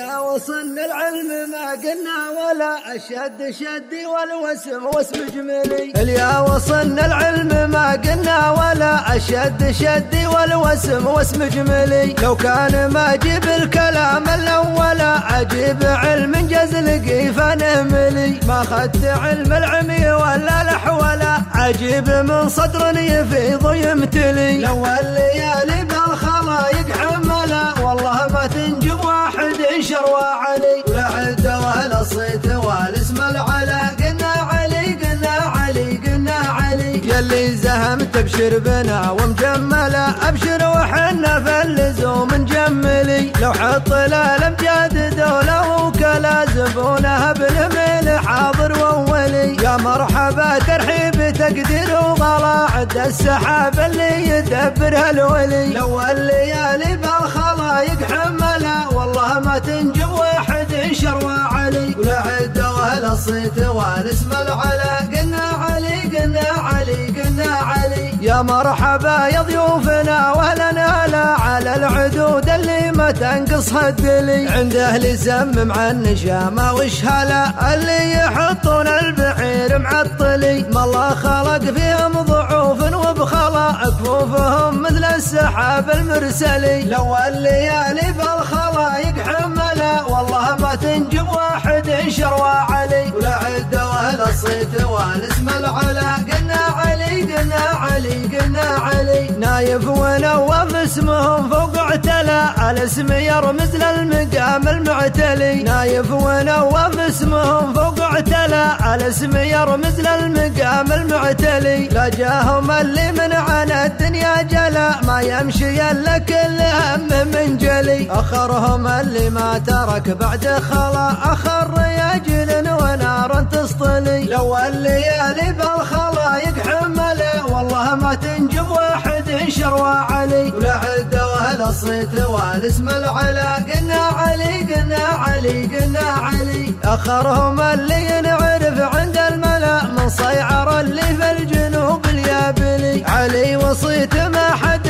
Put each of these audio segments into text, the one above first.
اليا وصلنا العلم ما قلنا ولا الشد شدي والوسم واسم جملي. اليا وصلنا العلم ما قلنا ولا الشد شدي والوسم واسم جملي. لو كان ما اجيب الكلام الاول اجيب علم جزلقي فنهملي. ما اخذت علم العمي ولا الحولا اجيب من صدر يفيض يمتلي. لو الليالي بالخلايق حملا والله ما تنجب واحد شروى علي. ولا عده ولا صيت ولا اسم العلا قلنا علي قلنا علي قلنا علي. يلي زهمت ابشر بنا ومجمله ابشر وحنا في اللزوم نجملي. لو حط الامجاد دوله وكلا زبونها بالميل حاضر واولي. يا مرحبا ترحيب تقدير وغلا عد السحاب اللي يدبرها الولي. لو الليالي بالخلايق حملا والله ما تنجب واحد شروى علي. ولا عده ولا صيت ولا اسم العلا قلنا علي قلنا علي قلنا علي. يا مرحبا يا ضيوفنا واهلنا لا على العدود اللي ما تنقصها الدلي. عند اهل سمم عن نشامه وش هلا اللي يحطون البعير معطلي. ما الله خلق فيهم ضعوف وبخلا كفوفهم مثل السحاب المرسلي. لو الليالي بالخلايق حملا والله ما تنجب واحد شروى علي. ولا عده ولا صيت ولا اسم العلا قلنا علي قلنا علي قلنا علي. نايف ونواف اسمهم فوق اعتلى الاسم يرمز للمقام المعتلي. نايف ونواف اسمهم فوق اعتلى الاسم يرمز للمقام المعتلي. لا جاهم اللي من عن الدنيا جلا ما يمشي الا كل هم من جلي. اخرهم اللي ما ترك بعد خلا اخر رياجل ونار تسطلي. لو الليالي بالخلايق حمله والله ما تنجب واحد شروى علي. ولا عده ولا صيت ولا اسم العلا قلنا علي قلنا علي قلنا علي. اخرهم اللي ينعرف عند الملا من صيعر اللي في الجنوب اليابلي. علي وصيت ما حد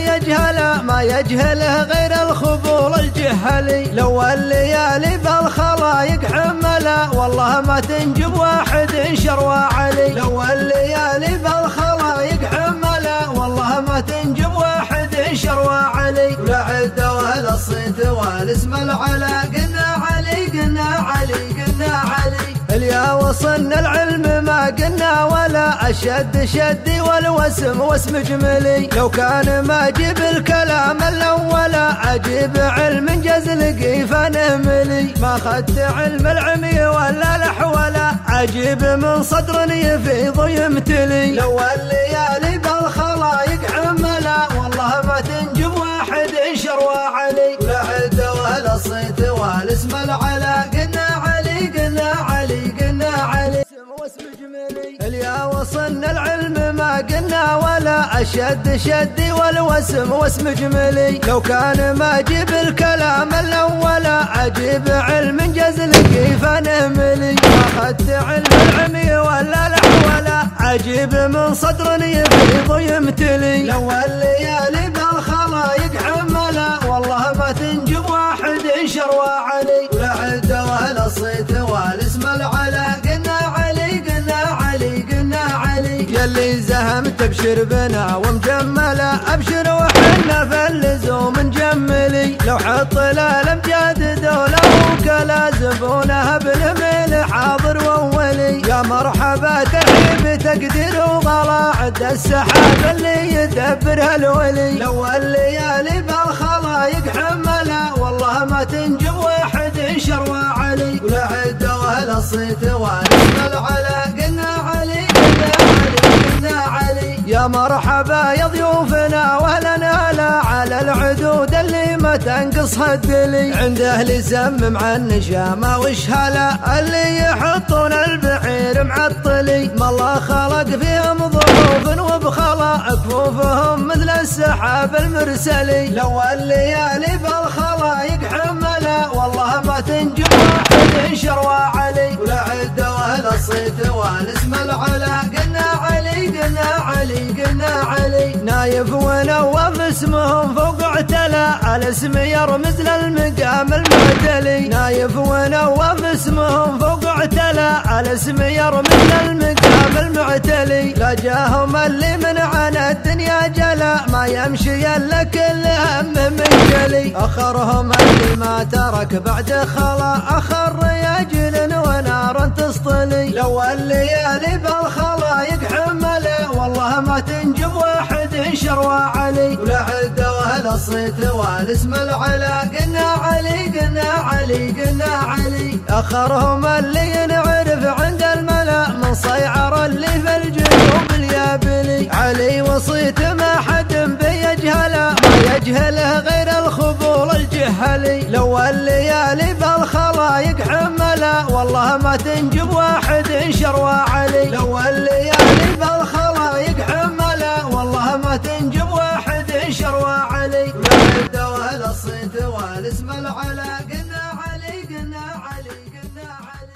بيجهله ما يجهله غير الخبول الجهلي. لو الليالي بالخلايق حمله والله ما تنجب واحد شروى علي. لو الليالي بالخلايق حمله والله ما تنجب واحد شروى علي. ولا عده ولا صيت ولا اسم العلا قلنا علي قلنا علي قلنا علي. اليا وصلنا العلم ما قلنا ولا الشد شدي والوسم واسم جملي. لو كان ما اجيب الكلام الاول اجيب علم جزلقي فنهملي. ما اخذت علم العمي ولا الحولا اجيب من صدر يفيض يمتلي. لو الليالي بالخلايق حملا والله ما تنجب واحد شروى علي. ولا عده ولا صيت ولا اسم العلا قلنا علي قلنا علي قلنا علي واسم جملي. اليا وصلنا العلم ما قلنا ولا الشد شدي والوسم واسم جملي. لو كان ما اجيب الكلام الاول اجيب علم جزلقي فنهملي. ما اخذت علم العمي ولا الحولا اجيب من صدر يفيض يمتلي. لو الليالي بالخلايق حملا والله ما تنجب واحد شروى علي. ولا عده ولا صيت ولا اسم العلا قلنا علي قلنا علي قلنا علي. يلي زهمت ابشر بنا ومجمله ابشر وحنا في اللزوم نجملي. لو حط الامجاد دوله وكلا زبونها بالميل حاضر واولي. يا مرحبا ترحيب تقدير وغلا عد السحاب اللي يدبرها الولي. لو الليالي بالخلايق حملا والله ما تنجب واحد شروى علي. ولا عده ولا صيت ولا اسم العلا قلنا علي قلنا علي قلنا علي. يا مرحبا يا ضيوفنا واهلنا لا على العدود اللي ما تنقصها الدلي. عند اهل سمم عن نشامه وش هلا اللي يحطون البعير معطلي. ما الله خلق فيهم ضعوف وبخلا كفوفهم مثل السحاب المرسلي. لو الليالي بالخلايق حملا والله ما تنجب واحد شروى علي. ولا عده ولا صيت ولا اسم العلا قلنا علي قلنا علي قلنا علي. نايف ونواف اسمهم فوق اعتلى، على اسم يرمز للمقام المعتلي. نايف ونواف اسمهم فوق اعتلى، على اسم يرمز للمقام المعتلي. لا جاهم اللي من عنا الدنيا جلا، ما يمشي الا كل هم منجلي. اخرهم اللي ما ترك بعد خلا، اخر رياجل ونار تسطلي. لو الليالي بالخلايق حمله، والله ما تنجب واحد شروى علي. ولا عده وهذا الصيت والاسم العلا، قلنا علي قلنا علي قلنا علي. اخرهم اللي ينعرف عند الملا، من صيعر اللي في الجنوب اليابلي. علي وصيت ما حد بيجهله، ما يجهله غير الخبول الجهلي. لو الليالي بالخلايق حمله، والله ما تنجب واحد شروى علي. لو الليالي بالخلايق حمله، والله ما تنجب واحد شروى علي. ولا وهل الصيت والاسم العلا، قلنا علي قلنا علي قلنا علي.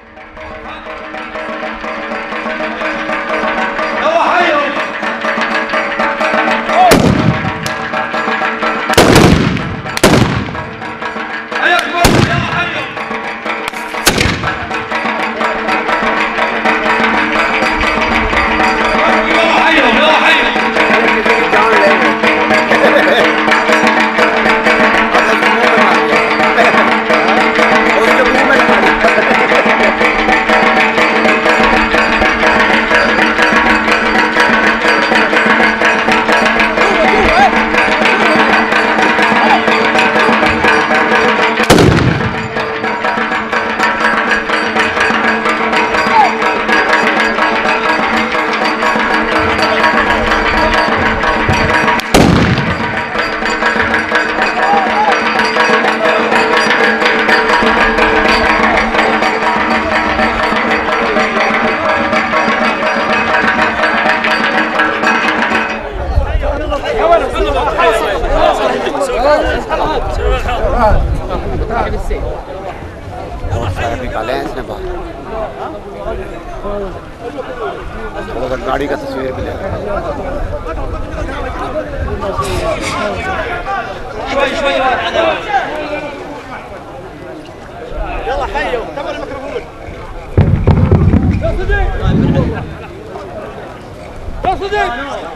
يلا حيهم गाड़ी का तस्वीर भी ले يلا حيوا تبع الميكروفون يا صديق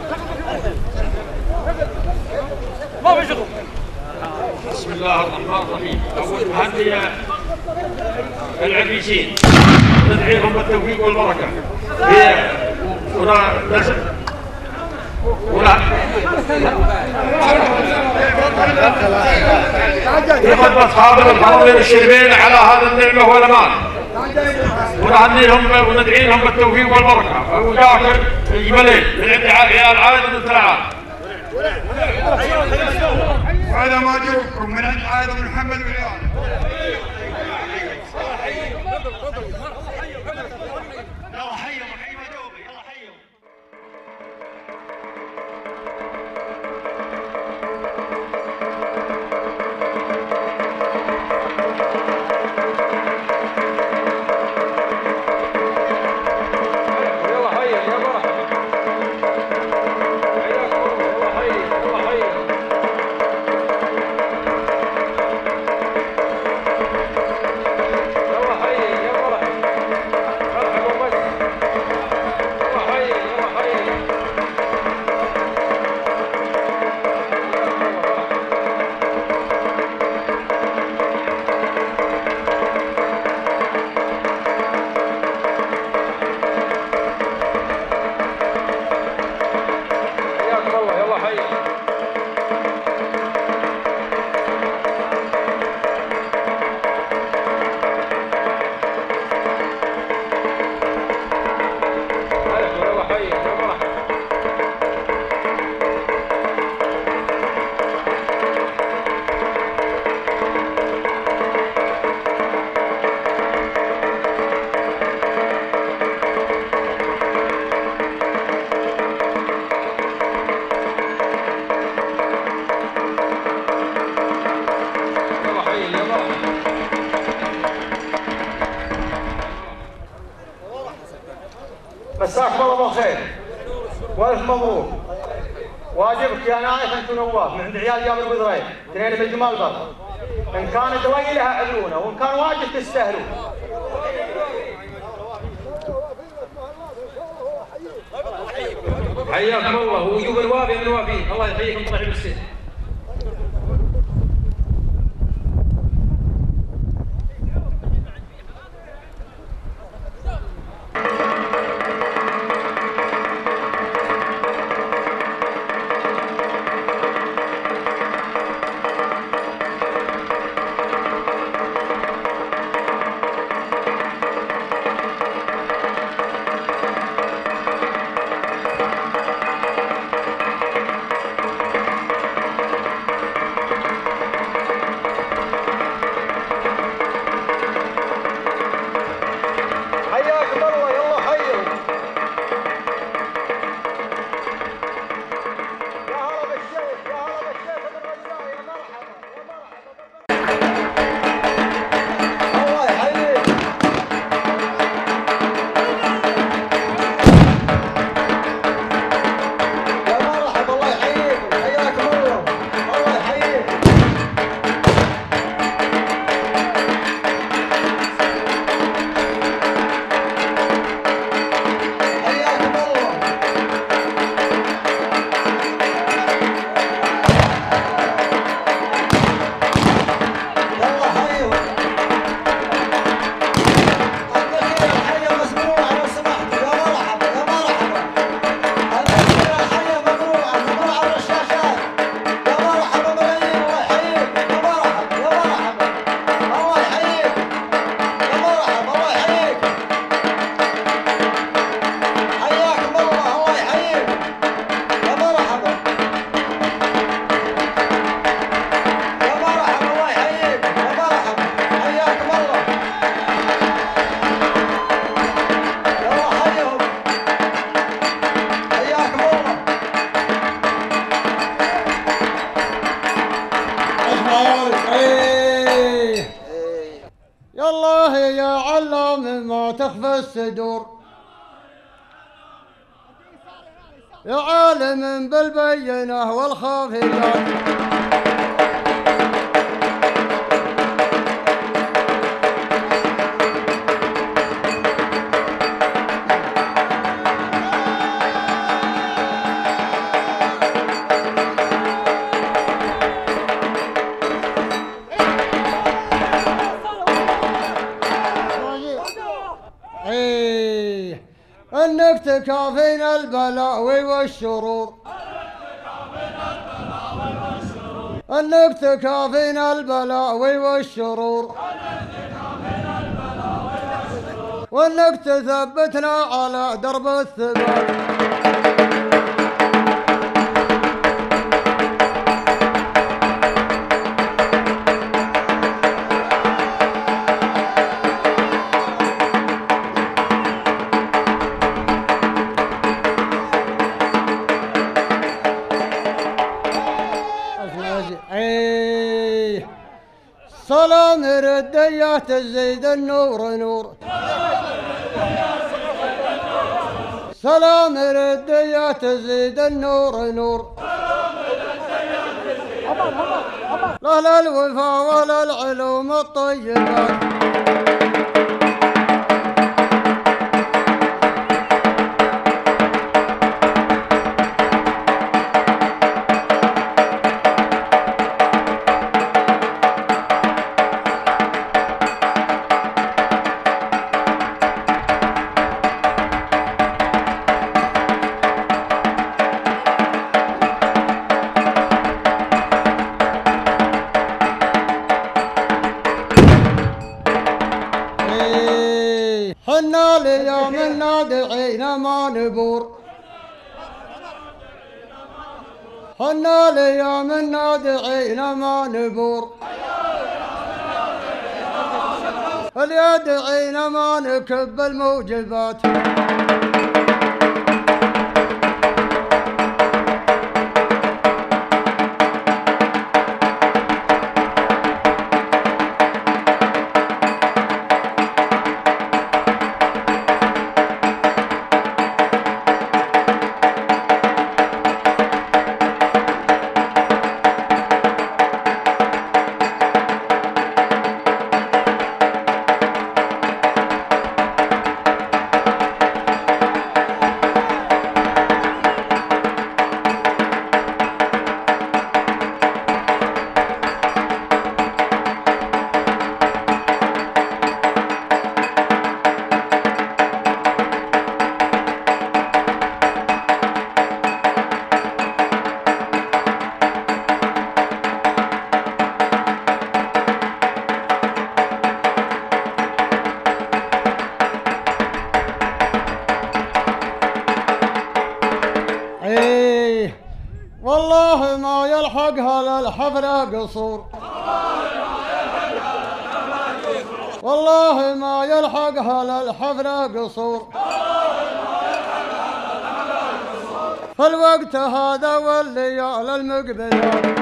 ما في شغل. بسم الله الرحمن الرحيم. اول تحدي العريسين ندعيهم بالتوفيق والبركه. يفضل اصحاب الحاضرين الشربين على هذا النعمه والامان، ونهنيهم وندعي لهم بالتوفيق والبركه وذاكر الجملين من عند عيال عايض بن سلعان. وهذا ما جوكم من عند عايض بن محمد وعيال. يلا حيوا حيوا دوبي يلا حيوا. مساكم الله بالخير والف مبروك. واجبك يا نايف انت نواف من عند عيال جابر بذرين اثنين من جمال بر. ان كان دوي لها عذرونا وان كان واجب تستاهلون. حياكم الله وجوب الوافي من الوافين. الله يحييكم طلع بالسيف. يالله يا علام ما تخفى الصدور، يا عالم بالبينة والخافيات. انك تكافينا البلاوي والشرور، انك تكافينا البلاوي والشرور، وانك تثبتنا على درب الثبات. سلام رديات تزيد النور نور، سلام رديات تزيد النور نور، لا لا الوفا ولا العلوم الطيبات. حنا ليوم النادعين ما نبور، حنا ليوم النادعين ما نبور، اليدعين ما نكب الموجبات. يلحقها للحفرة قصور، والله ما يلحقها للحفرة قصور، في الوقت هذا والليال المقبلات.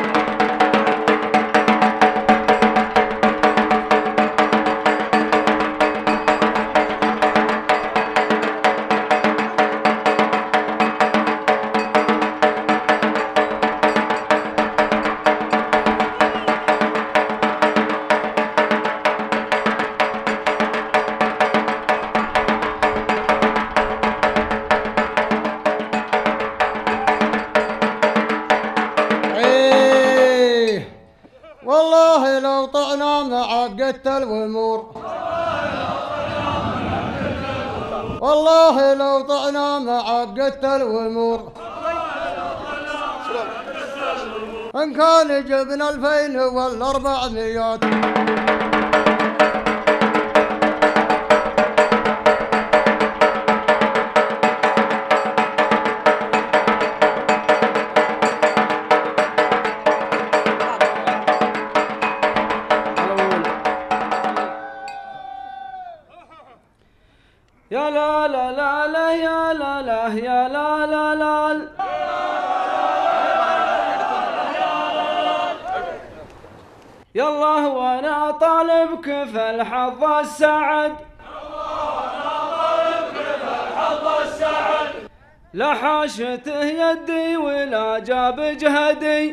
والله لو طعنا مع قت الومور، والله لو طعنا مع قت الومور، إن كان جبنا 2000 ولا 400. يا لا لا لا لا يا لا لا يا لا لا لا يا الله وانا طالبك في الحظ السعد، لا حاشته يدي ولا جاب جهدي،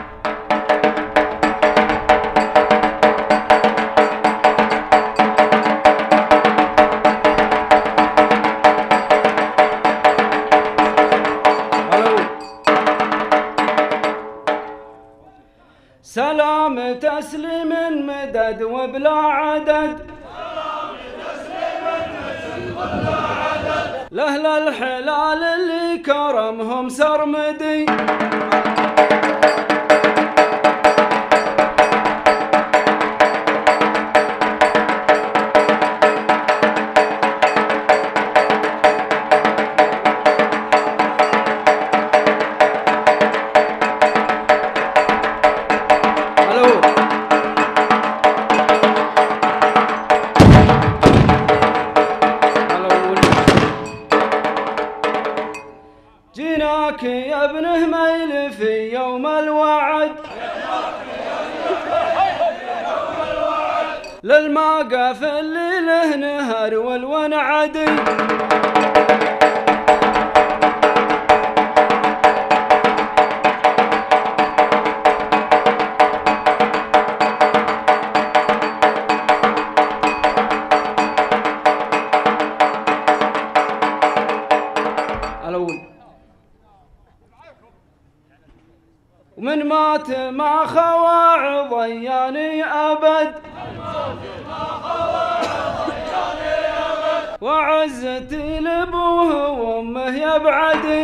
سلام تسليم مدد وبلا عدد، لأهل الحلال اللي كرمهم سرمدي، جيناك يا ابن هميل في يوم الوعد، للموقف اللي له نهر والونعدي، ومن مات ما خواع ضياني أبد، وعزتي لأبوه وأمه يبعدي،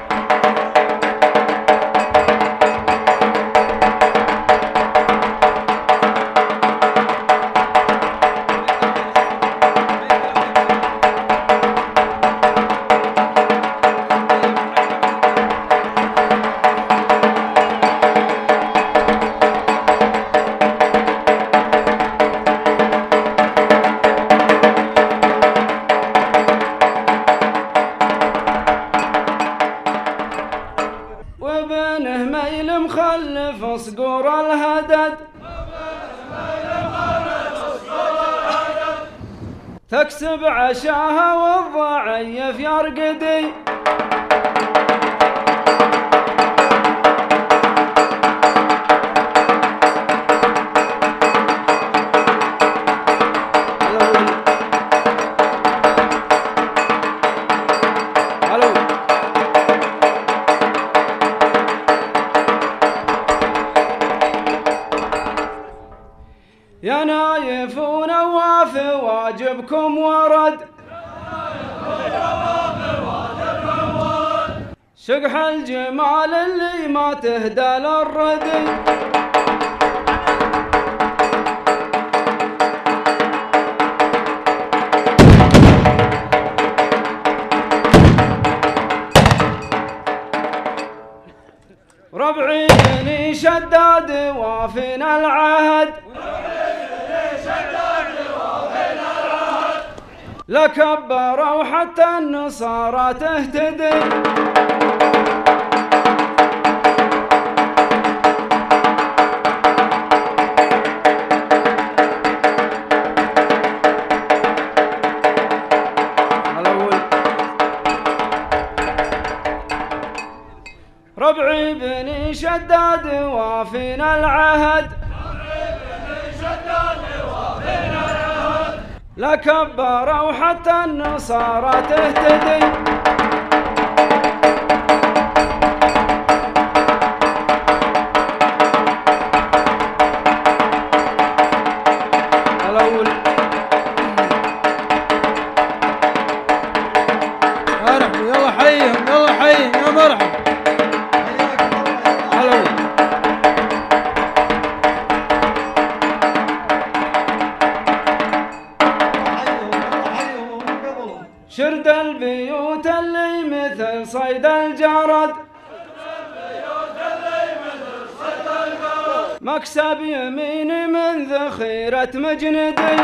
مخلف صقور الهدد، تكسب عشاها والضعيف يرقدي، يا نايف ونواف واجبكم ورد، شقح الجمال اللي ما تهدى للردي، ربعي نيشة شداد وافينا العهد لكبروا حتى النصارى تهتدي ربعي بني شداد وافينا العهد لكبروا حتى النصارى تهتدي الأول مرحبا يلا حيهم يلا حيهم يا مرحبا شرد البيوت اللي مثل صيد الجرد مكسب يميني من ذخيرة مجندي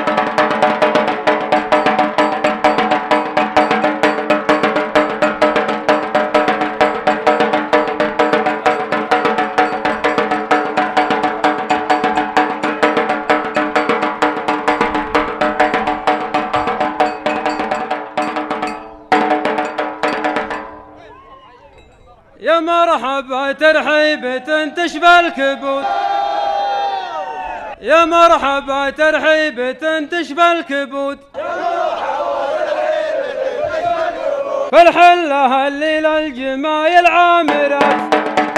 يا مرحبا ترحيبة تشبه الكبوت يا مرحبا ترحيبة تشبه الكبوت فالحلة الليل الجمايل عامرات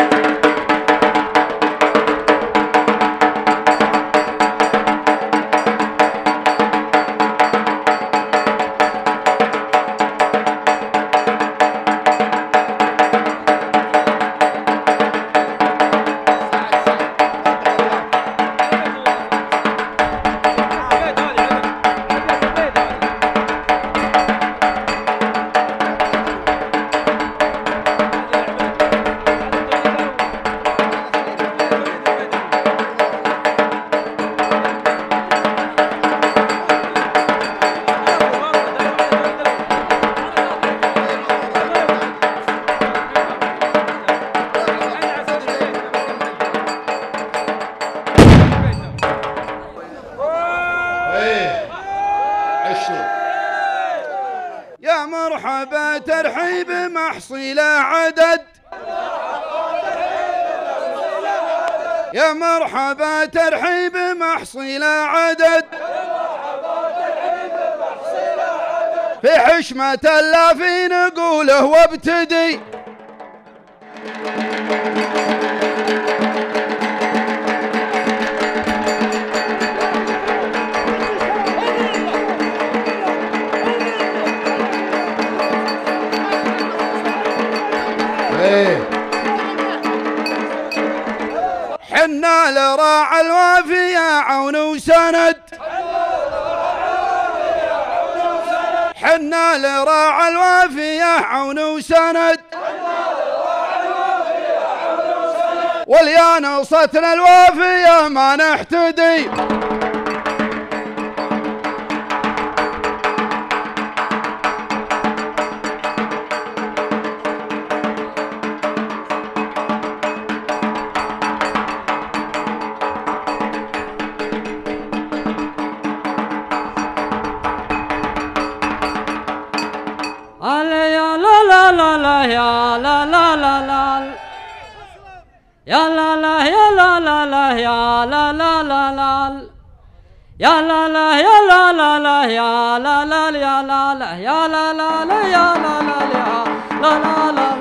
يا مرحبا ترحيب محصيل عدد يا مرحبا ترحيب محصيل عدد في حشمة اللافي نقوله وابتدي حنا لراعى الوافي عون وسند حنا لراعى الوافي عون وسند واليا نصتنا الوافية ما نحتدي يا لا لا لا لا يا لا لا لا لا يا لا لا يا لا لا لا يا لا لا لا لا يا لا لا يا لا لا لا يا لا لا يا لا لا يا لا لا لا يا لا لا يا لا لا لا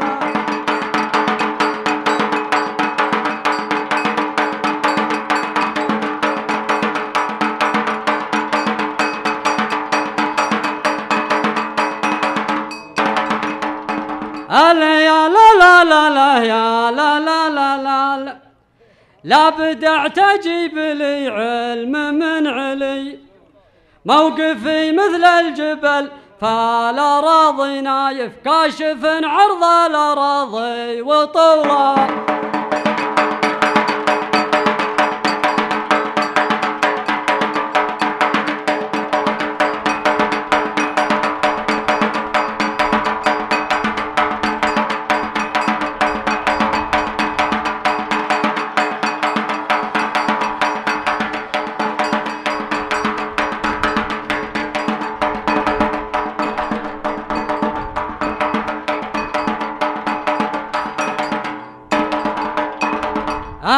يا لا لا لا لا يا لا لا لا لا لا بدع تجيب لي علم من علي موقفي مثل الجبل فالأراضي نايف كاشف عرض الأراضي وطولا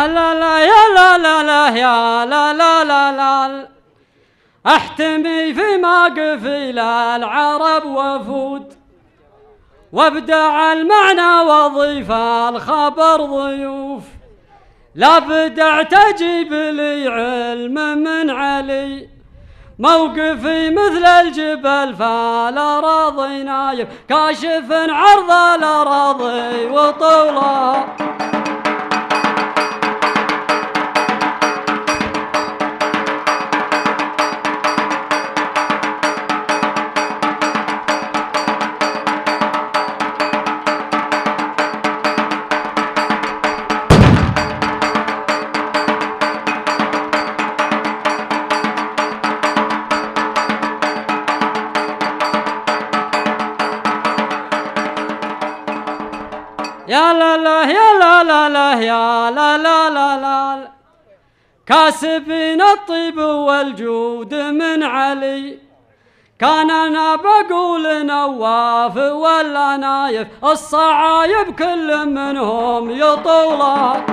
يا لا لا يا لا لا لا يا لا لا لا لا احتمي في مقفل العرب وفود وابدع المعنى وظيفة الخبر ضيوف لا بدع تجيب لي علم من علي موقفي مثل الجبل فالأراضي نايف كاشف عرض الأراضي وطولها يا لا لا يا لا لا لا يا لا لا لا لا كاسبين الطيب والجود من علي كان انا بقول نواف ولا نايف الصعايب كل منهم يطولها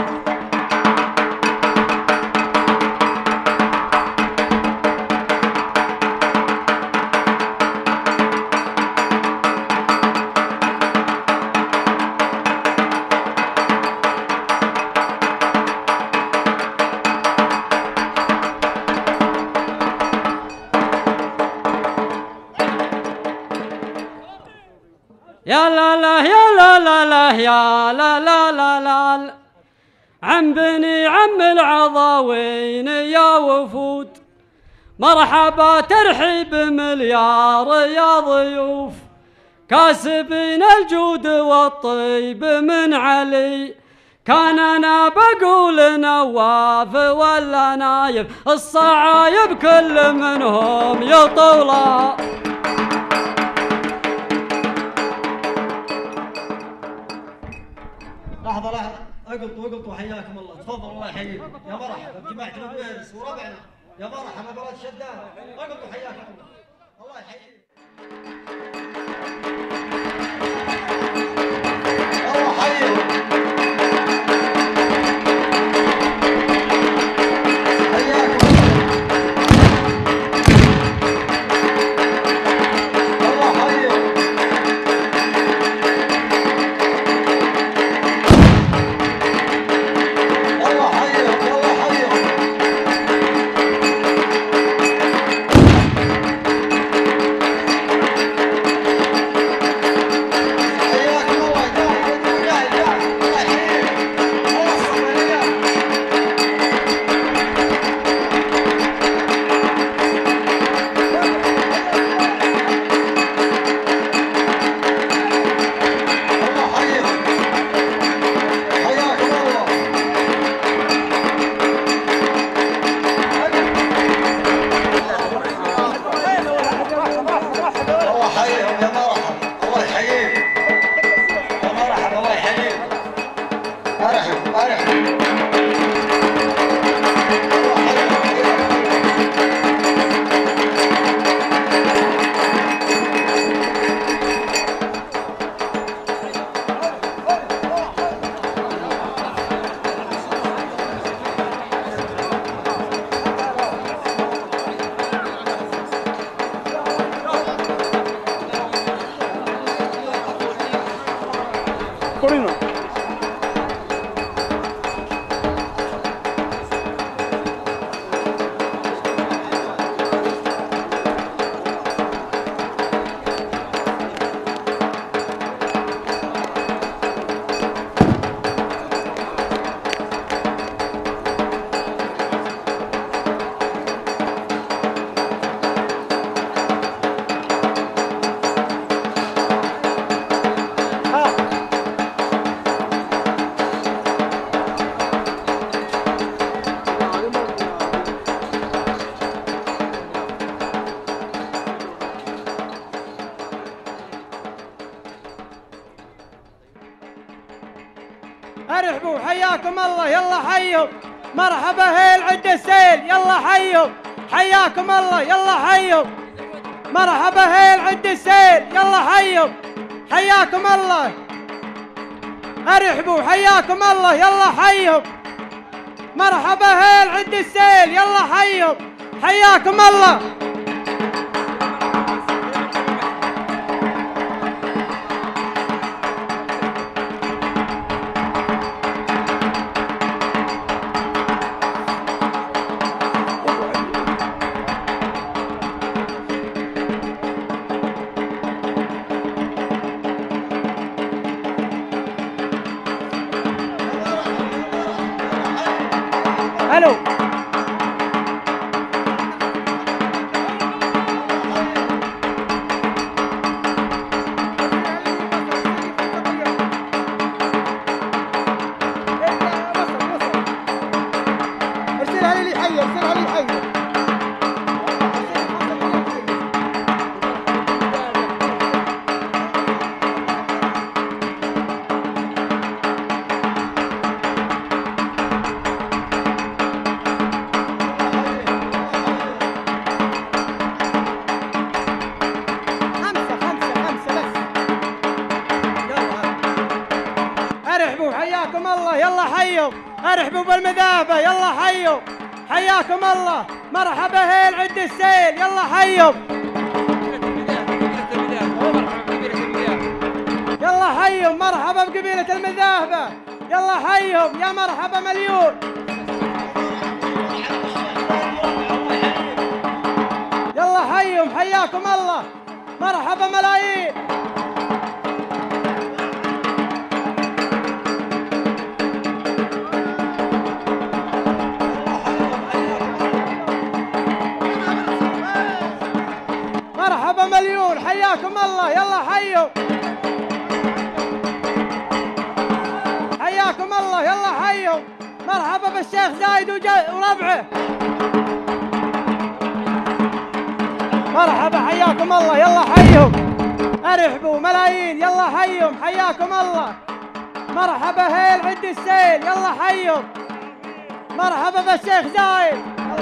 يا لا لا يا لا لا لا يا لا لا لا لا عم بني عم العضاوين يا وفود مرحبا ترحيب مليار يا ضيوف كاسبين الجود والطيب من علي كان انا بقول نواف ولا نايف الصعايب كل منهم يطولها لحظة اقلطوا حياكم الله تفضلوا الله يحييكم يا مرحبا بجماعة المدرس وربعنا يا مرحبا بلد شدان اقلطوا حياكم الله يحييكم الله يحييكم ارحبوا حياكم الله يلا حيوا مرحبا هيل عند السيل يلا حيوا حياكم الله يلا حيوا مرحبا هيل عند السيل يلا حيوا حياكم الله ارحبوا حياكم الله يلا حيوا مرحبا هيل عند السيل يلا حيوا حياكم الله. الو ارسلها لي حي ارسلها لي حي. حياكم الله يلا حيوا ارحبوا بالمذابه يلا حيوا حياكم الله. مرحبا هيل عند السيل يلا حيوا يلا حيوا. مرحبا بقبيله المذابه يلا حيوا يا مرحبا مليون. يلا حيوا حياكم الله. مرحبا ملايين. مرحبا مليون حياكم الله يلا حيوا حياكم الله يلا حيوا. مرحبا بالشيخ زايد وربعه مرحبا حياكم الله يلا حيوا ارحبوا ملايين يلا حيوا حياكم الله. مرحبا هيل عند السيل يلا حيوا. مرحبا بالشيخ زايد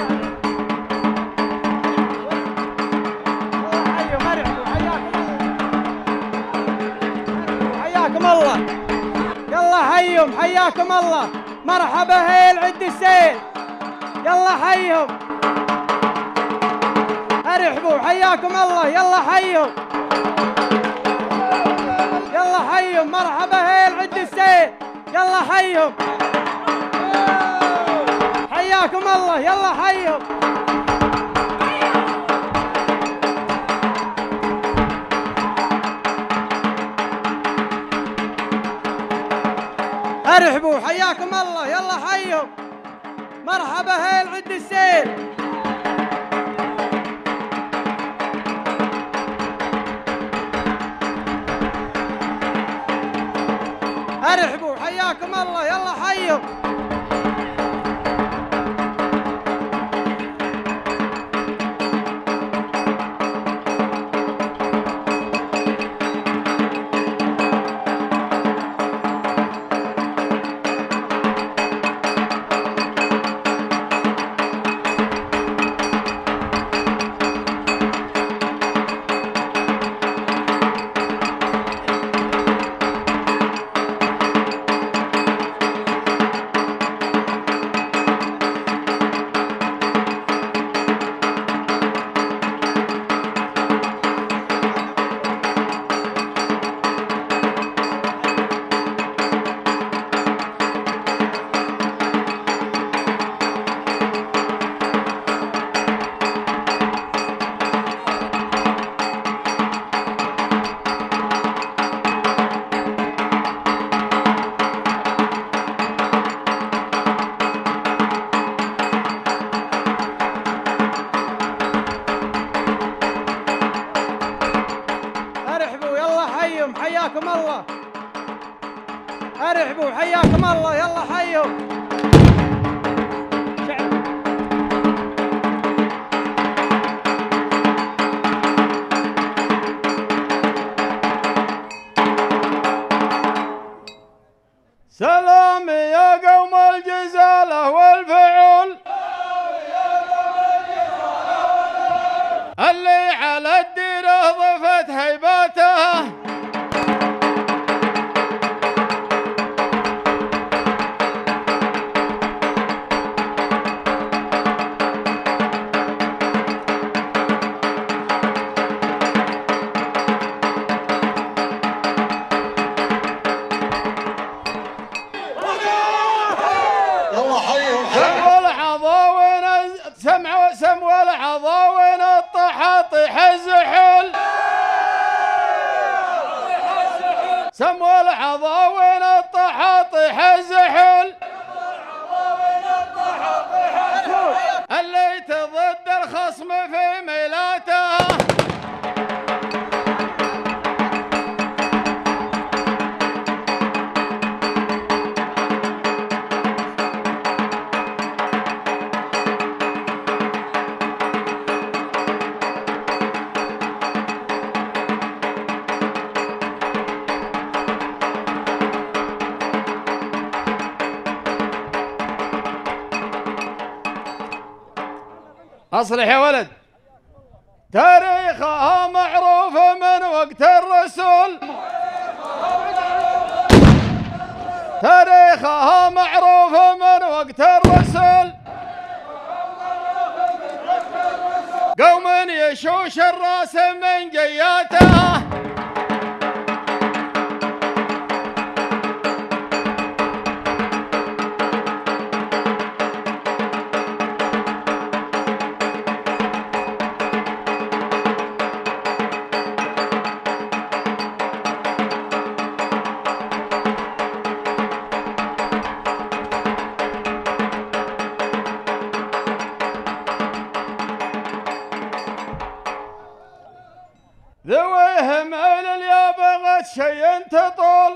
حياكم الله يلا حيوا حياكم الله. مرحبا هيل عند السيل يلا حيوا ارحبوا حياكم الله يلا حيوا يلا حيوا. مرحبا هيل عند السيل يلا حيوا حياكم الله يلا حيوا. ارحبوا حياكم الله يلا حيوا. مرحبا هيل عند السيل ارحبوا حياكم الله يلا حيوا. حياكم الله ارحبوا حياكم الله يلا حيوا. سلام يا قوم الجزالة والفعول اللي على الديرة ضفت هيباتها العضاوين الطحاطح الزحل سموا العضاوين الطحاطح الزحل اللي تضد الخصم في ميلاته أصلح يا ولد. تاريخها معروف من وقت الرسول تاريخها معروف من وقت الرسول قوم يشوش الراس من جياتها ذويهم علل يا بغت شي تطول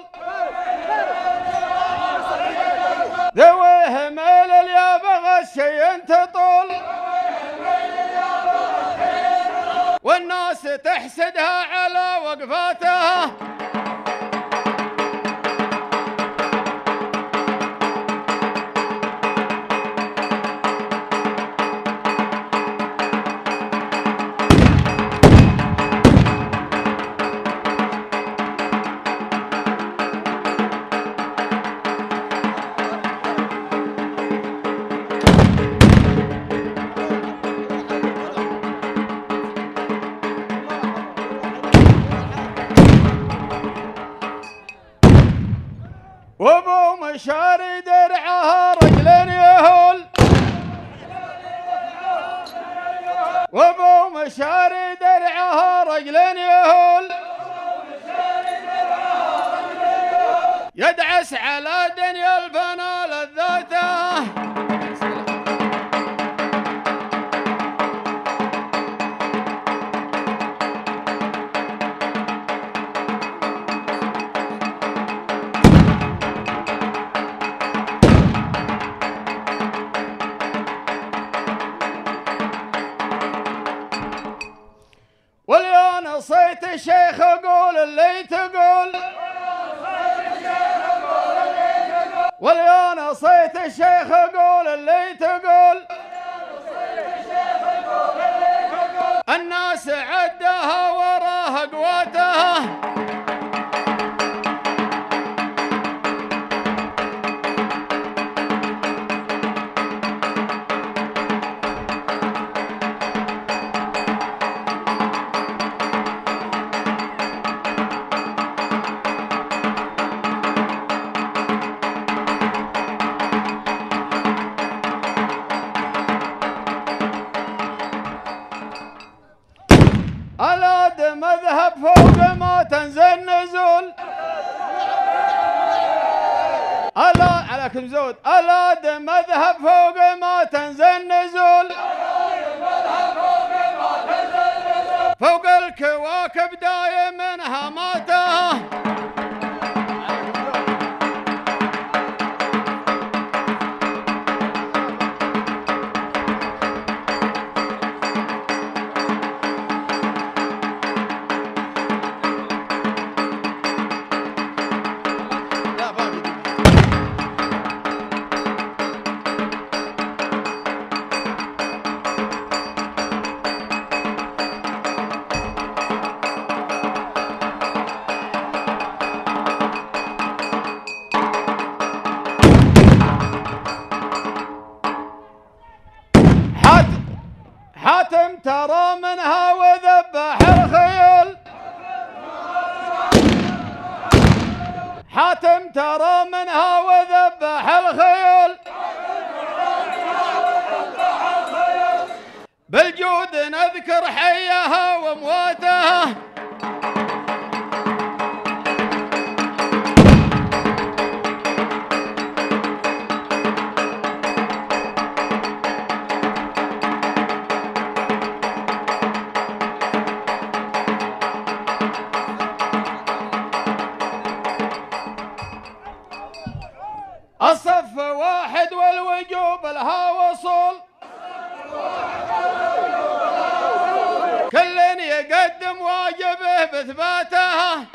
ذويهم علل يا بغت شي تطول والناس تحسدها على وقفاتها وابو مشاري درعها رجلين يهول وابو مشاري درعها رجلين يهول يدعس على دنيا الفنا لذاته واليا صيت الشيخ اقول اللي تقول واليا صيت الشيخ اقول اللي تقول الناس عدها وراها قواتها الاد مذهب فوق ما تنزل نزول الا عليكم زود الاد مذهب فوق ما تنزل نزول فوق الكواكب دايم منها ماته حاتم ترى منها وذبح الخيول حاتم ترى منها وذبح الخيول بالجود نذكر حيها وامواتها. الصف واحد والوجوب لها وصول، كل يقدم واجبه باثباتها.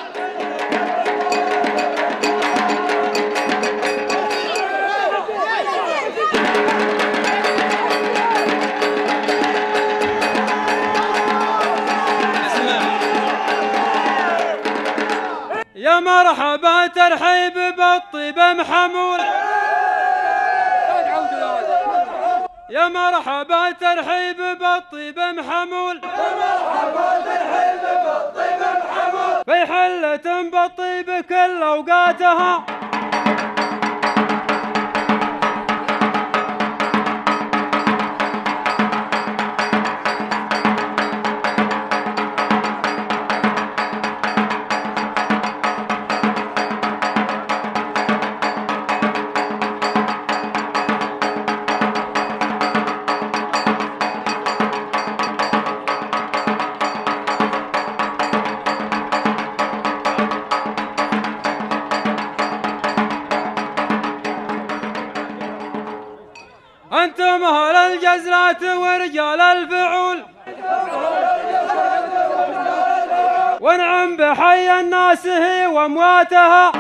يا مرحبا ترحيب بالطيب محمول، يا مرحبا ترحيب بالطيب محمول، في حلة بالطيب كل أوقاتها. أنتم أهل الجزرات ورجال الفعول، ونعم بحي الناس هي وامواتها.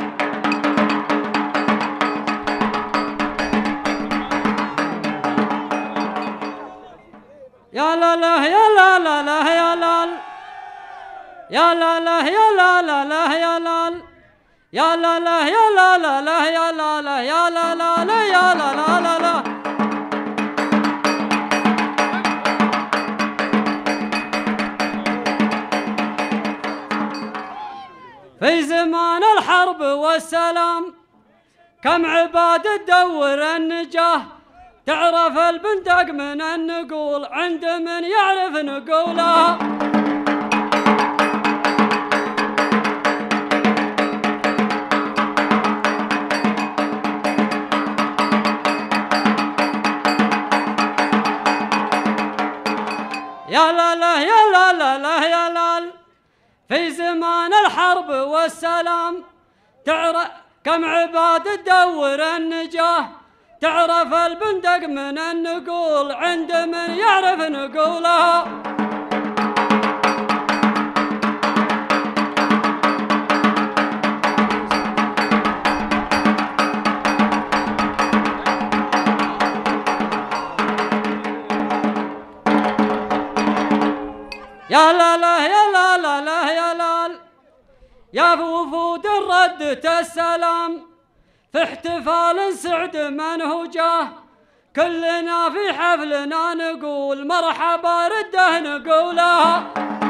يا لا لا يا لا لا لا يا لال، يا لا لا يا لا لا لا يا لال، يا لا لا يا لا لا لا يا لا لا يا لا لا لا يا لا لا لا لا. في زمان الحرب والسلام كم عباد تدور النجاه، تعرف البندق من النقول عند من يعرف نقولها. يا لا لا يا لا لا لا يا لال، في زمان الحرب والسلام تعرف كم عباد تدور النجاه، تعرف البندق من النقول عند من يعرف نقولها. يا لا لا يا لا لا لا يا لال، يا وفود ردة السلام في احتفال سعد من هو جاه، كلنا في حفلنا نقول مرحبا رده نقولها.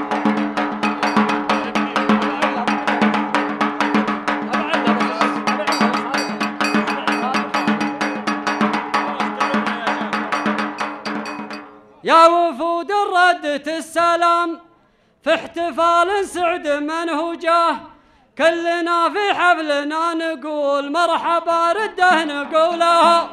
يا وفود ردة السلام في احتفال سعد من هو جاه، كلنا في حفلنا نقول مرحبا رده نقولها.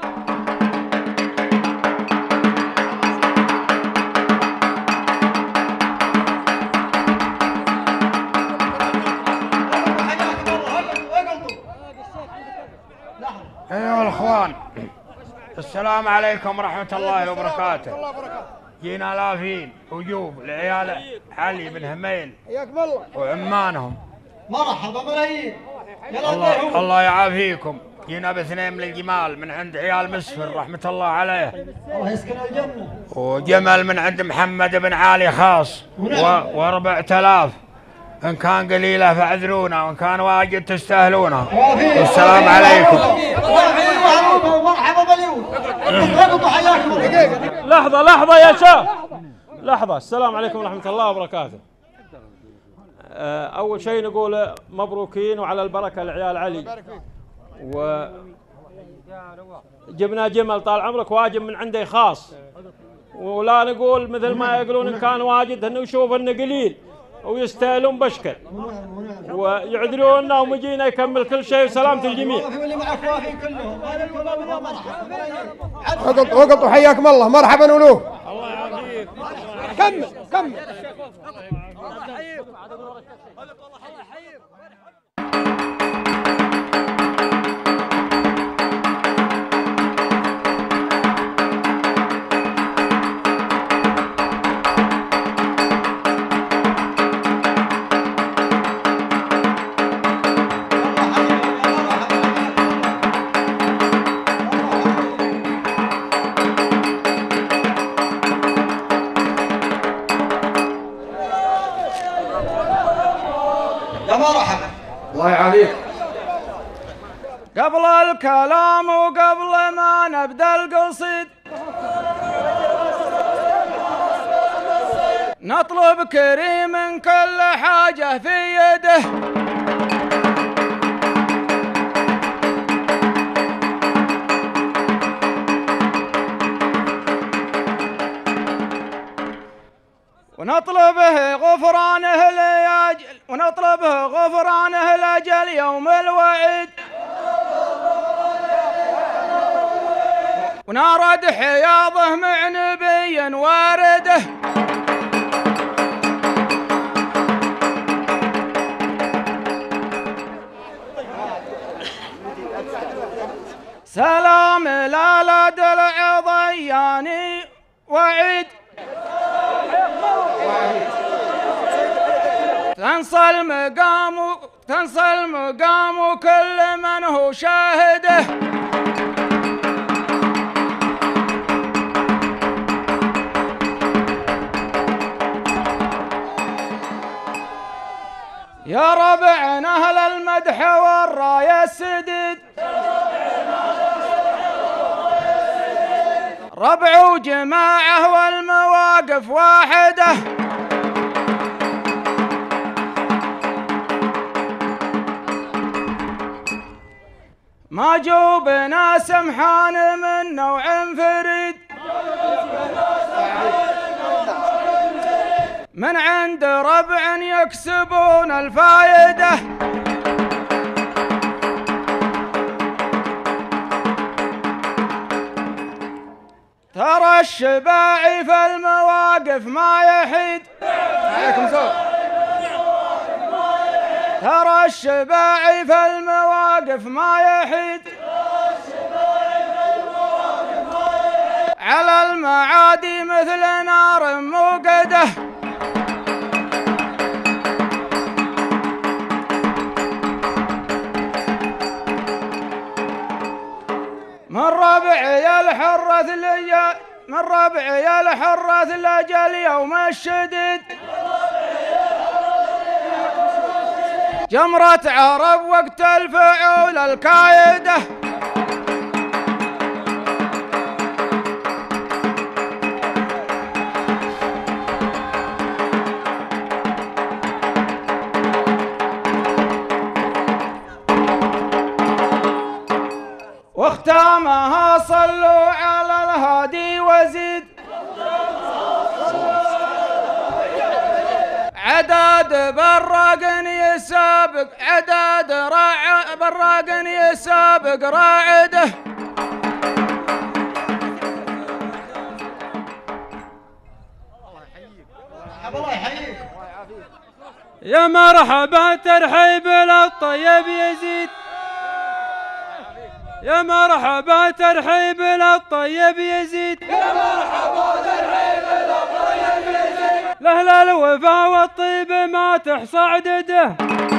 ايها الاخوان، السلام عليكم ورحمة الله وبركاته. جينا لافين وجوب لعيال علي بن هميل وعمانهم. مرحبا ملايين. الله يعافيكم. جينا باثنين من الجمال من عند عيال مسفر رحمة الله عليه، الله يسكن الجنة، وجمل من عند محمد بن علي خاص، و4000 إن كان قليلة فاعذرونا وإن كان واجد تستاهلونه. والسلام عليكم. مرحبا باليوم. لحظة يا شباب، لحظة. السلام عليكم ورحمة الله وبركاته. أول شيء نقول مبروكين وعلى البركة لعيال علي، وجبنا جمل طال عمرك واجب من عندي خاص، ولا نقول مثل ما يقولون إن كان واجد إنه يشوف إنه قليل ويستاهلون بشكل ويعذرونا ومجينا يكمل كل شيء وسلامة الجميع. وقطوا حياكم الله مرحبا ولو. الله يعافيك. كمل. الله يعافيك. قبل الكلام وقبل ما نبدأ القصيد نطلب كريم كل حاجة في يده ونطلبه غفرانه لأجل يوم الوعيد ونرد حياضه مع نبي وارده سلام لا دلع ضياني وعيد تنسى المقام كل من هو شاهده يا ربعنا أهل المدح والراية السديد ربع وجماعة والمواقف واحدة ما جوبنا سمحان من نوع فريد من عند ربع يكسبون الفايدة ترى الشباعي في المواقف ما يحيد ترى الشباعي في المواقف ما يحيد على المعادي مثل نار موقده من ربع الحرث لأجل يوم الشديد جمرة عرب وقت الفعول الكايدة واختامها صلوا على الهادي وزيد عداد براق يسابق راعده الله يحييك. يا مرحبا ترحيب للطيب يزيد يا مرحبا ترحيب للطيب يزيد لأهل الوفا والطيب ما تحصى عدده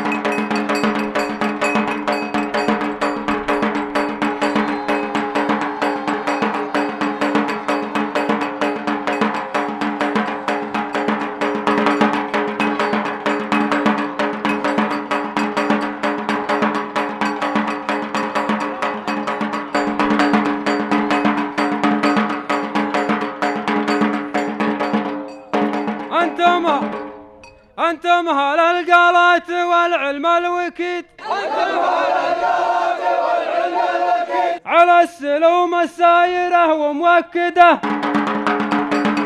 أنتم أهل القالات والعلم الوكيد على السلوم السايرة وموكده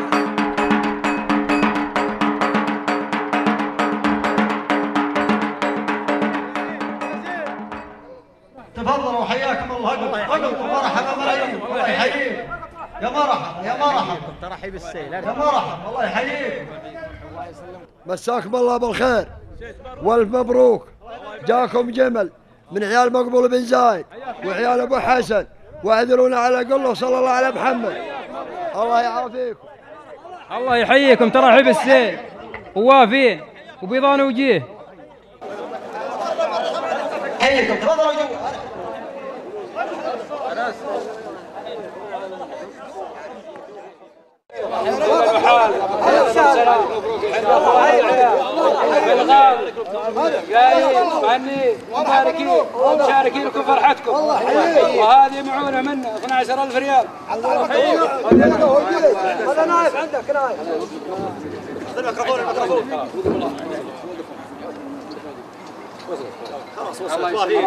مرحبا يا مرحبا ترحيب السيل يا مرحبا الله يحييك. مساكم الله بالخير والف مبروك. جاكم جمل من عيال مقبول بن زايد وعيال ابو حسن، واعذرونا على قله صلى الله على محمد. الله يعافيكم. الله يحييكم. ترحيب السيل ووافين وبيضان وجيه. حييكم تفضلوا جوا. مشاركين لكم فرحتكم وهذه معونه منا 12000 ريال. هذا نايف عندك نايف. الميكروفون خلاص وصل.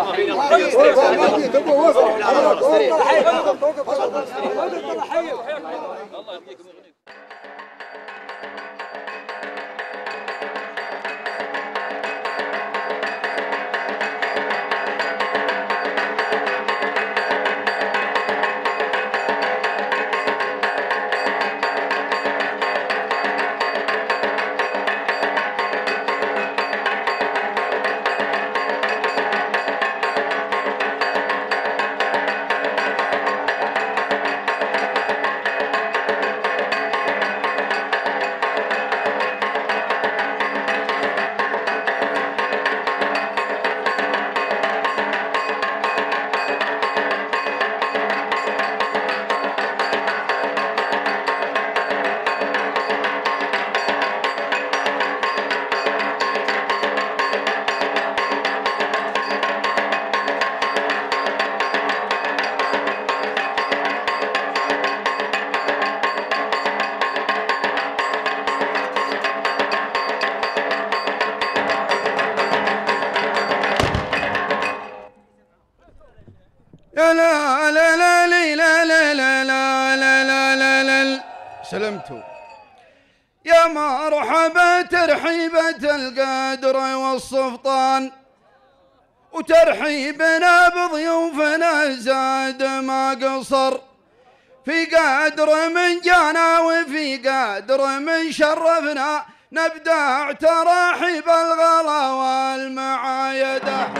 سلمتوا يا مرحبا ترحيبة القدر والسلطان، وترحيبنا بضيوفنا زاد ما قصر، في قدر من جانا وفي قدر من شرفنا، نبدأ تراحيب الغلا والمعايدة.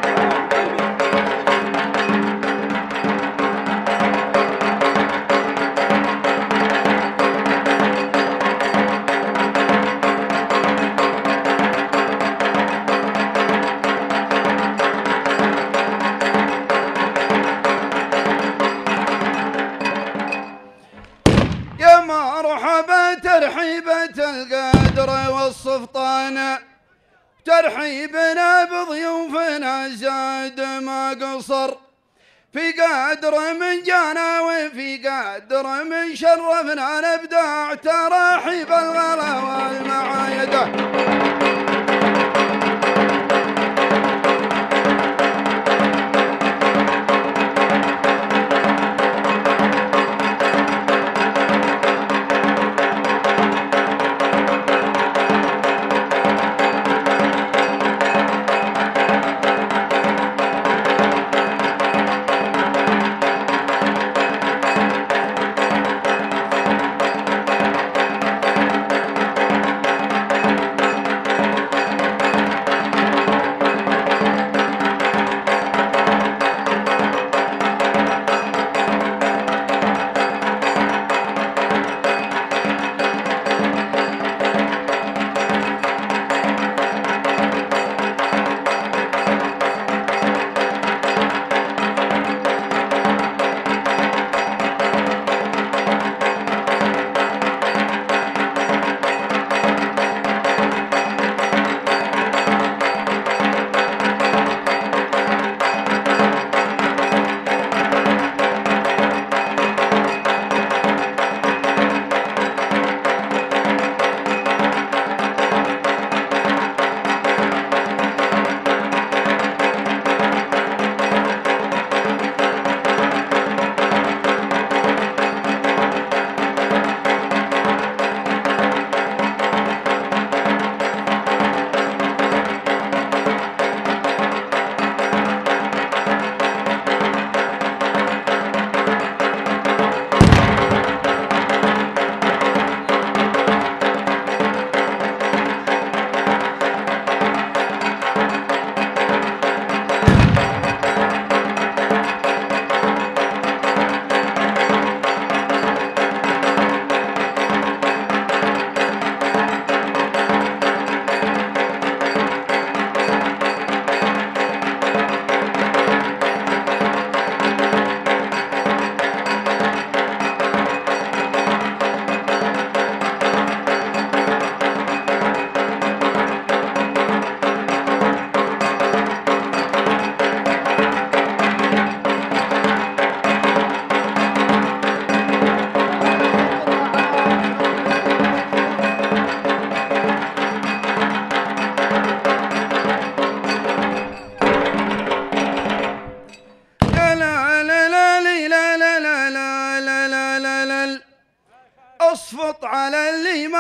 ترحيبة القدر والسلطان، ترحيبنا بضيوفنا زاد ما قصر، في قدر من جانا وفي قدر من شرفنا، نبدأ تراحيب الغلا والمعايدة.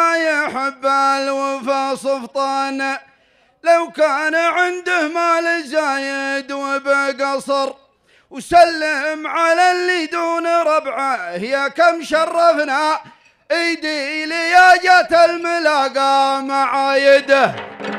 ما يحب الوفا صفطان، لو كان عنده مال زايد وبقصر، وسلم على اللي دون ربعه يا كم شرفنا، ايدي لياجة الملاقى مع يده.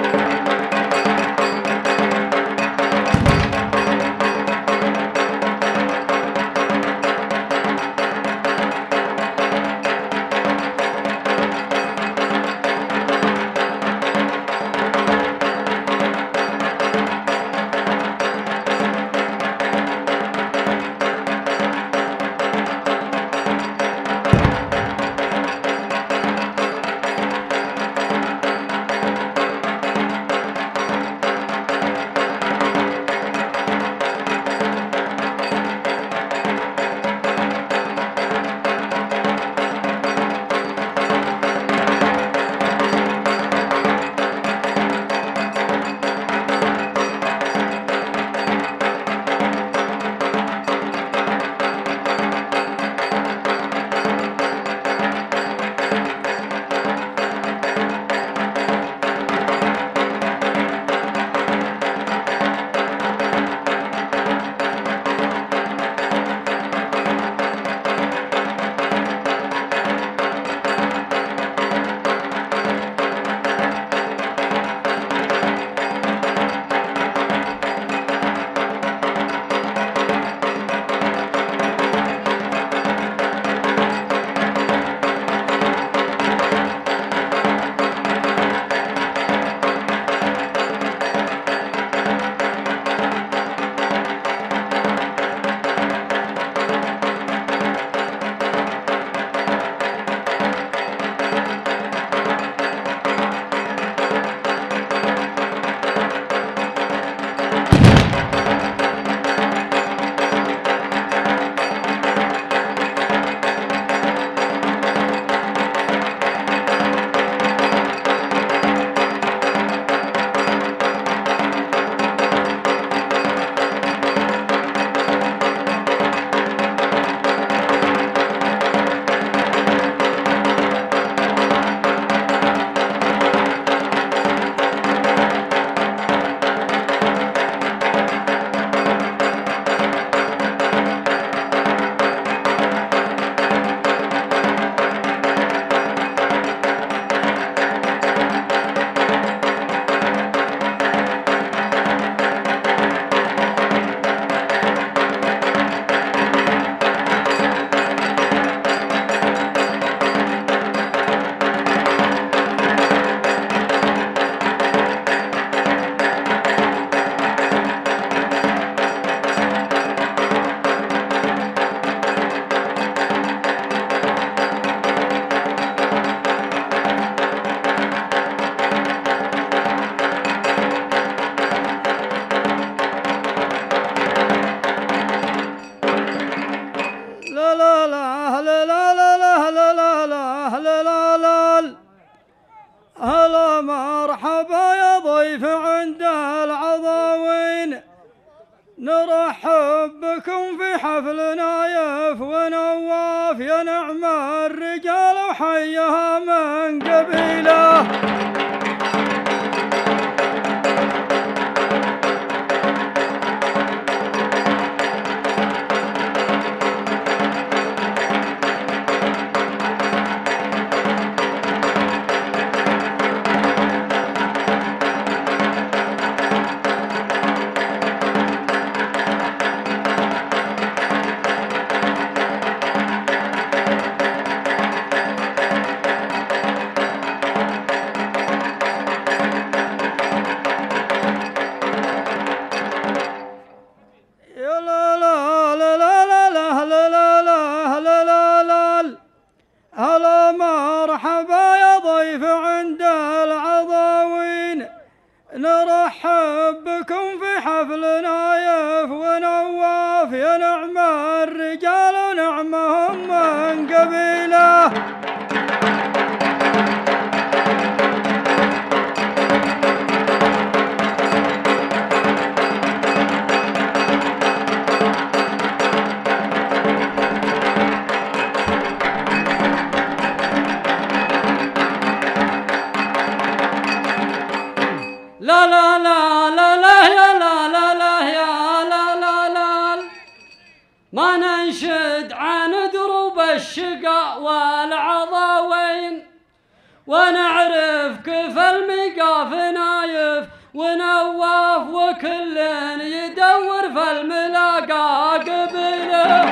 هلا مرحبا يا ضيف عند العضاوين، نرحب بكم في حفل نايف ونواف، يا نعم الرجال وحيها من قبيله. هلا مرحبا يا ضيف عند العضاوين، نرحب بكم في حفل نايف ونواف، يا نعم الرجال ونعمهم من قبيله. يا لا لا لا لا يا لا لا لا يا لا لا لا ما ننشد عن دروب الشقاء والعضاوين ونعرف كيف المقاف نايف ونواف وكل يدور في الملاقى قبله.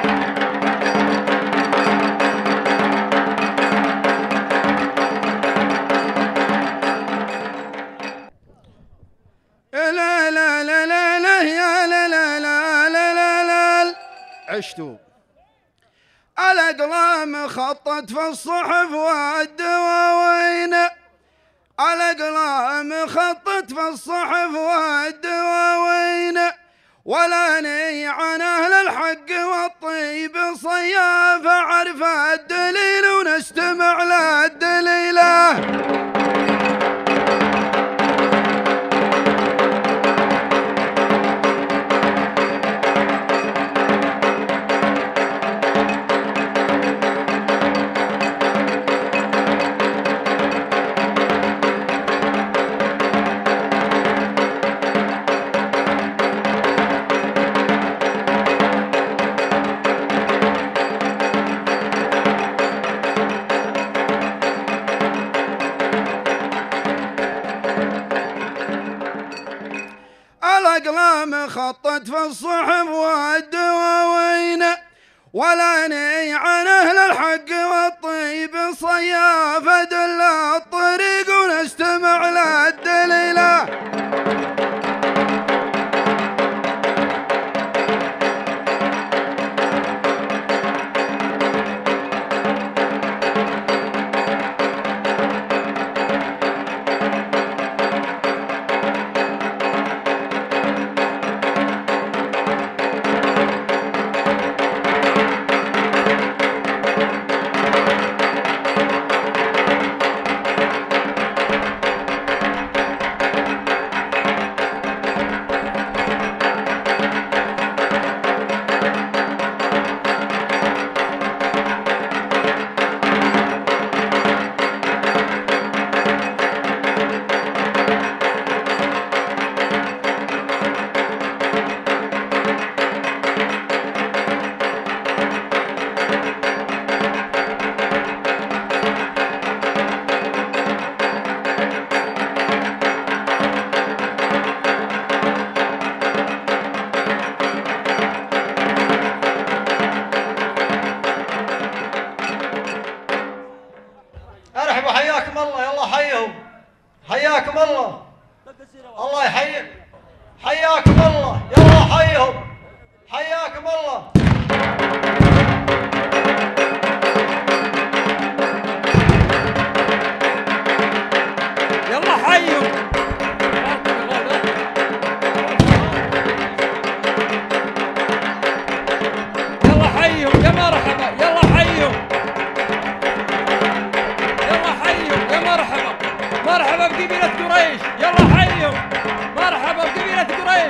لا لا لا لا لا يا لا لا لا لا لا لا عشتوا الأقلام خطت في الصحف والدواوين، الأقلام خطت في الصحف والدواوين، ولا ني عن أهل الحق والطيب صياف عرف الدليل ونستمع للدليله. الأقلام خطت في الصحف والدواوين، ولا ني عن أهل الحق والطيب صياف دل الطريق ونستمع للدليله. ارحبوا حياكم الله، يلا حيهم، حياكم الله، الله يحييك، حياكم الله، يلا حيهم، حياكم الله. يلا حيهم يلا حيهم يا مرحبا، يلا حيهم مرحبا بقبيلة قريش، يلا حيهم، مرحبا بقبيلة قريش.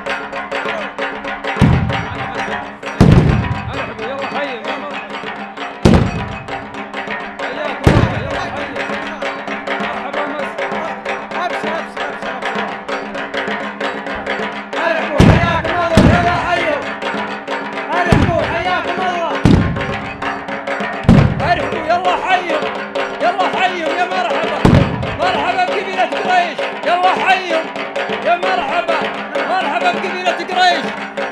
يلا حيهم يا مرحبا، حياكم الله، يلا حيهم، مرحبا ابشر ابشر ابشر. ارحبوا حياكم الله، يلا حيهم، ارحبوا حياكم الله، ارحبوا يلا حيهم، يلا حيهم يا مرحبا، مرحبا بقبيلة قريش، يلا حيهم يا مرحبا، مرحبا بقبيلة قريش.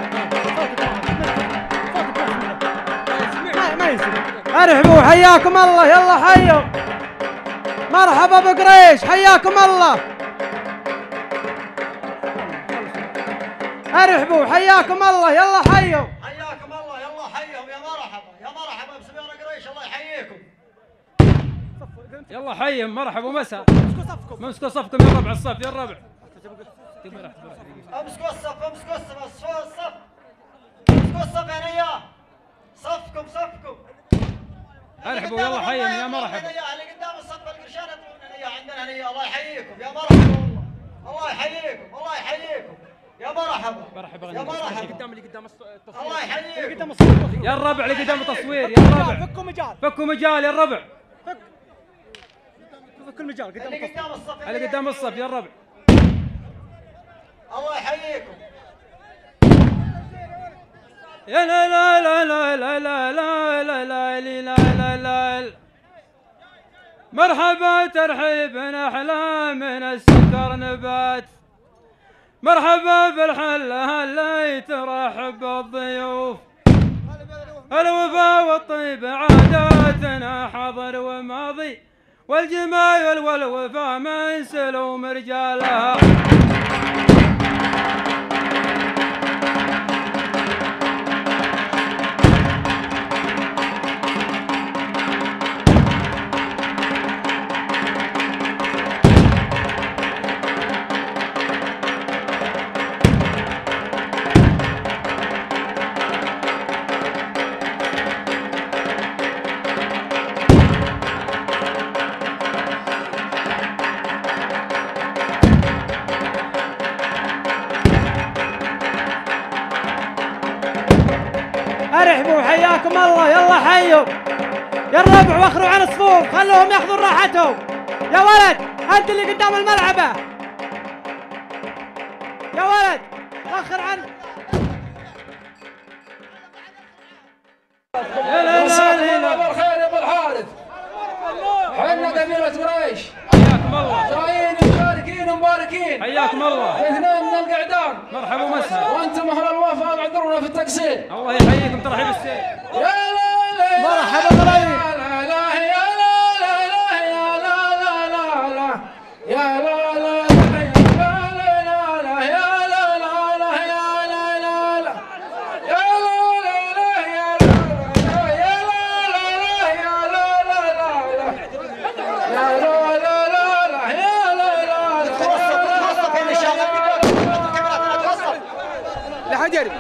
ارحبوا حياكم الله، يلا حيهم، مرحبا بقريش، حياكم الله. ارحبوا حياكم الله، يلا حيهم، حياكم الله، يلا حيهم، يا مرحبا، يا مرحبا بسبيان قريش، الله يحييكم. يلا حيهم، مرحبا ومساء. امسكوا صفكم يا ربع الصف، يا الربع. امسكوا الصف، امسكوا الصف، امسكوا الصف، امسكوا الصف يا نياه، صفكم صفكم. ارحبوا يلا حيهم يا مرحبا. اللي قدام الصف القرشان يطلعون نياه، عندنا نياه، الله يحييكم، يا مرحبا والله، الله يحييكم، الله يحييكم، يا مرحبا، مرحبا يا مرحبا. اللي قدام التصوير، الله يحييكم، يا الربع اللي قدام التصوير، يا الربع. فكوا مجال، فكوا مجال يا الربع. فك المجال قدام اللي قدام الصف، اللي قدام الصف يا الربع. الله يحييكم. يا لا لا لا لا لا لا لا لا لا لا لا لا. مرحبا ترحيب أحلى من السكر نبات. مرحبا بالحلة اللي ترحب بالضيوف. الوفا والطيب عاداتنا حاضر وماضي، والجمال والوفا من سلوم رجالها. ارحبوا حياكم الله. يلا حيوا يا الربع، واخروا عن الصفوف، خلوهم ياخذون راحتهم. يا ولد انت اللي قدام الملعبه، يا ولد وخر عن. مساكم الله بالخير يا ابو الحارث. حنا قبيله قريش حياكم الله. جايين مباركين ومباركين. حياكم الله. اثنين من القعدان. مرحبا ومسهلا. وانتم اهل الوفاء اعذرونا في التقصير. الله يحييكم ترحيب السير. يا لا لا مرحبا قريب. يا لا لا يا لا لا يا لا لا لا لا يا لا لا لحجري.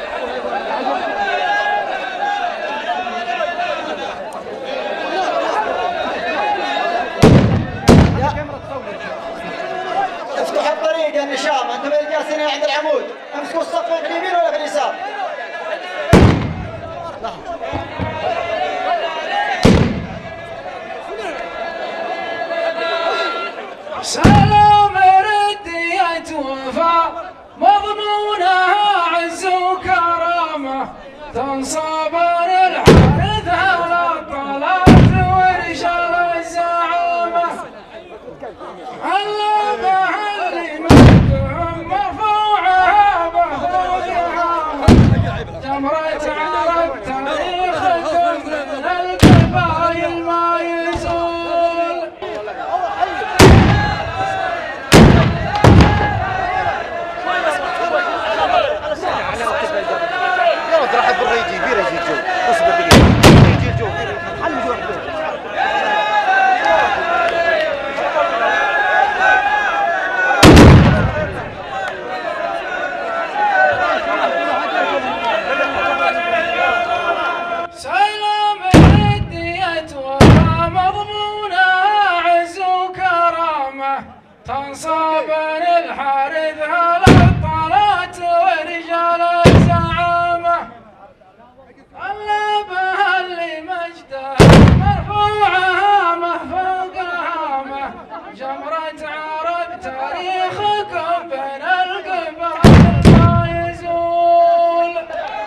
افتحوا الطريق يا النشام، انتم اللي جالسين عند العمود، امسكوا الصف في اليمين ولا في اليسار؟ سلام ردية وفاء مضمونها عز وكرامة، تنصب الحارث على الطلات ورجال الزعامة. علمها اللي مدهم مرفوعها بفوقها، جمرة عرب تاريخكم من القبائل ما يزول. راح بالريجي بير يجي جو اصبر دقيقه يجي جو حل جو. سلام ردية وفاء مضمونها عز وكرامة، تنصب الحارث على الطلات ورجال الزعامة. اللبها اللي مجدها مرفوعها مهفوقها، جمرة عرب تاريخكم بين القبائل ما يزول.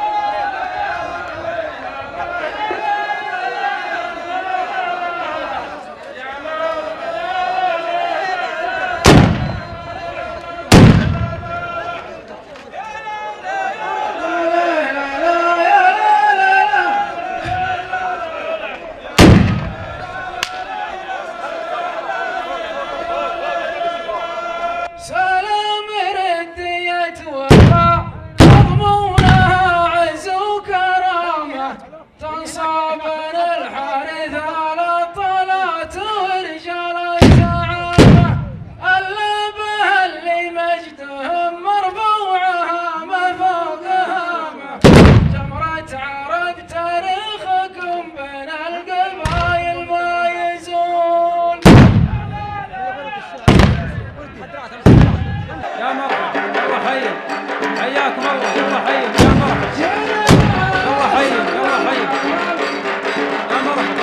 سلام ردية وفاء مضمونها عز وكرامة، تنصب الحارث على الطلات ورجال الزعامة. اللبها اللي مجدهم مرفوعها مفوقها، جمرة عرب تاريخكم بين القبائل ما يزول. يا مرحبا يلا حيوا حياكم الله. يلا حيوا يا مرحبا. يلا حيوا يلا حيوا يا مرحبا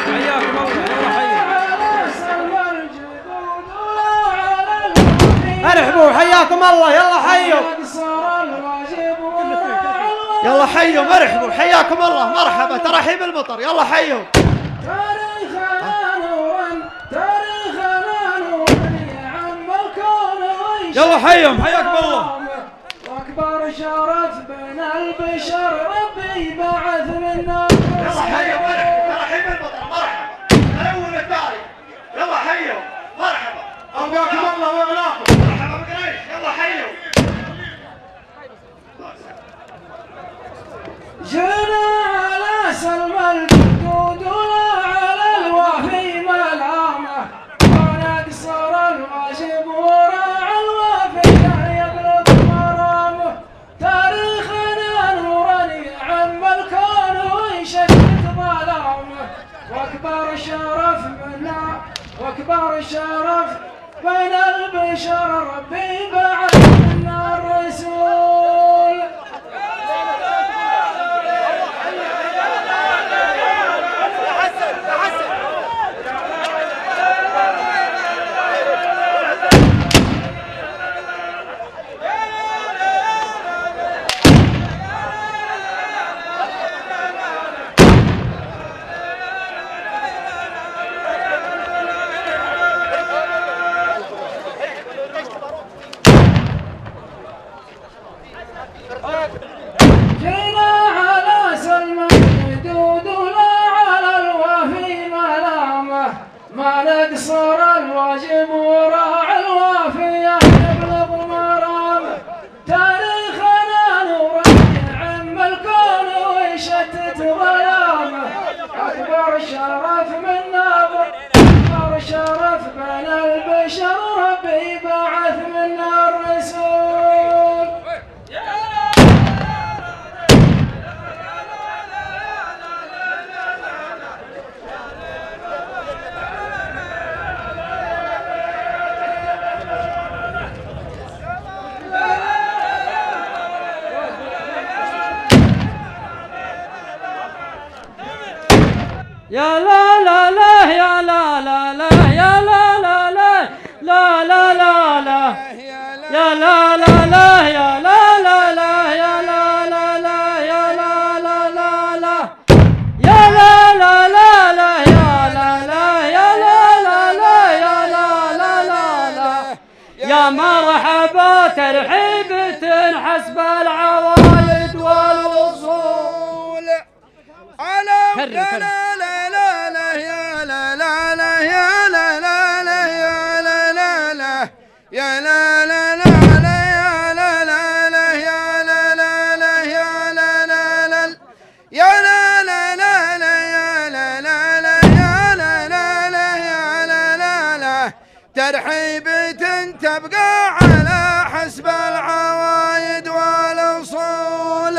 حياكم الله. يلا حيوا. ارحبوا حياكم الله يلا حيوا يلا حيوا مرحبوا حياكم الله مرحبا ترحيب المطر يلا حيوا يلا حيهم حياكم الله واكبر شرف بين البشر ربي بعث منا يلا حيوا مرحبا ترحيب المطر مرحبا الاول الثاني يلا حيوا مرحبا ابقاكم الله واغناكم مرحبا بقريش يلا حيوا جينا على سلم الجدود ولا على الوفي ملامه ونقصر الواجب وراعى الوفي يغلب مرامه تاريخنا نورا يعم الكون ويشتت ظلامه واكبر شرف منا واكبر شرف بين البشر ربي بعث منا الرسول جينا على سلم الجدود ولا على الوفي ملامه ما نقصر الواجب وراعى الوفي يبلغ مرامه تاريخنا نور يعم الكون ويشتت ظلامه اكبر شرف منا اكبر شرف بين البشر ربي بعث منا الرسول يا لا لا لا يا لا لا لا يا لا لا لا لا لا لا لا يا لا لا لا يا لا لا لا يا لا لا لا يا لا لا لا لا يا لا لا لا لا يا لا لا يا لا لا لا يا لا لا لا لا يا مرحبا ترحيبة حسب العوايد والوصول على لا لا لا لا يا لا لا لا يا لا لا لا يا لا لا لا يا لا لا لا يا لا لا لا يا لا لا لا يا لا لا لا يا لا لا لا يا لا لا لا يا لا لا لا يا لا لا لا ترحيبة تبقى على حسب العوايد والأصول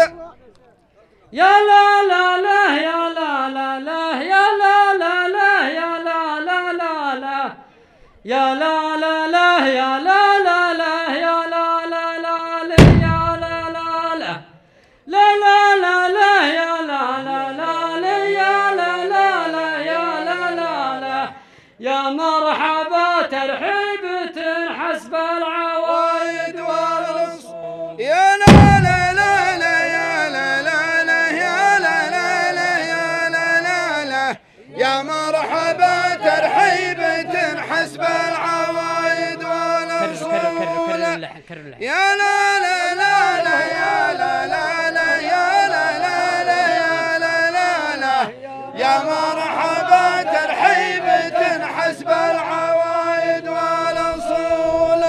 يا لا لا لا يا لا لا لا يا لا لا لا يا لا لا لا لا يا لا لا لا يا لا لا لا يا لا لا لا يا لا لا لا لا لا لا يا لا لا لا يا لا لا لا يا لا لا لا يا مرحبا ترحيبة حسب العوايد والأصول يا لا لا لا لا يا لا لا لا يا لا لا لا يا لا لا لا يا مرحبا ترحيبة حسب العوايد والأصول يا لا لا لا لا يا لا لا لا يا لا لا لا يا لا لا لا يا مرحبا ترحيبة حسب العوايد والأصول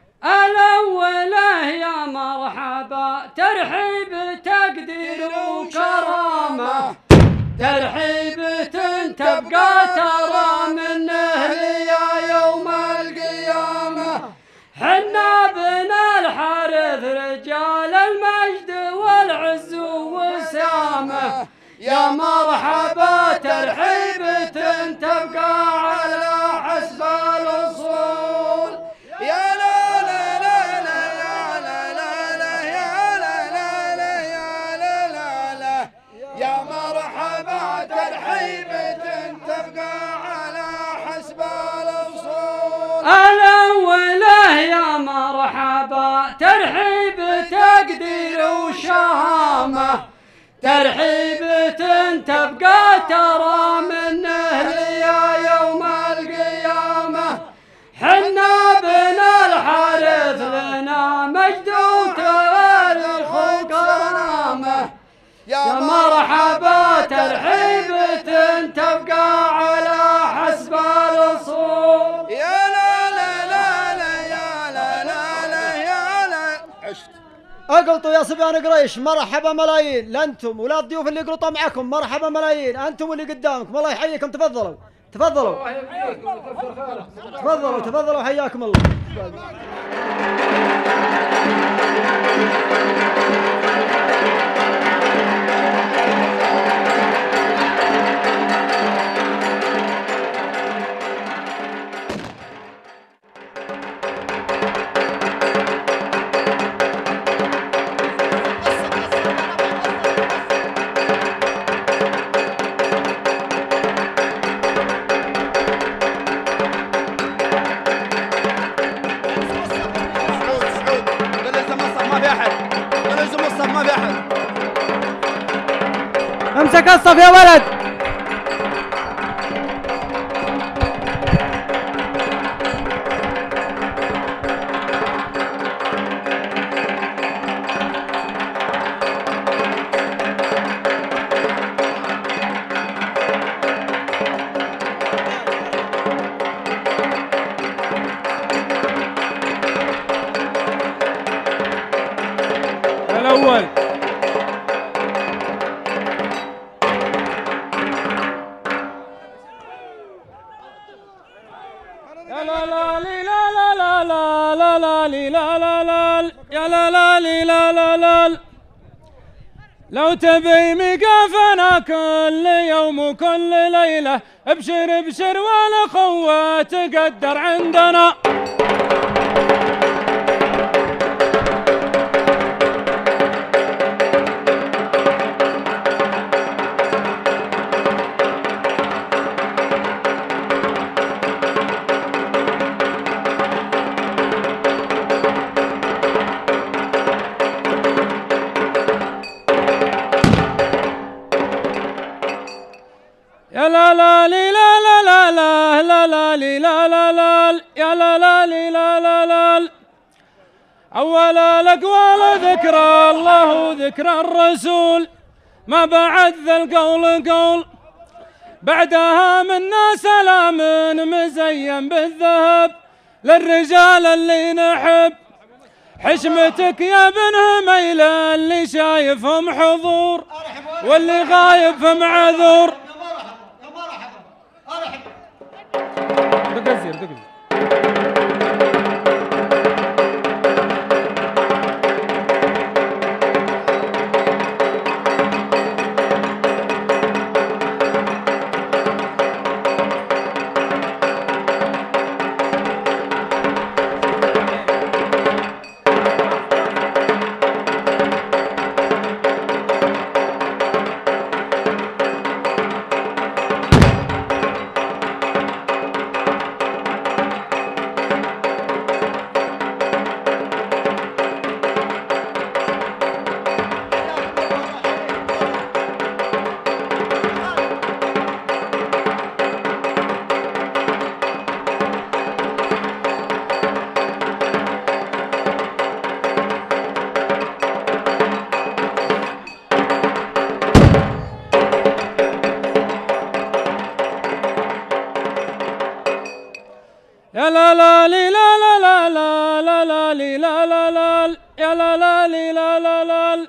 الأولى يا مرحبا ترحيب تقدير وكرامة ترحيبة تبقى ترى من أهلي يوم القيامة حنا بنا الحارث رجال المجد والعز وسامة يا مرحبا ترحيبة تبقى على حسب الأصول يا لا لا لا لا يا لا لا لا يا لا لا لا يا لا لا لا يا مرحبا ترحيبة تبقى على حسب الأصول الأولى يا مرحبا شهامة ترحيبة تبقى ترى منه ليا يوم القيامة حنا بنا الحارث لنا مجد وتاريخ وكرامة يا مرحبا ترحيبة تبقى على حسب الأصول يا لا لا لا لا يا لا لا لا يا لا عشت اقلطوا يا صبيان قريش مرحبا ملايين لا انتم ولا الضيوف اللي قلطوا معكم مرحبا ملايين انتم اللي قدامكم الله يحييكم تفضلوا تفضلوا تفضلوا تفضلوا حياكم الله امسك الصف يا ولد الأول لا لا لا لا لا لا لا لا لا لا لا يا لا لا لا لا لا لو تبي مقافنا كل يوم وكل ليلة ابشر ابشر والأخوة تقدر عندنا يا لا لا لا لا لا لا لا لا لا لا يا لا لا لا لا لا أول الأقوال ذكر الله وذكر الرسول ما بعد ذا القول قول بعدها منا سلام مزين بالذهب للرجال اللي نحب حشمتك يا ابن هميلة اللي شايفهم حضور واللي غايب فمعذور دقزير دقزير يا لا لا لا لا لا لا لا لا لا لا يا لا لا لا لا لا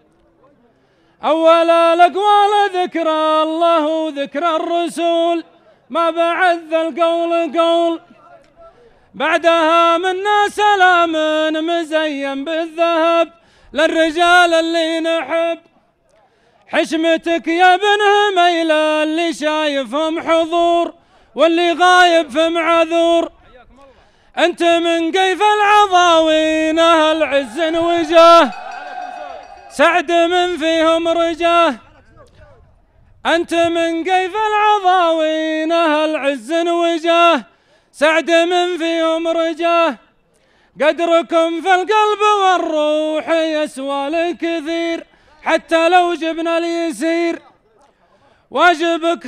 أول الأقوال ذكر الله وذكر الرسول ما بعد ذا القول قول بعدها منا سلام مزين بالذهب للرجال اللي نحب حشمتك يا ابن هميلة اللي شايفهم حضور واللي غايب فمعذور أنت من قيف العضاوين أهل عز وجاه سعد من فيهم رجاه أنت من قيف العضاوين أهل عز وجاه سعد من فيهم رجاه قدركم في القلب والروح يسوى الكثير حتى لو جبنا اليسير. واجبك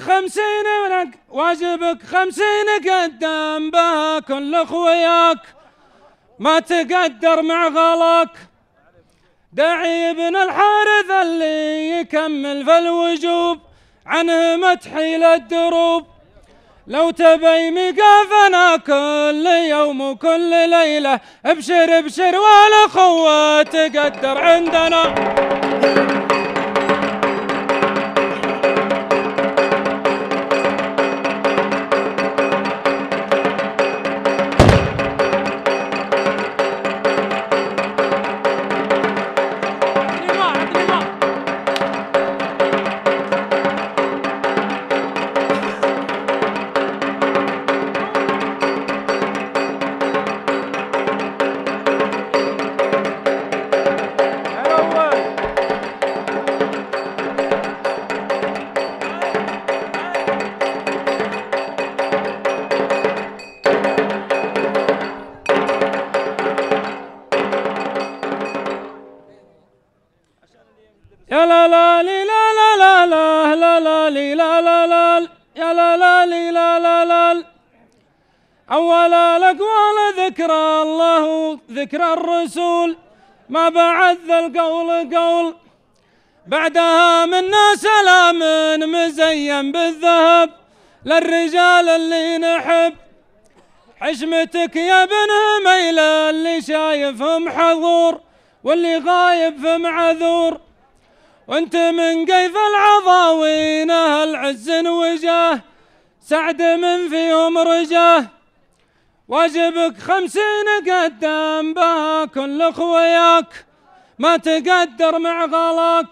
50 قدام بها كل اخوياك ما تقدر مع غلاك. داعي ابن الحارث اللي يكمل في الوجوب عنه متحيل الدروب. لو تبي مقافنا كل يوم وكل ليلة ابشر ابشر والاخوة تقدر عندنا. يا لا لا لي لا لا لا لا لا لا لي لا لا لا يا لا لا لي لا لا لا. أول الأقوال ذكر الله ذكر الرسول ما بعد ذا القول قول. بعدها منا سلام مزين بالذهب للرجال اللي نحب. حشمتك يا بن هميل اللي شايفهم حضور واللي غايب في معذور. وانت من قيف العضاوين اهل عز وجاه سعد من فيهم رجاه. واجبك 50 قدام بها كل اخوياك ما تقدر مع غلاك.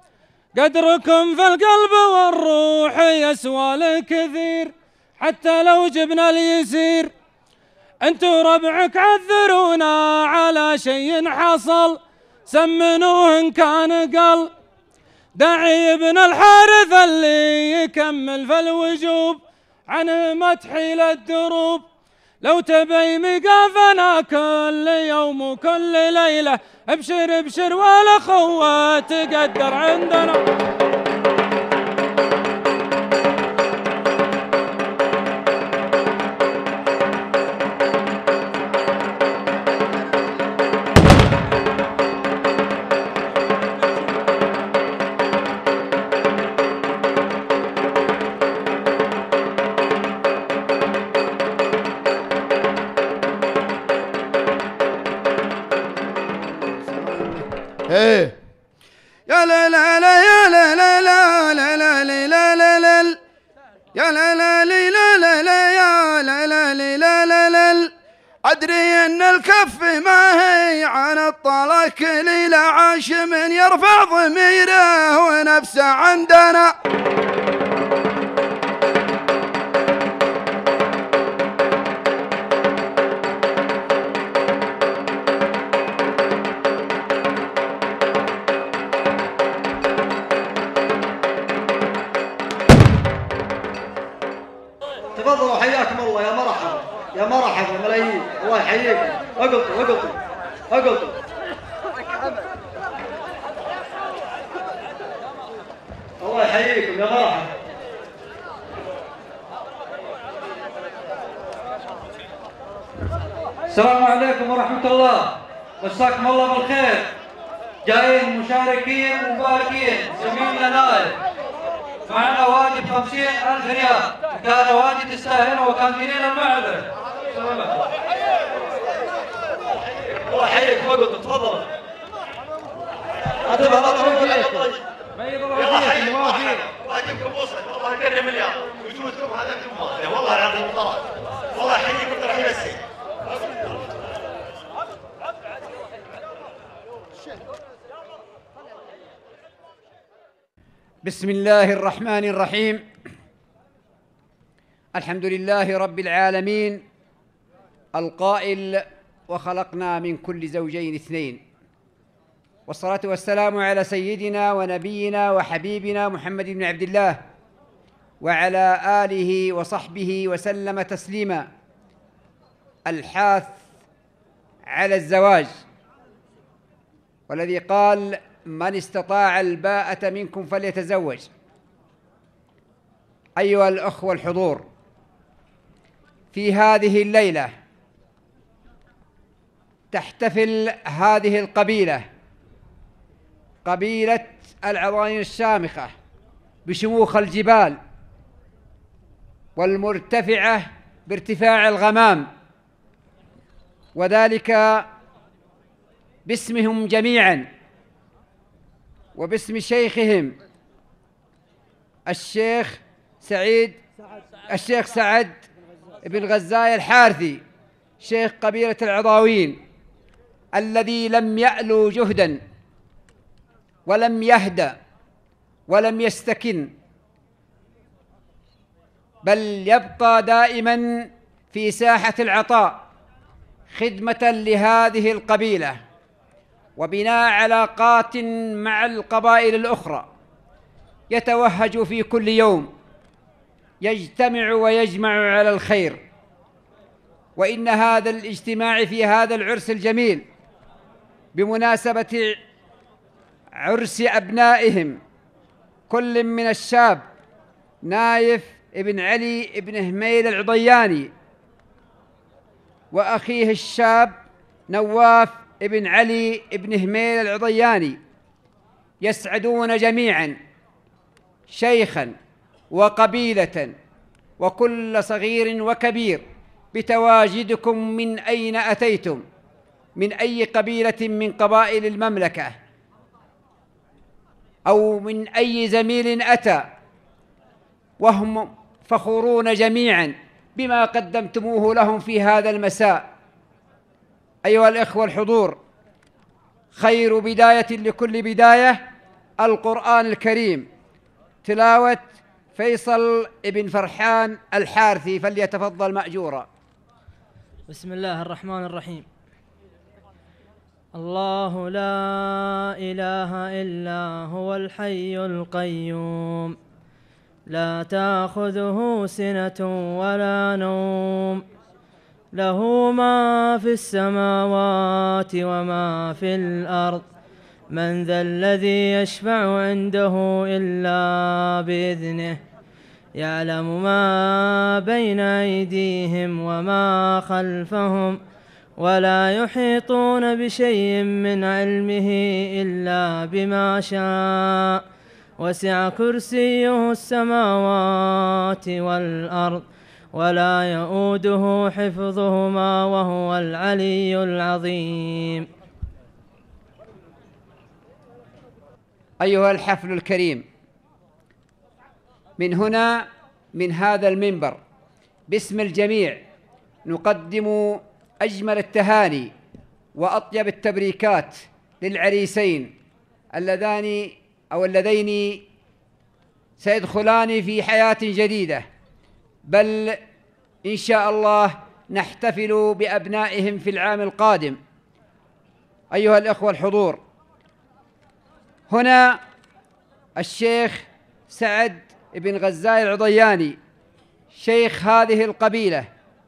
قدركم في القلب والروح يسوى الكثير حتى لو جبنا اليسير. انتو ربعك عذرونا على شيء حصل سمنوه ان كان قل. داعي ابن الحارث اللي يكمل في الوجوب عنه متحيل الدروب. لو تبي مقافنا كل يوم وكل ليلة ابشر ابشر والاخوة تقدر عندنا. ايه يا لا لا لا يا لا لا لا لا لا لا لا لا يا لا لا لا لا لا يا لا لا لا لا لا. أدري أن الكف ما هي عن الطلاق ليلة عاش من يرفع ضميره ونفسه عندنا. تفضلوا حياكم الله. يا مرحبا يا مرحبا ملايين. الله يحييكم. اقلطوا اقلطوا اقلطوا. الله يحييكم يا مرحبا. السلام عليكم ورحمة الله. مساكم الله بالخير. جايين مشاركين ومباركين زميلنا نائب. معنا واجب 50,000 ريال. كان واجب تستاهل وكان ديننا المعذرة. الله يحييكم. اقلطوا تفضلوا. يلا حيكم واجبكم وصل. الله يكرم اليوم وجودكم هذا المواضيع والله العظيم طلال. والله يحييكم ترحيب السيد. بسم الله الرحمن الرحيم. الحمد لله رب العالمين القائل وخلقنا من كل زوجين اثنين. والصلاة والسلام على سيدنا ونبينا وحبيبنا محمد بن عبد الله وعلى آله وصحبه وسلم تسليما. الحاث على الزواج، والذي قال من استطاع الباءة منكم فليتزوج. أيها الأخوة الحضور، في هذه الليلة تحتفل هذه القبيلة، قبيلة العضاين الشامخة، بشموخ الجبال والمرتفعة بارتفاع الغمام، وذلك باسمهم جميعا وباسم شيخهم الشيخ سعد بن غزاي الحارثي، شيخ قبيلة العضاوين، الذي لم يألو جهدا ولم يهدأ ولم يستكن، بل يبقى دائما في ساحة العطاء خدمة لهذه القبيلة وبناء علاقات مع القبائل الأخرى. يتوهج في كل يوم، يجتمع ويجمع على الخير. وإن هذا الاجتماع في هذا العرس الجميل بمناسبة عرس أبنائهم، كل من الشاب نايف ابن علي ابن هميل العضياني وأخيه الشاب نواف ابن علي ابن هميل العضياني، يسعدون جميعا شيخا وقبيلة وكل صغير وكبير بتواجدكم من أين أتيتم، من أي قبيلة من قبائل المملكة أو من أي زميل أتى، وهم فخورون جميعا بما قدمتموه لهم في هذا المساء. أيها الإخوة الحضور، خير بداية لكل بداية القرآن الكريم، تلاوة فيصل ابن فرحان الحارثي، فليتفضل مأجورا. بسم الله الرحمن الرحيم. الله لا إله إلا هو الحي القيوم، لا تأخذه سنة ولا نوم، له ما في السماوات وما في الأرض، من ذا الذي يشفع عنده إلا بإذنه، يعلم ما بين أيديهم وما خلفهم، ولا يحيطون بشيء من علمه إلا بما شاء، وسع كرسيه السماوات والأرض، ولا يؤوده حفظهما وهو العلي العظيم. أيها الحفل الكريم، من هنا من هذا المنبر باسم الجميع نقدم أجمل التهاني وأطيب التبريكات للعريسين اللذين سيدخلان في حياة جديدة، بل إن شاء الله نحتفل بأبنائهم في العام القادم. أيها الأخوة الحضور، هنا الشيخ سعد بن غزاي العضياني شيخ هذه القبيلة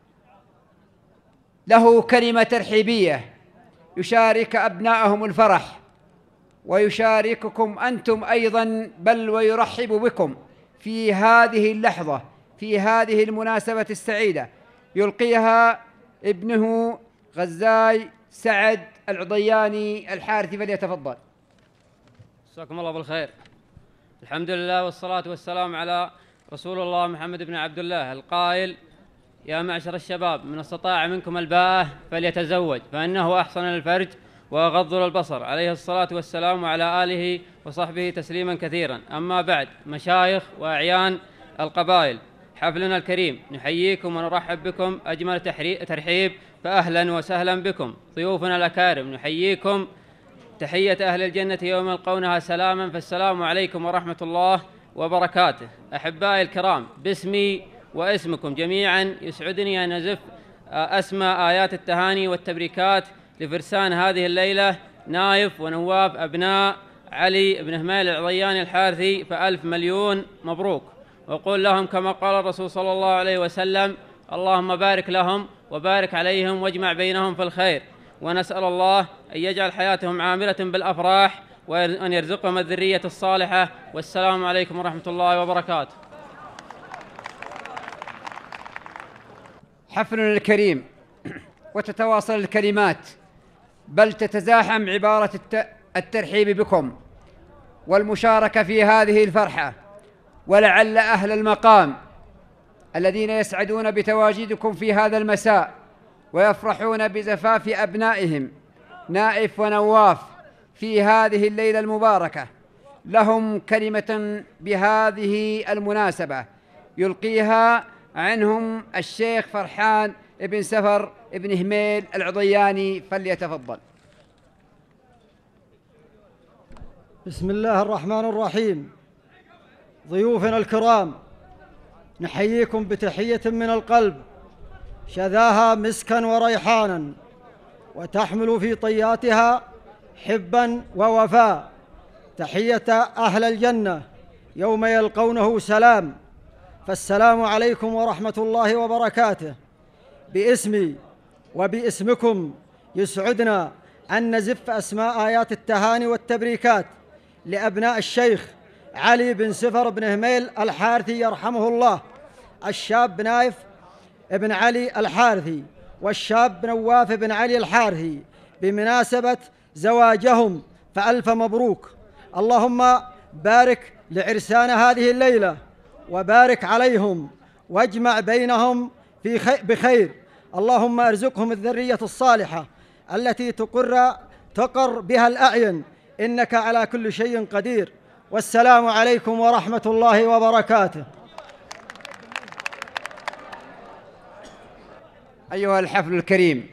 له كلمة ترحيبية يشارك أبنائهم الفرح ويشارككم أنتم أيضا، بل ويرحب بكم في هذه اللحظة، في هذه المناسبة السعيدة، يلقيها ابنه غزاي سعد العضياني الحارثي، فليتفضل. مساكم الله بالخير. الحمد لله والصلاة والسلام على رسول الله محمد بن عبد الله القائل: يا معشر الشباب من استطاع منكم الباءة فليتزوج فإنه أحصن للفرج وأغض للبصر، عليه الصلاة والسلام، وعلى آله وصحبه تسليما كثيرا. أما بعد، مشايخ وأعيان القبائل، حفلنا الكريم نحييكم ونرحب بكم أجمل ترحيب، فأهلا وسهلا بكم. ضيوفنا الأكارم نحييكم تحية أهل الجنة يوم يلقونها سلاما، فالسلام عليكم ورحمة الله وبركاته. أحبائي الكرام، باسمي واسمكم جميعا يسعدني أن أزف أسمى آيات التهاني والتبريكات لفرسان هذه الليلة، نايف ونواف أبناء علي بن هميل العضياني الحارثي، فألف مليون مبروك. وأقول لهم كما قال الرسول صلى الله عليه وسلم: اللهم بارك لهم وبارك عليهم واجمع بينهم في الخير. ونسأل الله أن يجعل حياتهم عامرة بالأفراح وأن يرزقهم الذرية الصالحة. والسلام عليكم ورحمة الله وبركاته. حفل الكريم وتتواصل الكلمات بل تتزاحم عبارة الترحيب بكم والمشاركة في هذه الفرحة، ولعل أهل المقام الذين يسعدون بتواجدكم في هذا المساء ويفرحون بزفاف أبنائهم نائف ونواف في هذه الليلة المباركة لهم كلمة بهذه المناسبة يلقيها عنهم الشيخ فرحان ابن سفر ابن هميل العضياني، فليتفضل. بسم الله الرحمن الرحيم. ضيوفنا الكرام، نحييكم بتحية من القلب شذاها مسكا وريحانا وتحمل في طياتها حبا ووفاء، تحية أهل الجنة يوم يلقونه سلام. فالسلام عليكم ورحمة الله وبركاته. باسمي وباسمكم يسعدنا أن نزف أسماء آيات التهاني والتبريكات لأبناء الشيخ علي بن سفر بن هميل الحارثي يرحمه الله، الشاب نايف بن علي الحارثي والشاب نواف بن علي الحارثي بمناسبة زواجهم، فألف مبروك. اللهم بارك لعرسان هذه الليلة وبارك عليهم واجمع بينهم بخير. اللهم ارزقهم الذرية الصالحة التي تقر بها الأعين، إنك على كل شيء قدير. والسلام عليكم ورحمة الله وبركاته. أيها الحفل الكريم،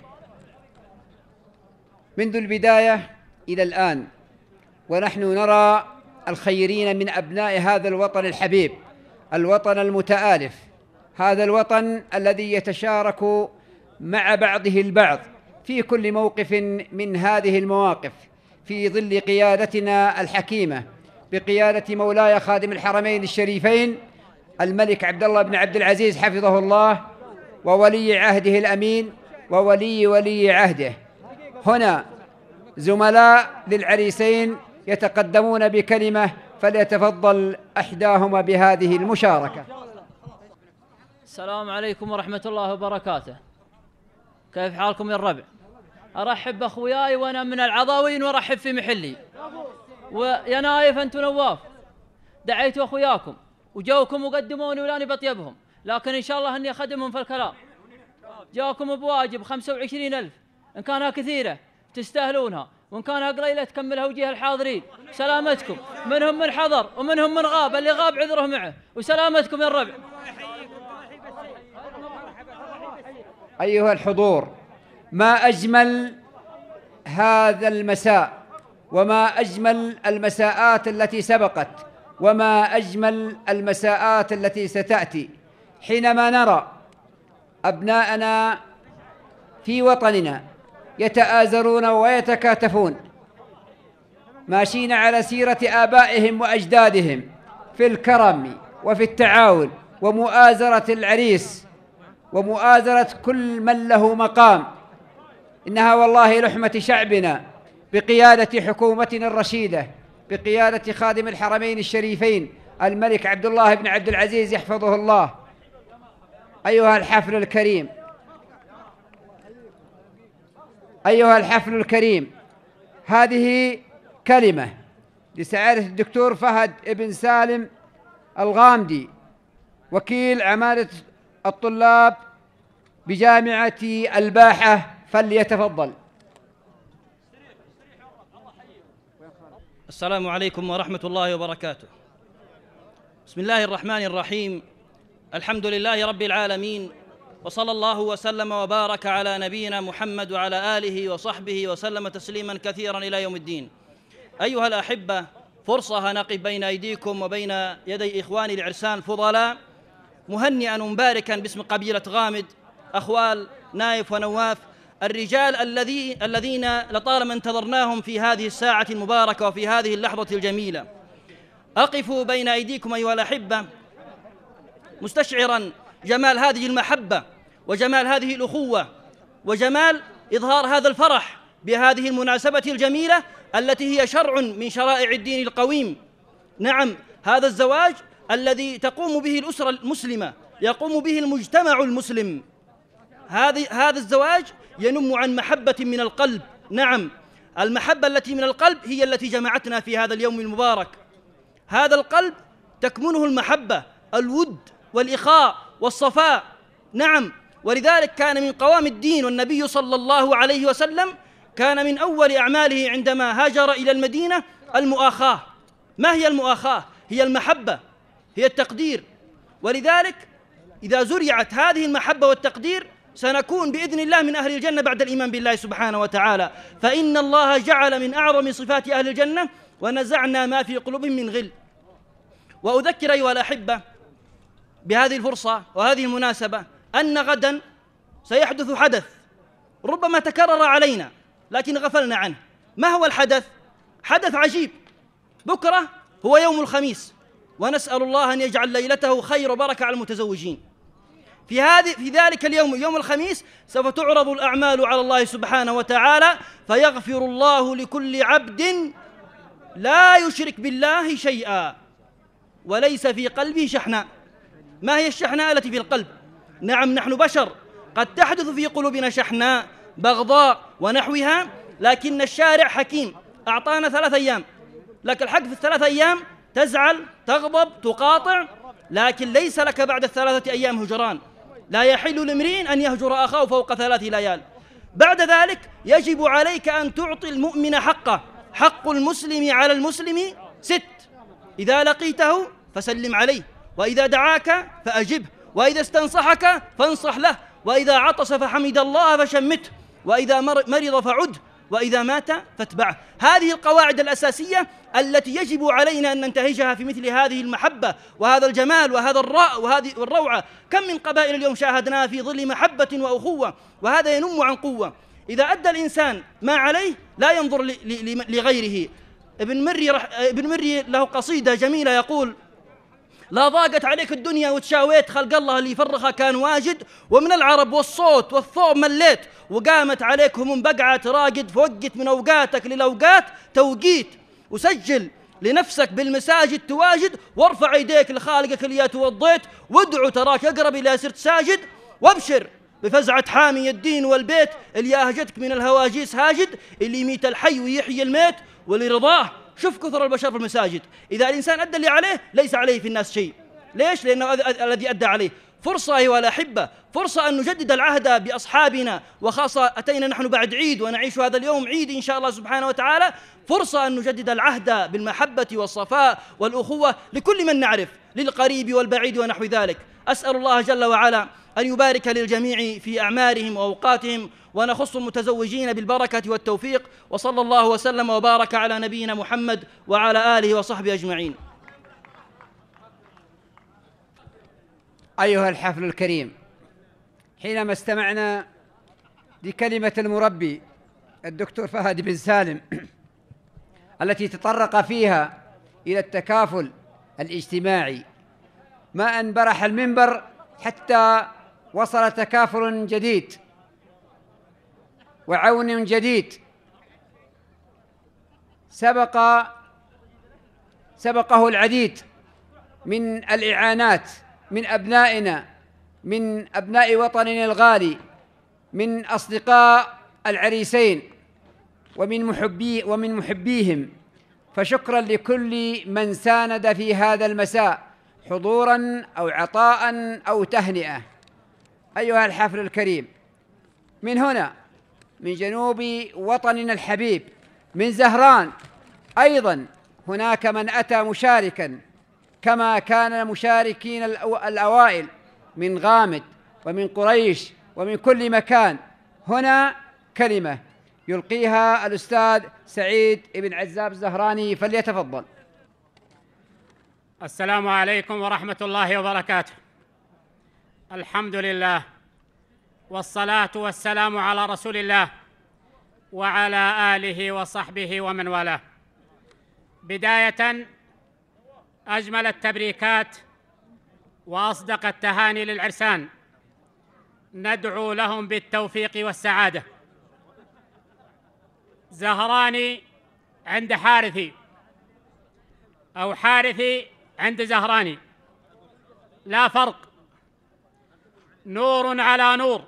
منذ البداية إلى الآن ونحن نرى الخيرين من أبناء هذا الوطن الحبيب، الوطن المتآلف، هذا الوطن الذي يتشارك مع بعضه البعض في كل موقف من هذه المواقف في ظل قيادتنا الحكيمة بقيادة مولاي خادم الحرمين الشريفين الملك عبد الله بن عبد العزيز حفظه الله، وولي عهده الأمين وولي عهده. هنا زملاء للعريسين يتقدمون بكلمة، فليتفضل أحداهما بهذه المشاركة. السلام عليكم ورحمة الله وبركاته. كيف حالكم يا الربع؟ أرحب بأخوياي وأنا من العضاوين وأرحب في محلي. ويا نايف أنتم نواف، دعيت أخوياكم وجوكم وقدموني ولاني بطيبهم، لكن إن شاء الله أني أخدمهم في الكلام. جاكم بواجب 25,000، إن كانها كثيرة تستاهلونها، وإن كانها قليلة تكملها وجيه الحاضرين. سلامتكم، منهم من حضر ومنهم من غاب، اللي غاب عذره معه، وسلامتكم يا الربع. أيها الحضور، ما أجمل هذا المساء وما أجمل المساءات التي سبقت وما أجمل المساءات التي ستأتي حينما نرى أبناءنا في وطننا يتآزرون ويتكاتفون ماشين على سيرة آبائهم وأجدادهم في الكرم وفي التعاون ومؤازرة العريس ومؤازرة كل من له مقام. إنها والله لحمة شعبنا بقيادة حكومتنا الرشيدة بقيادة خادم الحرمين الشريفين الملك عبد الله بن عبد العزيز يحفظه الله. أيها الحفل الكريم، أيها الحفل الكريم، هذه كلمة لسعادة الدكتور فهد ابن سالم الغامدي وكيل عمادة الطلاب بجامعة الباحة، فليتفضل. السلام عليكم ورحمة الله وبركاته. بسم الله الرحمن الرحيم. الحمد لله رب العالمين، وصلى الله وسلم وبارك على نبينا محمد وعلى آله وصحبه وسلم تسليما كثيرا إلى يوم الدين. أيها الأحبة، فرصة نقف بين أيديكم وبين يدي إخواني العرسان الفضلاء مهنئا ومباركا باسم قبيلة غامد، أخوال نايف ونواف، الرجال الذين لطالما انتظرناهم في هذه الساعة المباركة وفي هذه اللحظة الجميلة. أقف بين أيديكم أيها الأحبة مستشعرا جمال هذه المحبة وجمال هذه الأخوة وجمال إظهار هذا الفرح بهذه المناسبة الجميلة التي هي شرع من شرائع الدين القويم. نعم، هذا الزواج الذي تقوم به الأسرة المسلمة، يقوم به المجتمع المسلم. هذا الزواج ينم عن محبة من القلب. نعم، المحبة التي من القلب هي التي جمعتنا في هذا اليوم المبارك. هذا القلب تكمنه المحبة، الود والإخاء والصفاء. نعم، ولذلك كان من قوام الدين، والنبي صلى الله عليه وسلم كان من أول أعماله عندما هاجر إلى المدينة المؤاخاة. ما هي المؤاخاة؟ هي المحبة، هي التقدير. ولذلك إذا زرعت هذه المحبة والتقدير سنكون بإذن الله من أهل الجنة بعد الإيمان بالله سبحانه وتعالى، فإن الله جعل من أعظم صفات أهل الجنة ونزعنا ما في قلوبهم من غل. وأذكر أيها الأحبة بهذه الفرصة وهذه المناسبة أن غدا سيحدث حدث ربما تكرر علينا لكن غفلنا عنه. ما هو الحدث؟ حدث عجيب. بكرة هو يوم الخميس، ونسأل الله أن يجعل ليلته خير وبركة على المتزوجين. في ذلك اليوم، يوم الخميس، سوف تعرض الأعمال على الله سبحانه وتعالى، فيغفر الله لكل عبد لا يشرك بالله شيئا وليس في قلبه شحناء. ما هي الشحناء التي في القلب؟ نعم، نحن بشر قد تحدث في قلوبنا شحناء، بغضاء ونحوها، لكن الشارع حكيم، أعطانا 3 أيام. لك الحق في ال3 أيام تزعل، تغضب، تقاطع، لكن ليس لك بعد ال3 أيام هجران. لا يحل لامرئ أن يهجر أخاه فوق 3 ليال. بعد ذلك يجب عليك أن تعطي المؤمن حقه. حق المسلم على المسلم 6: إذا لقيته فسلم عليه، وإذا دعاك فأجبه، وإذا استنصحك فانصح له، وإذا عطس فحمد الله فشمته، وإذا مرض فعده، وإذا مات فاتبعه. هذه القواعد الأساسية التي يجب علينا أن ننتهجها في مثل هذه المحبة وهذا الجمال وهذا الراء وهذه الروعة. كم من قبائل اليوم شاهدناها في ظل محبة وأخوة، وهذا ينم عن قوة. إذا أدى الإنسان ما عليه لا ينظر لغيره. ابن مري له قصيدة جميلة يقول: لا ضاقت عليك الدنيا وتشاويت، خلق الله اللي يفرخها كان واجد، ومن العرب والصوت والثوب مليت، وقامت عليك هموم بقعة تراقد، فوقت من أوقاتك للأوقات توقيت، وسجل لنفسك بالمساجد تواجد، وارفع يديك لخالقك اللي توضيت، وادعو تراك أقرب إلى صرت ساجد، وابشر بفزعة حامي الدين والبيت اللي أهجتك من الهواجيس هاجد، اللي يميت الحي ويحيي الميت ولرضاه. شوف كثر البشر في المساجد. إذا الإنسان أدى اللي عليه ليس عليه في الناس شيء. ليش؟ لأنه الذي أدى عليه. فرصة أيها الأحبة، فرصة أن نجدد العهد بأصحابنا، وخاصة أتينا نحن بعد عيد ونعيش هذا اليوم عيد إن شاء الله سبحانه وتعالى. فرصة أن نجدد العهد بالمحبة والصفاء والأخوة لكل من نعرف، للقريب والبعيد ونحو ذلك. أسأل الله جل وعلا أن يبارك للجميع في أعمارهم وأوقاتهم، ونخص المتزوجين بالبركة والتوفيق. وصلى الله وسلم وبارك على نبينا محمد وعلى آله وصحبه أجمعين. أيها الحفل الكريم، حينما استمعنا لكلمة المربي الدكتور فهد بن سالم التي تطرق فيها إلى التكافل الاجتماعي، ما أن برح المنبر حتى وصل تكافل جديد وعون جديد سبقه العديد من الإعانات من أبنائنا، من أبناء وطننا الغالي، من أصدقاء العريسين ومن محبيهم. فشكرا لكل من ساند في هذا المساء حضورا أو عطاء أو تهنئة. أيها الحفل الكريم، من هنا من جنوب وطننا الحبيب من زهران أيضا هناك من أتى مشاركا، كما كان المشاركين الأوائل من غامد ومن قريش ومن كل مكان. هنا كلمة يلقيها الأستاذ سعيد بن عزاب الزهراني، فليتفضل. السلام عليكم ورحمة الله وبركاته. الحمد لله والصلاة والسلام على رسول الله وعلى آله وصحبه ومن والاه. بداية أجمل التبريكات وأصدق التهاني للعرسان، ندعو لهم بالتوفيق والسعادة، زهراني عند حارثي أو حارثي عند زهراني، لا فرق، نور على نور،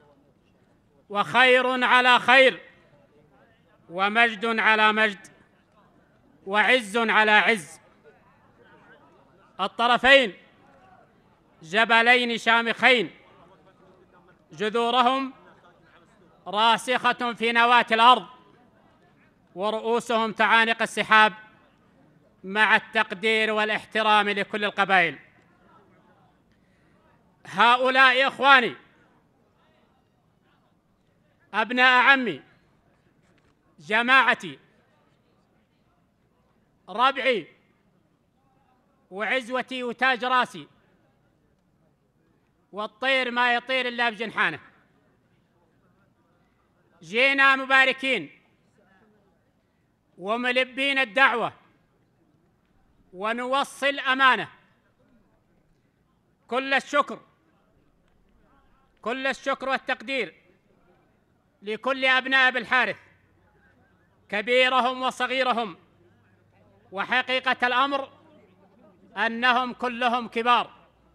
وخير على خير، ومجد على مجد، وعز على عز. الطرفين جبلين شامخين جذورهم راسخة في نواة الأرض، ورؤوسهم تعانق السحاب، مع التقدير والاحترام لكل القبائل. هؤلاء إخواني، أبناء عمي، جماعتي، ربعي وعزوتي وتاج راسي، والطير ما يطير إلا بجنحانه. جينا مباركين وملبين الدعوة ونوصل أمانة. كل الشكر والتقدير لكل أبناء بالحارث، كبيرهم وصغيرهم، وحقيقة الأمر أنهم كلهم كبار.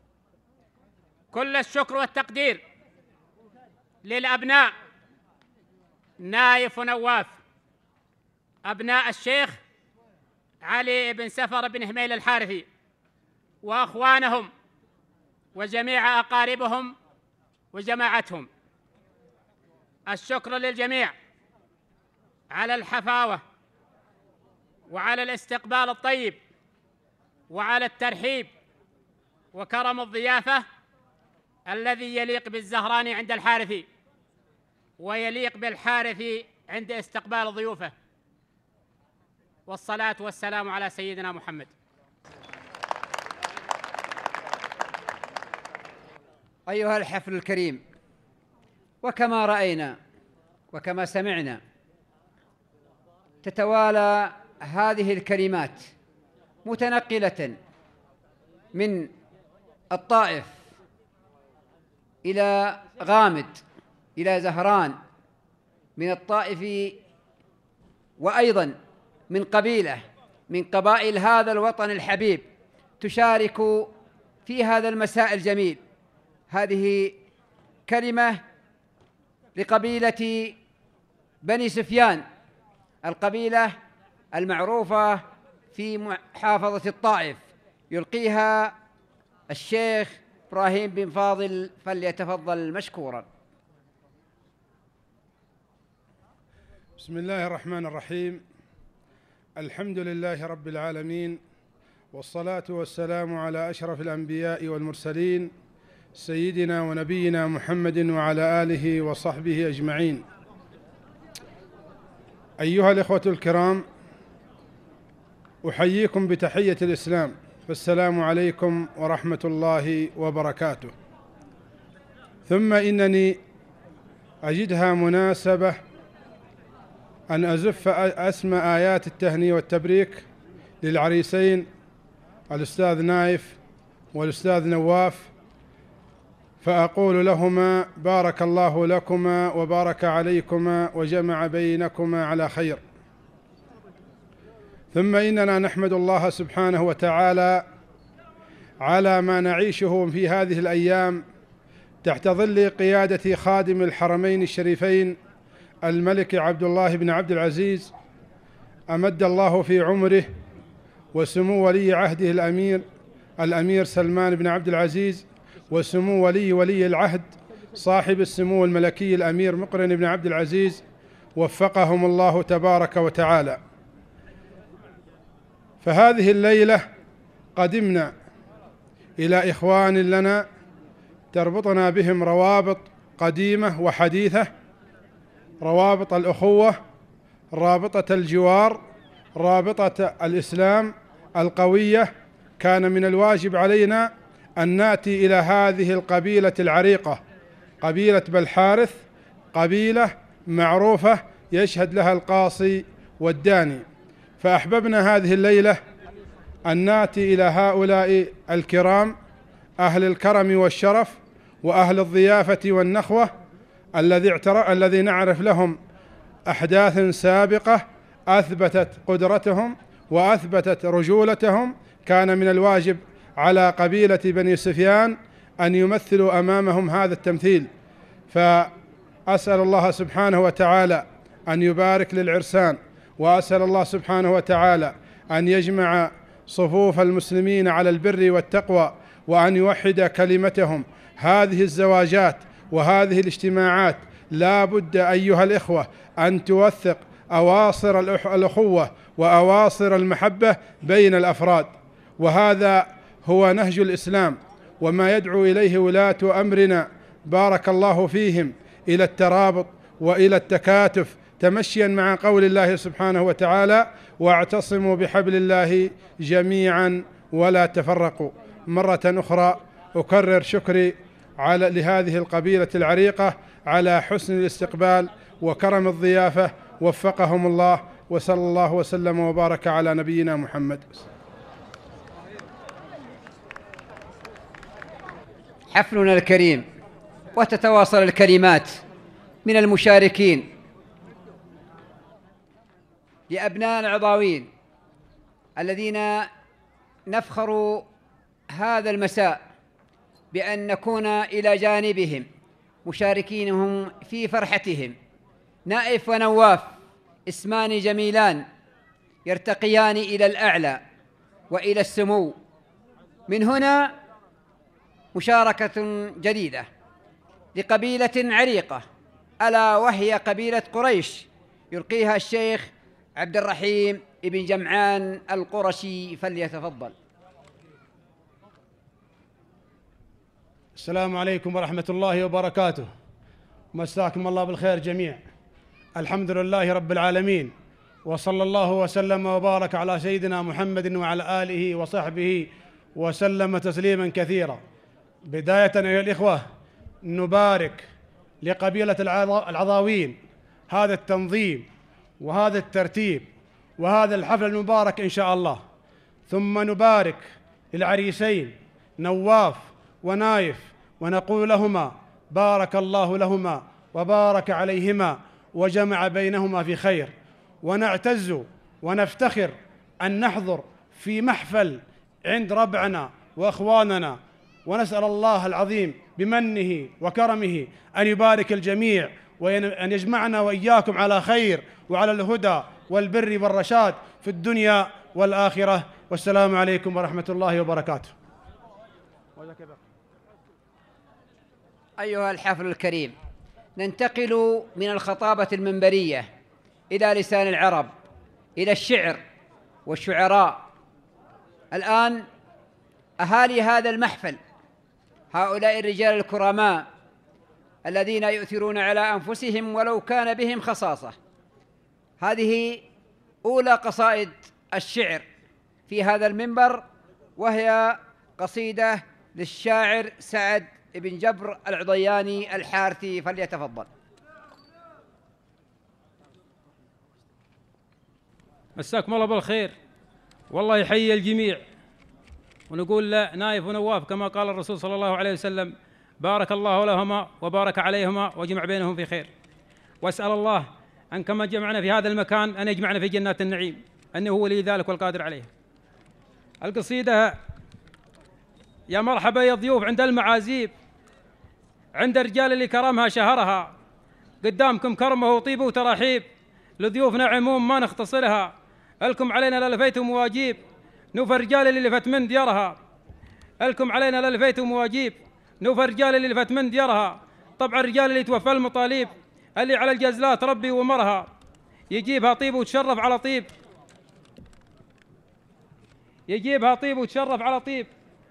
كل الشكر والتقدير للأبناء نايف ونواف، أبناء الشيخ علي بن سفر بن هميل الحارثي وأخوانهم وجميع أقاربهم وجماعتهم. الشكر للجميع على الحفاوة وعلى الاستقبال الطيب وعلى الترحيب وكرم الضيافة الذي يليق بالزهراني عند الحارثي ويليق بالحارثي عند استقبال ضيوفه. والصلاة والسلام على سيدنا محمد. أيها الحفل الكريم، وكما رأينا وكما سمعنا تتوالى هذه الكلمات متنقلة من الطائف إلى غامد إلى زهران، من الطائف وأيضا من قبيلة من قبائل هذا الوطن الحبيب تشارك في هذا المساء الجميل. هذه كلمة لقبيلة بني سفيان، القبيلة المعروفة في محافظة الطائف، يلقيها الشيخ إبراهيم بن فاضل، فليتفضل مشكورا. بسم الله الرحمن الرحيم. الحمد لله رب العالمين، والصلاة والسلام على أشرف الأنبياء والمرسلين سيدنا ونبينا محمد وعلى آله وصحبه أجمعين. أيها الإخوة الكرام، أحييكم بتحية الإسلام، فالسلام عليكم ورحمة الله وبركاته. ثم إنني أجدها مناسبة أن أزف أسمى آيات التهنئة والتبريك للعريسين الأستاذ نايف والأستاذ نواف، فأقول لهما بارك الله لكما وبارك عليكما وجمع بينكما على خير. ثم إننا نحمد الله سبحانه وتعالى على ما نعيشه في هذه الأيام تحت ظل قيادة خادم الحرمين الشريفين الملك عبد الله بن عبد العزيز، أمد الله في عمره، وسمو ولي عهده الأمير سلمان بن عبد العزيز، وسمو ولي العهد صاحب السمو الملكي الأمير مقرن بن عبد العزيز، وفقهم الله تبارك وتعالى. فهذه الليلة قدمنا إلى إخوان لنا تربطنا بهم روابط قديمة وحديثة، روابط الأخوة، رابطة الجوار، رابطة الإسلام القوية. كان من الواجب علينا أن نأتي إلى هذه القبيلة العريقة، قبيلة بالحارث، قبيلة معروفة يشهد لها القاصي والداني. فأحببنا هذه الليلة أن نأتي إلى هؤلاء الكرام، أهل الكرم والشرف وأهل الضيافة والنخوة، الذي نعرف لهم أحداث سابقة أثبتت قدرتهم وأثبتت رجولتهم، كان من الواجب على قبيلة بني سفيان أن يمثلوا أمامهم هذا التمثيل. فأسأل الله سبحانه وتعالى أن يبارك للعرسان، وأسأل الله سبحانه وتعالى أن يجمع صفوف المسلمين على البر والتقوى، وأن يوحد كلمتهم. هذه الزواجات وهذه الاجتماعات لا بد أيها الإخوة أن توثق أواصر الأخوة وأواصر المحبة بين الأفراد، وهذا هو نهج الإسلام وما يدعو إليه ولاة أمرنا بارك الله فيهم، إلى الترابط وإلى التكاتف، تمشيا مع قول الله سبحانه وتعالى: واعتصموا بحبل الله جميعا ولا تفرقوا. مرة أخرى أكرر شكري لهذه القبيلة العريقة على حسن الاستقبال وكرم الضيافة، وفقهم الله، وصلى الله وسلم وبارك على نبينا محمد. حفلنا الكريم، وتتواصل الكلمات من المشاركين لأبناء العضاوين الذين نفخر هذا المساء بأن نكون إلى جانبهم مشاركينهم في فرحتهم. نائف ونواف اسمان جميلان يرتقيان إلى الأعلى وإلى السمو. من هنا مشاركة جديدة لقبيلة عريقة، ألا وهي قبيلة قريش، يلقيها الشيخ عبد الرحيم بن جمعان القرشي، فليتفضل. السلام عليكم ورحمة الله وبركاته، مساكم الله بالخير جميع. الحمد لله رب العالمين، وصلى الله وسلم وبارك على سيدنا محمد وعلى آله وصحبه وسلم تسليما كثيرا. بداية أيها الإخوة، نبارك لقبيلة العضاوين هذا التنظيم وهذا الترتيب وهذا الحفل المبارك إن شاء الله. ثم نبارك للعريسين نواف ونايف، ونقول لهما بارك الله لهما وبارك عليهما وجمع بينهما في خير. ونعتز ونفتخر أن نحضر في محفل عند ربعنا وأخواننا، ونسأل الله العظيم بمنه وكرمه أن يبارك الجميع، وأن يجمعنا وإياكم على خير وعلى الهدى والبر والرشاد في الدنيا والآخرة. والسلام عليكم ورحمة الله وبركاته. أيها الحفل الكريم، ننتقل من الخطابة المنبرية إلى لسان العرب، إلى الشعر والشعراء. الآن أهالي هذا المحفل، هؤلاء الرجال الكرماء الذين يؤثرون على أنفسهم ولو كان بهم خصاصة. هذه أولى قصائد الشعر في هذا المنبر، وهي قصيدة للشاعر سعد بن جبر العضياني الحارثي، فليتفضل. مساكم الله بالخير، والله يحيي الجميع، ونقول نايف ونواف كما قال الرسول صلى الله عليه وسلم: بارك الله لهما وبارك عليهما وجمع بينهم في خير. واسأل الله أن كما جمعنا في هذا المكان أن يجمعنا في جنات النعيم، أنه هو ولي ذلك والقادر عليه. القصيدة: يا مرحبا يا ضيوف عند المعازيب، عند الرجال اللي كرمها شهرها، قدامكم كرمه وطيبه وتراحيب، لضيوفنا عموم ما نختصرها، الكم علينا للفيتم واجيب، نوف الرجال اللي لفت من ديارها، الكم علينا للفيتم واجيب، نوف الرجال اللي لفت من ديارها، طبع الرجال اللي توفى المطاليب، اللي على الجزلات ربي ومرها، يجيبها طيب وتشرف على طيب، يجيبها طيب وتشرف على طيب.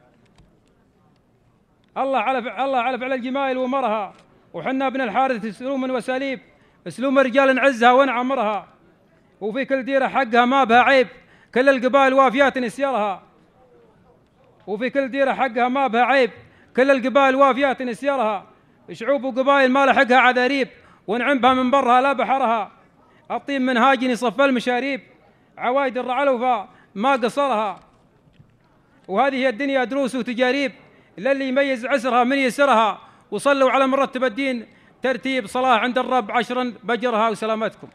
الله علف على الجمايل ومرها، وحنا ابن الحارث سلوم وسليب، سلوم رجال نعزها ونعمرها، وفي كل ديره حقها ما بها عيب، كل القبائل وافيات نسيرها، وفي كل ديره حقها ما بها عيب، كل القبائل وافيات نسيرها، شعوب وقبائل ما لحقها عذاريب، ونعم بها من برها لا بحرها، الطيب من هاجن يصفى المشاريب، عوايد الرعلوفة ما قصرها. وهذه هي الدنيا دروس وتجاريب، للي يميز عسرها من يسرها، وصلوا على مرتب الدين ترتيب صلاة عند الرب 10 بجرها وسلامتكم.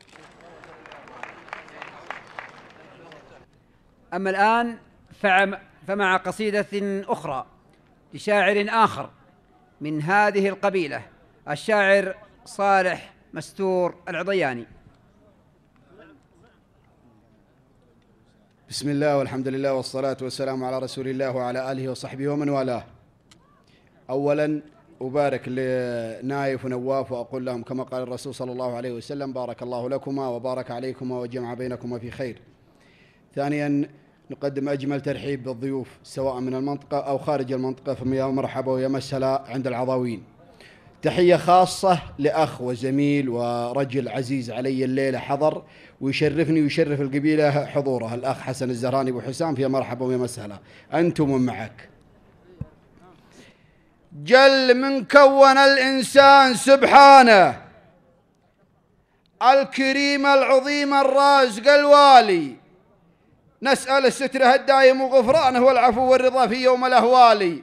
أما الآن فمع قصيدة أخرى لشاعر آخر من هذه القبيلة، الشاعر صالح مستور العضياني. بسم الله والحمد لله والصلاة والسلام على رسول الله وعلى آله وصحبه ومن والاه. أولا أبارك لنايف ونواف وأقول لهم كما قال الرسول صلى الله عليه وسلم: بارك الله لكما وبارك عليكما وجمع بينكما في خير. ثانيا نقدم أجمل ترحيب بالضيوف سواء من المنطقة أو خارج المنطقة، فيا مرحبا ويا مسهلا عند العضاوين. تحية خاصة لأخ وزميل ورجل عزيز علي الليلة حضر ويشرفني ويشرف القبيلة حضوره، الأخ حسن الزهراني أبو حسام. فيا مرحبا ويا مسهلا، أنتم من معك. جل من كون الإنسان سبحانه، الكريم العظيم الرازق الوالي، نسأل ستره الدائم وغفرانه والعفو والرضا في يوم الأهوال.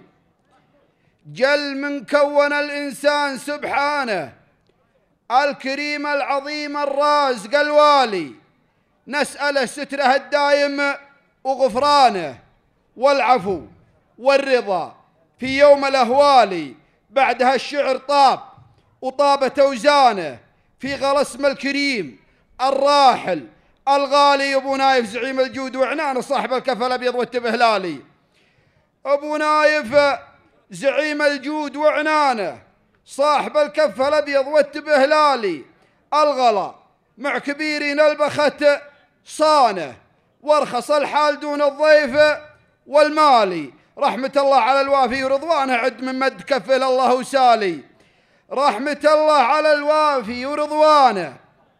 جل من كون الإنسان سبحانه، الكريم العظيم الرازق الوالي، نسأل ستره الدائم وغفرانه والعفو والرضا في يوم الأهوال. بعدها الشعر طاب وطابت أوزانه في غلا اسم الكريم الراحل الغالي أبو نايف زعيم الجود وعنانه صاحب الكف الأبيض والتبهلالي. أبو نايف زعيم الجود وعنانه صاحب الكف الأبيض والتبهلالي، الغلا مع كبيرين البخت صانه، وارخص الحال دون الضيف والمالي. رحمة الله على الوافي ورضوانه، عد من مد كفه لله وسالي. رحمة الله على الوافي ورضوانه،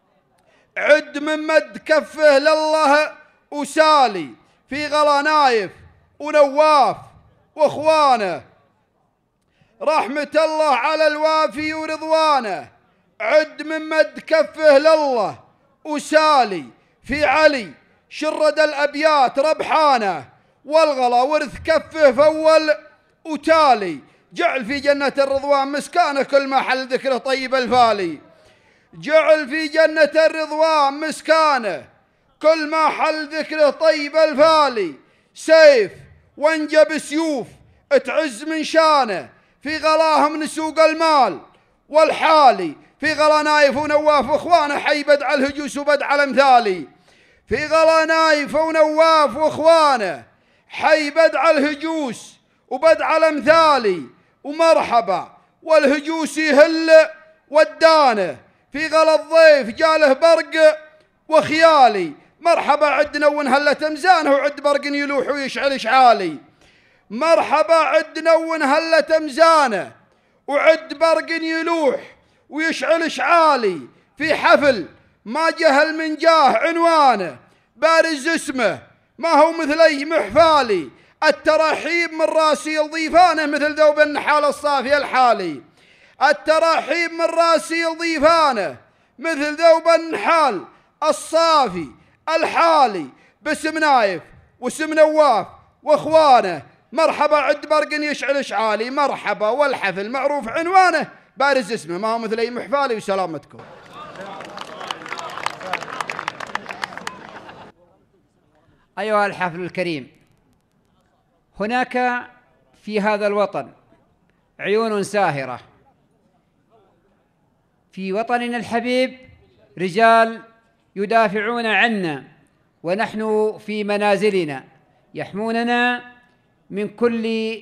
عد من مد كفه لله وسالي. في غلا نايف ونواف واخوانه، رحمة الله على الوافي ورضوانه، عد من مد كفه لله وسالي. في علي شرد الأبيات ربحانه، والغلا ورث كفه فول وتالي. جعل في جنة الرضوان مسكانه، كل ما حل ذكره طيب الفالي. جعل في جنة الرضوان مسكانه، كل ما حل ذكره طيب الفالي. سيف وانجب سيوف تعز من شانه، في غلاهم نسوق المال والحالي. في غلا نايف ونواف واخوانه، حي بدع الهجوس وبدع الامثالي. في غلا نايف ونواف واخوانه، حي بدع الهجوس وبدع الامثالي. ومرحبا والهجوس يهل ودانه، في غلا الضيف جاله برق وخيالي. مرحبا عدنا ونهلت امزانه، وعد برق يلوح ويشعل اشعالي. مرحبا عدنا ونهلت امزانه، وعد برق يلوح ويشعل اشعالي. في حفل ما جهل من جاه عنوانه، بارز اسمه ما هو مثلي محفالي. الترحيب من راسي لضيفانه، مثل ذوب النحال الصافي الحالي. الترحيب من راسي لضيفانه، مثل ذوب النحال الصافي الحالي. باسم نايف واسم نواف واخوانه، مرحبا عد برق يشعل اشعالي. مرحبا والحفل معروف عنوانه، بارز اسمه ما هو مثلي محفالي. وسلامتكم. أيها الحفل الكريم، هناك في هذا الوطن عيون ساهرة، في وطننا الحبيب رجال يدافعون عنا ونحن في منازلنا، يحموننا من كل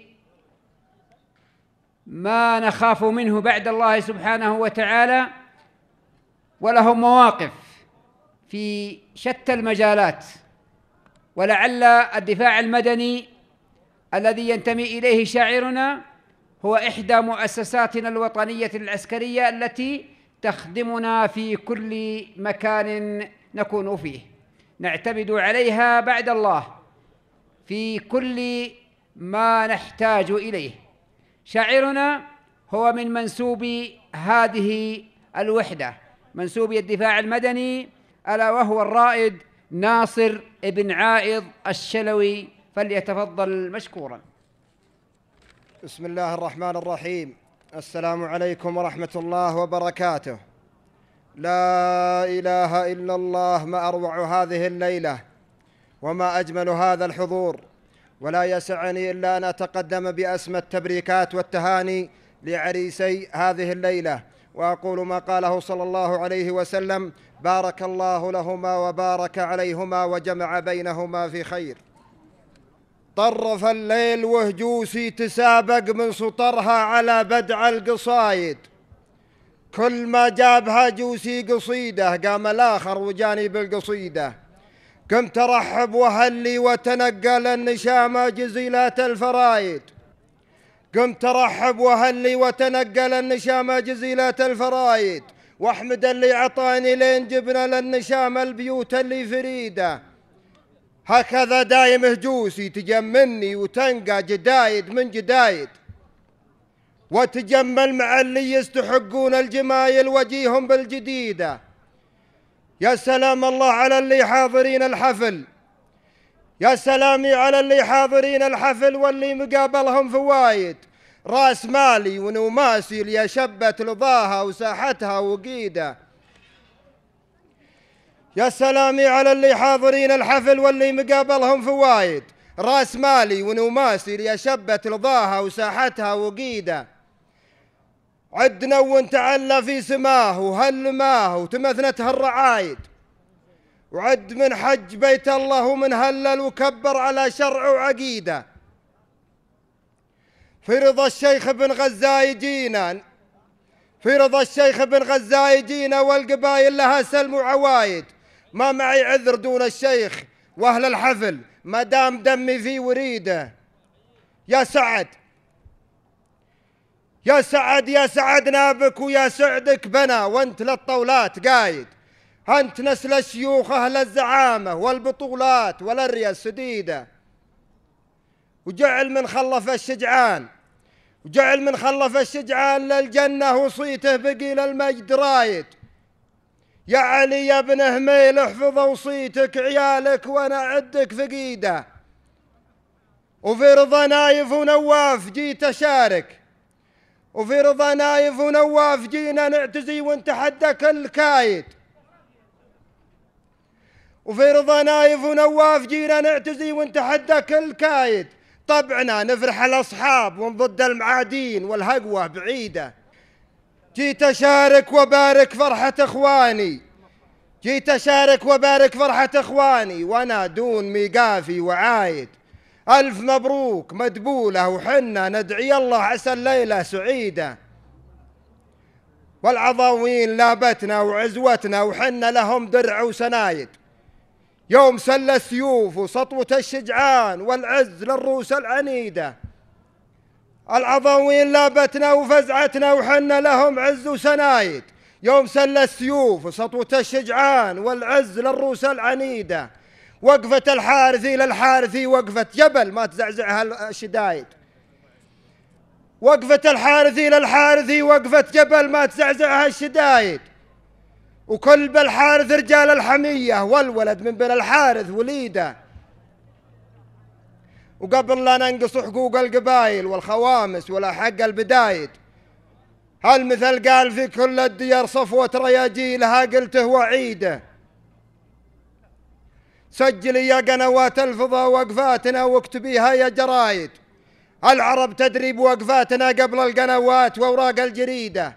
ما نخاف منه بعد الله سبحانه وتعالى، ولهم مواقف في شتى المجالات. ولعل الدفاع المدني الذي ينتمي إليه شاعرنا هو إحدى مؤسساتنا الوطنية العسكرية التي تخدمنا في كل مكان نكون فيه، نعتمد عليها بعد الله في كل ما نحتاج إليه. شاعرنا هو من منسوبي هذه الوحدة، منسوبي الدفاع المدني، ألا وهو الرائد ناصر بن عائض الشلوي، فليتفضل مشكورا. بسم الله الرحمن الرحيم. السلام عليكم ورحمة الله وبركاته. لا إله إلا الله، ما أروع هذه الليلة وما أجمل هذا الحضور، ولا يسعني إلا أن أتقدم بأسمى التبريكات والتهاني لعريسي هذه الليلة، وأقول ما قاله صلى الله عليه وسلم: بارك الله لهما وبارك عليهما وجمع بينهما في خير. طرف الليل وهجوسي تسابق من سطرها على بدع القصايد، كل ما جابها جوسي قصيدة قام الآخر وجاني بالقصيدة. قمت أرحب وهلي وتنقل النشامة جزيلات الفرايد، قمت أرحب وهلي وتنقل النشامة جزيلات الفرايد، واحمد اللي عطاني لين جبنا للنشامة البيوت اللي فريدة. هكذا دايم هجوسي تجملني وتنقى جدايد من جدايد، وتجمل مع اللي يستحقون الجمايل وجيهم بالجديدة. يا سلام الله على اللي حاضرين الحفل، يا سلامي على اللي حاضرين الحفل واللي مقابلهم فوايد. راس مالي ونوماسي ليا شبت لضاها وساحتها وقيده. يا سلامي على اللي حاضرين الحفل واللي مقابلهم فوايد. راس مالي ونوماسي ليا شبت لضاها وساحتها وقيده. عدنا وانتعلى في سماه وهلماه وتمثنتها الرعايد، وعد من حج بيت الله ومن هلل وكبر على شرع وعقيده. في رضا الشيخ بن غزاي جينا، في رضا الشيخ بن غزاي جينا، والقبايل لها سلم وعوايد. ما معي عذر دون الشيخ واهل الحفل ما دام دمي في وريده. يا سعد يا سعد يا سعدنا بك ويا سعدك بنا، وانت للطولات قايد. انت نسل الشيوخ اهل الزعامه والبطولات والريا السديده. وجعل من خلف الشجعان، وجعل من خلف الشجعان للجنه وصيته بقي للمجد رايد. يا علي يا ابن هميل احفظ وصيتك عيالك وانا عدك فقيده. وفي رضا نايف ونواف جيت اشارك، وفي رضا نايف ونواف جينا نعتزي ونتحدى كل كايد. وفي رضا نايف ونواف جينا نعتزي ونتحدى كل كايد. طبعنا نفرح الاصحاب ونضد المعادين والهقوه بعيده. جيت اشارك وبارك فرحه اخواني، جيت اشارك وبارك فرحه اخواني، وانا دون ميقافي وعايد. الف مبروك مدبوله وحنا ندعي الله عسى الليله سعيده. والعضاوين لابتنا وعزوتنا وحنا لهم درع وسنايد. يوم سل السيوف وسطوة الشجعان والعز للروس العنيدة. العضاوين لابتنا وفزعتنا وحنا لهم عز وسنايد. يوم سل السيوف وسطوة الشجعان والعز للروس العنيدة. وقفة الحارثي للحارثي وقفة جبل ما تزعزعها الشدايد. وقفة الحارثي للحارثي وقفة جبل ما تزعزعها الشدايد. وكل بالحارث رجال الحمية والولد من بين الحارث وليده. وقبل لا ننقص حقوق القبائل والخوامس ولا حق البدايد، هالمثل قال في كل الديار صفوة رياجيلها قلته وعيده. سجلي يا قنوات الفضاء وقفاتنا واكتبيها يا جرايد. العرب تدري بوقفاتنا قبل القنوات واوراق الجريده.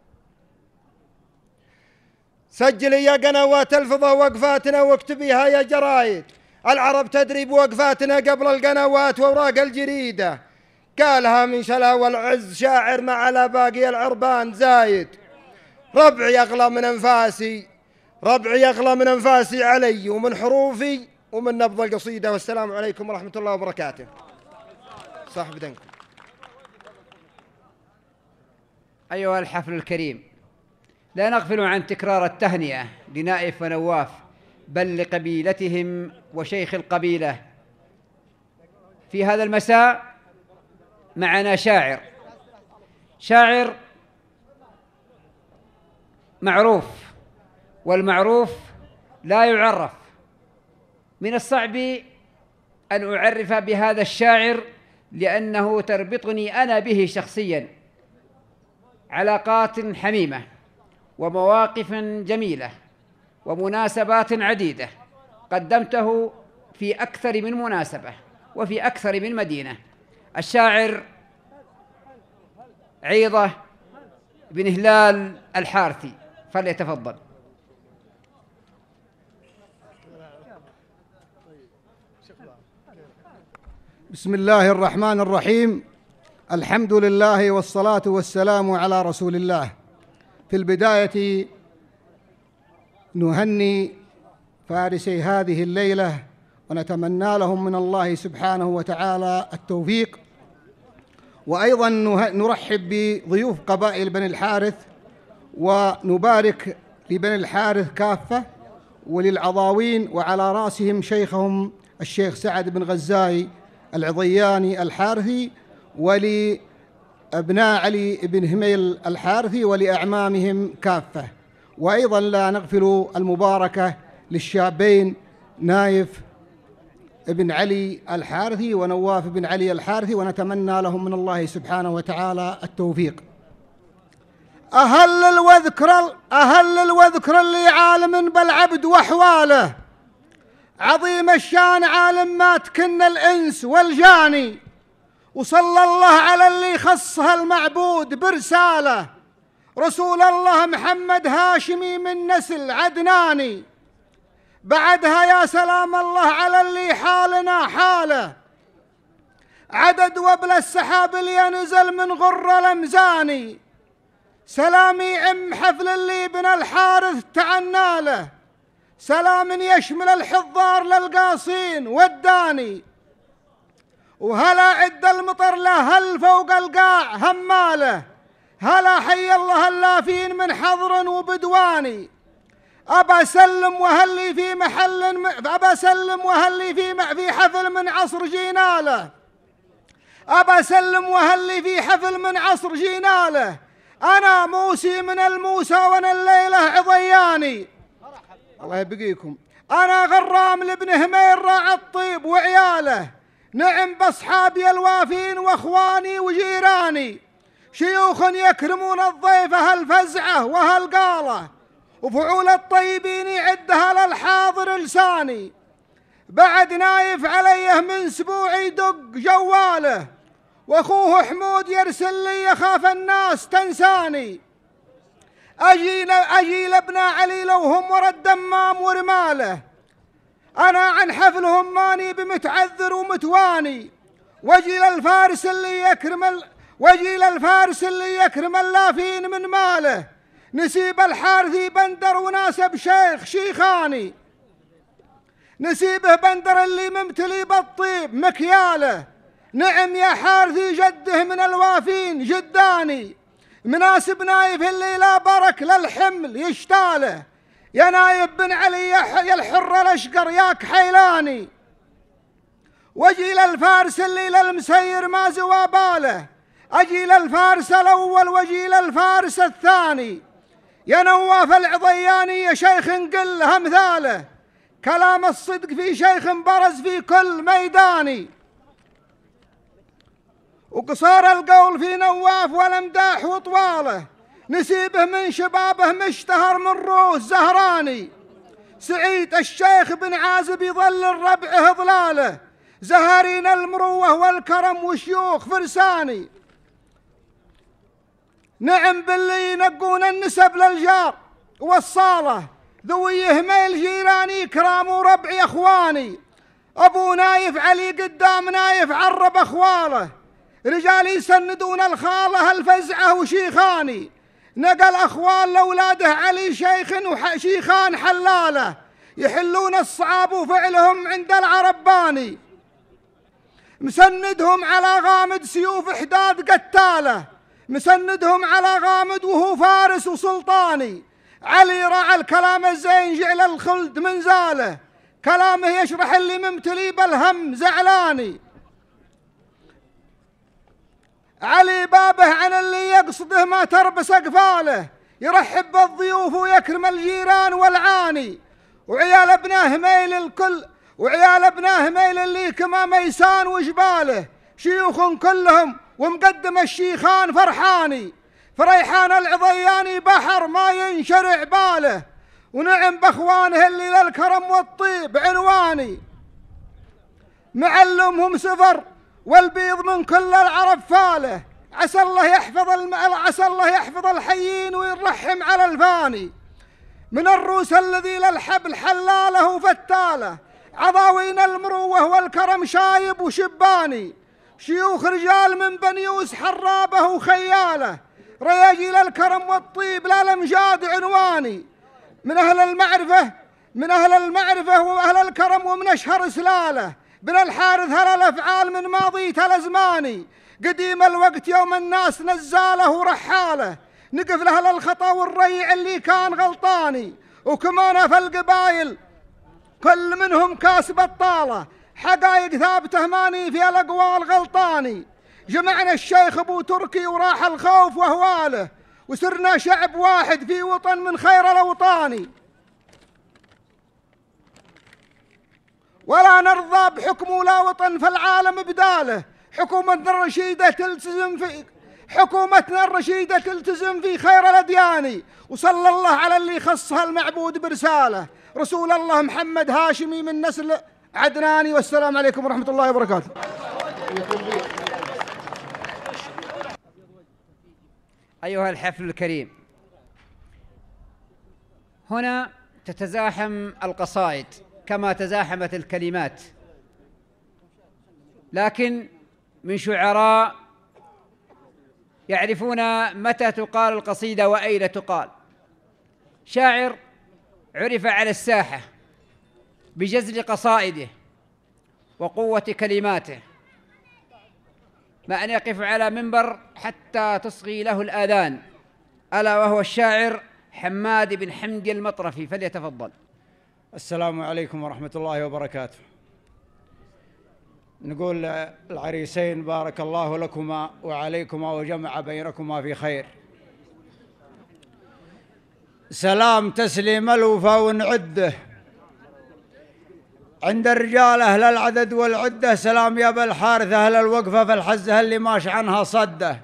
سجلي يا قنوات الفضاء وقفاتنا واكتبيها يا جرايد. العرب تدري بوقفاتنا قبل القنوات واوراق الجريده. قالها من شلا والعز شاعر ما على باقي العربان زايد. ربعي اغلى من انفاسي، ربعي اغلى من انفاسي علي ومن حروفي ومن نبض القصيده. والسلام عليكم ورحمه الله وبركاته. صاحب دنكم. أيها الحفل الكريم، لا نغفل عن تكرار التهنئة لنائف ونواف بل لقبيلتهم وشيخ القبيلة. في هذا المساء معنا شاعر معروف، والمعروف لا يعرف. من الصعب أن أعرف بهذا الشاعر لأنه تربطني أنا به شخصيا. علاقات حميمة ومواقف جميلة ومناسبات عديدة قدمته في أكثر من مناسبة وفي أكثر من مدينة. الشاعر عيضة بن هلال الحارثي فليتفضل. بسم الله الرحمن الرحيم. الحمد لله والصلاة والسلام على رسول الله. في البداية نهني فارسي هذه الليلة ونتمنى لهم من الله سبحانه وتعالى التوفيق، وأيضا نرحب بضيوف قبائل بني الحارث ونبارك لبني الحارث كافة وللعضاوين وعلى رأسهم شيخهم الشيخ سعد بن غزاي العضياني الحارثي ولأبناء علي بن هميل الحارثي ولأعمامهم كافة. وأيضا لا نغفل المباركة للشابين نايف بن علي الحارثي ونواف بن علي الحارثي، ونتمنى لهم من الله سبحانه وتعالى التوفيق. أهل الوذكر اللي عالم بالعبد وأحواله، عظيم الشان عالم ما تكن الإنس والجاني، وصلى الله على اللي خصها المعبود برسالة، رسول الله محمد هاشمي من نسل عدناني. بعدها يا سلام الله على اللي حالنا حاله، عدد وبل السحاب اللي نزل من غر الأمزاني. سلامي عم حفل اللي بن الحارث تعنى له، سلام يشمل الحضار للقاصين والداني. وهلا عد المطر له هل فوق القاع هماله، هلا حي الله اللافين من حضر وبدواني. أبا سلم وهلي في محل أبا سلم وهلي في حفل من عصر جيناله، أبا سلم وهلي في حفل من عصر جيناله. أنا موسي من الموسى وانا الليلة عضياني، الله يبقيكم. أنا غرام لابن همير راعي الطيب وعياله، نعم بأصحابي الوافين وأخواني وجيراني. شيوخ يكرمون الضيف هالفزعة وهالقالة، وفعول الطيبين يعدها للحاضر لساني. بعد نايف عليه من سبوع يدق جواله، واخوه حمود يرسل لي يخاف الناس تنساني. اجي لابن علي لو هم ورا الدمام ورماله، انا عن حفلهم ماني بمتعذر ومتواني. واجي للفارس اللي يكرم اللافين من ماله، نسيب الحارثي بندر وناسب شيخاني. نسيبه بندر اللي ممتلي بالطيب مكياله، نعم يا حارثي جده من الوافين جداني. مناسب نايف اللي لا برك للحمل يشتاله، يا نايف بن علي يا الحر الاشقر ياك حيلاني. واجي للفارس اللي للمسير ما زوى باله، اجي للفارس الاول واجي للفارس الثاني. يا نواف العضياني يا شيخ نقل امثاله، كلام الصدق في شيخ برز في كل ميداني. وقصار القول في نواف والامداح وطواله، نسيبه من شبابه مشتهر من روس زهراني. سعيد الشيخ بن عازب يظل الربع ظلاله، زهرين المروه والكرم وشيوخ فرساني. نعم باللي ينقون النسب للجار والصاله، ذوي هميل جيراني كرام وربعي اخواني. ابو نايف علي قدام نايف عرب اخواله، رجال يسندون الخاله الفزعه وشيخاني. نقل اخوال لاولاده علي شيخ وشيخان حلاله، يحلون الصعاب وفعلهم عند العرباني. مسندهم على غامد سيوف حداد قتاله، مسندهم على غامد وهو فارس وسلطاني. علي راعى الكلام الزين جعل الخلد منزاله، كلامه يشرح اللي ممتلي بالهم زعلاني. علي بابه عن اللي يقصده ما تربس اقفاله، يرحب بالضيوف ويكرم الجيران والعاني. وعيال ابنه هميل الكل، وعيال ابنه هميل اللي كما ميسان وجباله، شيوخ كلهم ومقدم الشيخان فرحاني. فريحان العضياني بحر ما ينشرع باله، ونعم باخوانه اللي للكرم والطيب عنواني، معلمهم سفر والبيض من كل العرب فاله، عسى الله يحفظ الحيين ويرحم على الفاني، من الروس الذي للحبل حلاله وفتاله، عضاوين المروه والكرم شايب وشباني، شيوخ رجال من بنيوس حرابه وخياله، رياجيل الكرم والطيب لا الامجاد عنواني، من اهل المعرفه واهل الكرم ومن اشهر سلاله، بن الحارث هل الافعال من ماضيته الازماني، قديم الوقت يوم الناس نزاله ورحاله، نقف له الخطا والريع اللي كان غلطاني، وكمان في القبايل كل منهم كاسب الطاله، حقايق ثابته ماني في الاقوال غلطاني، جمعنا الشيخ ابو تركي وراح الخوف واهواله، وسرنا شعب واحد في وطن من خير الاوطان، ولا نرضى بحكم ولا وطن في العالم بداله، حكومتنا الرشيدة تلتزم في خير الأديان، وصلى الله على اللي خصها المعبود برسالة، رسول الله محمد هاشمي من نسل عدناني، والسلام عليكم ورحمة الله وبركاته. أيها الحفل الكريم، هنا تتزاحم القصائد كما تزاحمت الكلمات، لكن من شعراء يعرفون متى تقال القصيدة وأين تقال. شاعر عرف على الساحة بجزل قصائده وقوة كلماته، ما أن يقف على منبر حتى تصغي له الآذان، ألا وهو الشاعر حماد بن حمدي المطرفي، فليتفضل. السلام عليكم ورحمة الله وبركاته. نقول العريسين بارك الله لكما وعليكما وجمع بينكما في خير. سلام تسليم الوفا ونعده عند الرجال أهل العدد والعدة، سلام يا أبا الحارث أهل الوقفة في الحزة اللي ماش عنها صده،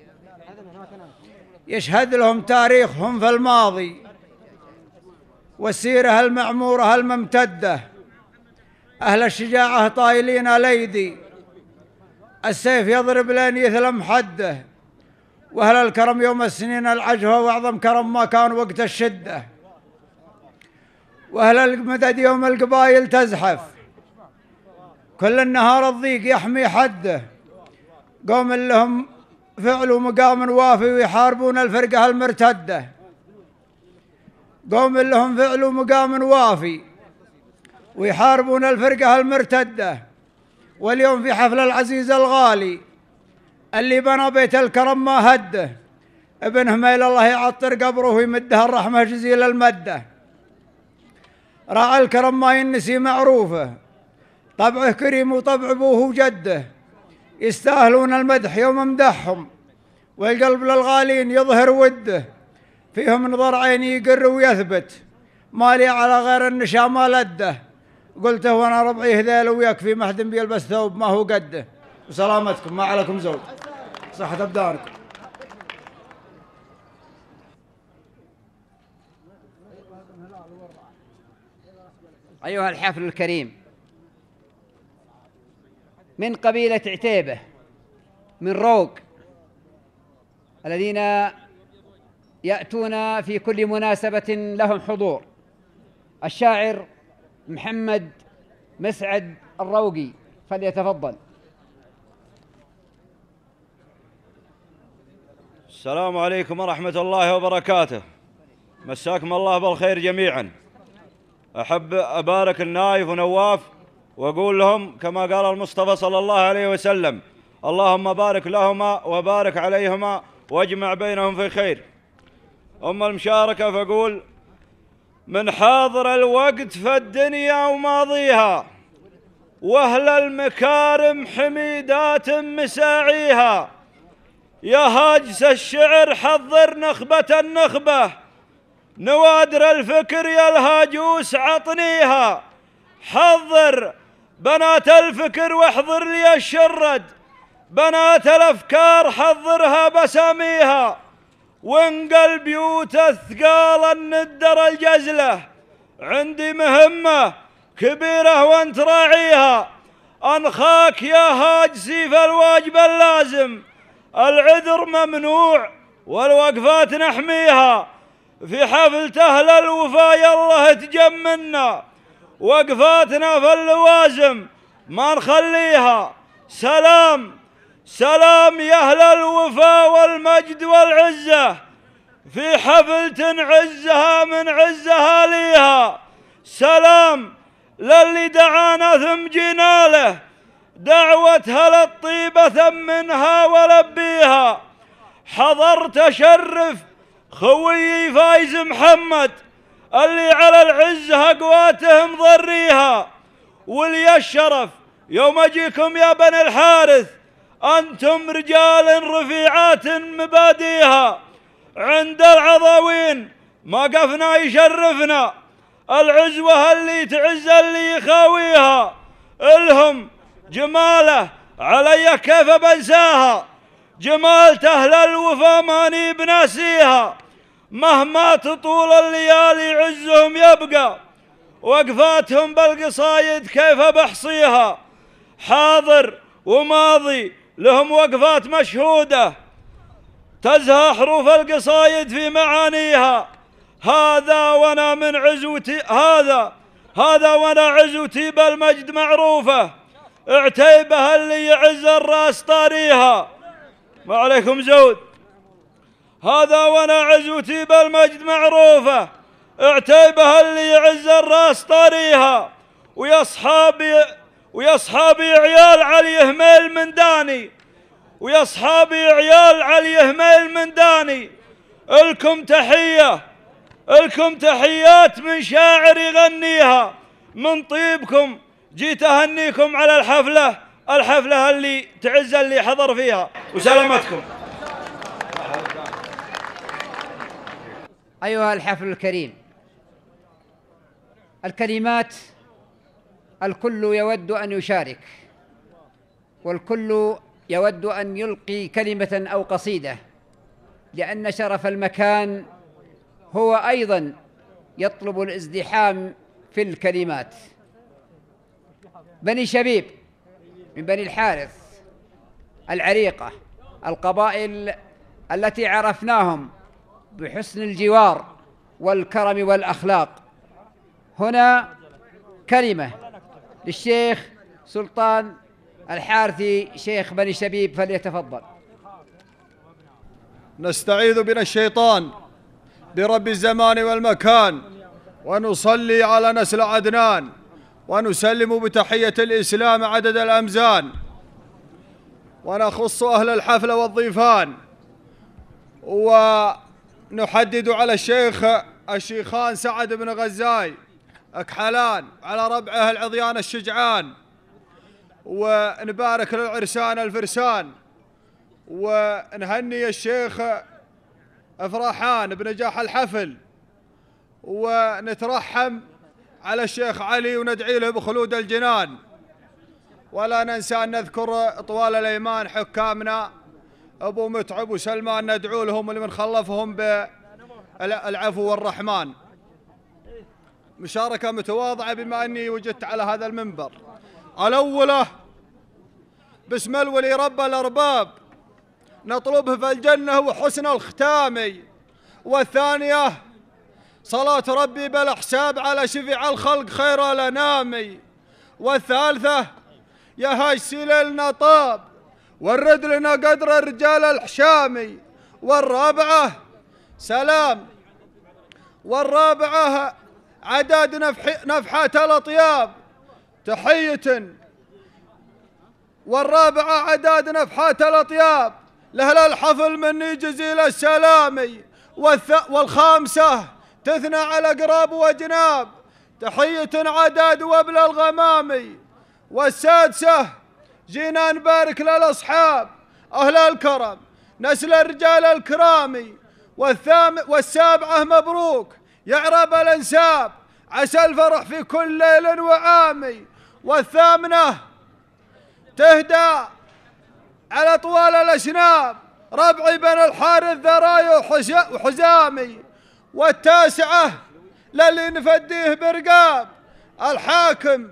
يشهد لهم تاريخهم في الماضي والسيرة المعمورة الممتدة، أهل الشجاعة طايلين الأيدي، السيف يضرب لين يثلم حده، وأهل الكرم يوم السنين العجفة وأعظم كرم ما كان وقت الشدة، وأهل المدد يوم القبايل تزحف، كل النهار الضيق يحمي حده، قوم لهم فعل ومقام وافي ويحاربون الفرقة المرتدة، قوم لهم فعل ومقام وافي ويحاربون الفرقة المرتدة، واليوم في حفل العزيز الغالي اللي بنى بيت الكرم ما هده، ابن هميل الله يعطر قبره ويمده الرحمة جزيل المدة، راعي الكرم ما ينسي معروفه، طبعه كريم وطبع ابوه وجده، يستاهلون المدح يوم مدحهم، والقلب للغالين يظهر وده، فيهم نظر عيني يقر ويثبت، مالي على غير النشا ما لده، قلته وانا ربعي هذيل ويكفي محد بيلبس ثوب ما هو قده، وسلامتكم ما عليكم زود، صحة أبدانكم. أيها الحفل الكريم، من قبيلة عتيبة من روق الذين يأتون في كل مناسبة لهم حضور، الشاعر محمد مسعد الروقي، فليتفضل. السلام عليكم ورحمة الله وبركاته، مساكم الله بالخير جميعا. أحب أبارك النايف ونواف وأقول لهم كما قال المصطفى صلى الله عليه وسلم: اللهم بارك لهما وبارك عليهما واجمع بينهم في خير. أما المشاركة فأقول: من حاضر الوقت في الدنيا وماضيها، وأهل المكارم حميدات مساعيها، يا هاجس الشعر حضر نخبة النخبة، نوادر الفكر يا الهاجوس عطنيها، حضر بنات الفكر واحضر لي الشرد، بنات الأفكار حضرها بساميها، وانقى البيوت الثقال الندر الجزلة، عندي مهمة كبيرة وانت راعيها، أنخاك يا هاج سيف الواجب اللازم، العذر ممنوع والوقفات نحميها، في حفلة أهل الوفا يالله تجمنا، وقفاتنا في اللوازم ما نخليها. سلام سلام يا أهل الوفا والمجد والعزة، في حفلة عزها من عزها ليها، سلام للي دعانا ثم جينا له، دعوتها للطيبة ثمنها ولبيها. حضرت أشرف خويي فايز محمد اللي على العزة أقواتهم ضريها، ولي الشرف يوم أجيكم يا بني الحارث، أنتم رجال رفيعات مباديها، عند العضاوين ما قفنا يشرفنا، العزوة اللي تعز اللي يخاويها، الهم جماله علي كيف بنساها، جمال أهل الوفا ماني بناسيها، مهما تطول الليالي عزهم يبقى، وقفاتهم بالقصايد كيف بحصيها، حاضر وماضي لهم وقفات مشهودة تزهى حروف القصايد في معانيها، هذا وانا من عزوتي هذا وانا عزوتي بالمجد معروفة، اعتيبها اللي يعز الراس طاريها. ما عليكم زود. هذا وانا عزوتي بالمجد معروفة، اعتيبها اللي يعز الراس طاريها، ويا اصحابي عيال علي هميل من داني، ويا اصحابي عيال علي هميل من داني، الكم تحيات من شاعر يغنيها، من طيبكم جيت اهنيكم على الحفلة اللي تعز اللي حضر فيها، وسلامتكم. أيها الحفل الكريم، الكلمات الكل يود أن يشارك، والكل يود أن يلقي كلمة أو قصيدة، لأن شرف المكان هو أيضا يطلب الازدحام في الكلمات. بني شبيب من بني الحارث العريقة، القبائل التي عرفناهم بحسن الجوار والكرم والأخلاق، هنا كلمة للشيخ سلطان الحارثي شيخ بني شبيب، فليتفضل. نستعيذ من الشيطان برب الزمان والمكان، ونصلي على نسل عدنان، ونسلم بتحية الإسلام عدد الأمزان، ونخص أهل الحفلة والضيفان، ونحدد على الشيخان سعد بن غزاي أكحلان على ربعه العضيان الشجعان، ونبارك للعرسان الفرسان، ونهني الشيخ افراحان بنجاح الحفل، ونترحم على الشيخ علي وندعي له بخلود الجنان، ولا ننسى أن نذكر طوال الأيمان حكامنا أبو متعب وسلمان، ندعو لهم ولمن خلفهم بالعفو والرحمن. مشاركة متواضعة بما أني وجدت على هذا المنبر. الأولى باسم الولي رب الأرباب نطلبه في الجنة وحسن الختام، والثانية صلاة ربي بالأحساب على شفيع الخلق خير الأنام، والثالثة يا هاج سيلنا طاب ورد لنا قدر الرجال الحشامي، والرابعة سلام، والرابعة عداد نفحات الأطياب تحية، والرابعة عداد نفحات الأطياب لأهل الحفل مني جزيل السلام، والخامسة تثنى على قراب وجناب تحية عداد وابل الغمامي، والسادسة جينا نبارك للأصحاب أهل الكرم نسل الرجال الكرامي، والسابعة مبروك يا عرب الأنساب عسى الفرح في كل ليل وعامي، والثامنة تهدى على طوال الأشناب ربعي بن الحارث ذراي وحزامي، والتاسعة للي نفديه برقاب الحاكم،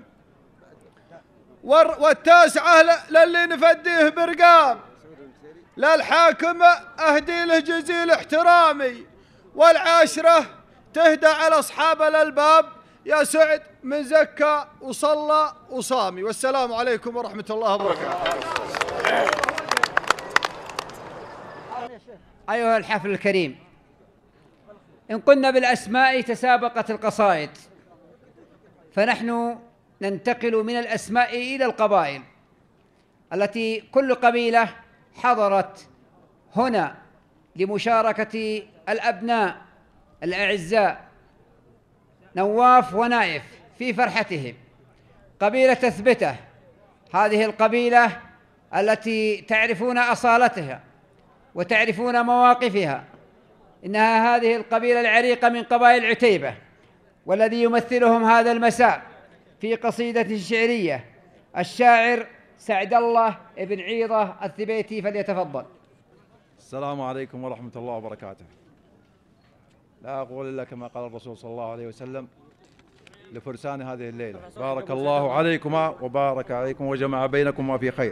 والتاسعة للي نفديه برقاب للحاكم أهدي له جزيل احترامي، والعاشرة تهدى على أصحاب الألباب يا سعد من زكى وصلى وصامي. والسلام عليكم ورحمة الله وبركاته. أيها الحفل الكريم، إن قلنا بالأسماء تسابقت القصائد، فنحن ننتقل من الأسماء إلى القبائل التي كل قبيلة حضرت هنا لمشاركة الأبناء الأعزاء نواف ونائف في فرحتهم. قبيلة تثبته، هذه القبيلة التي تعرفون أصالتها وتعرفون مواقفها، إنها هذه القبيلة العريقة من قبائل عتيبة، والذي يمثلهم هذا المساء في قصيدة شعرية الشاعر سعد الله بن عيضة الثبيتي، فليتفضل. السلام عليكم ورحمة الله وبركاته. لا أقول إلا كما قال الرسول صلى الله عليه وسلم لفرسان هذه الليلة: بارك الله عليكما وبارك عليكم وجمع بينكما في خير.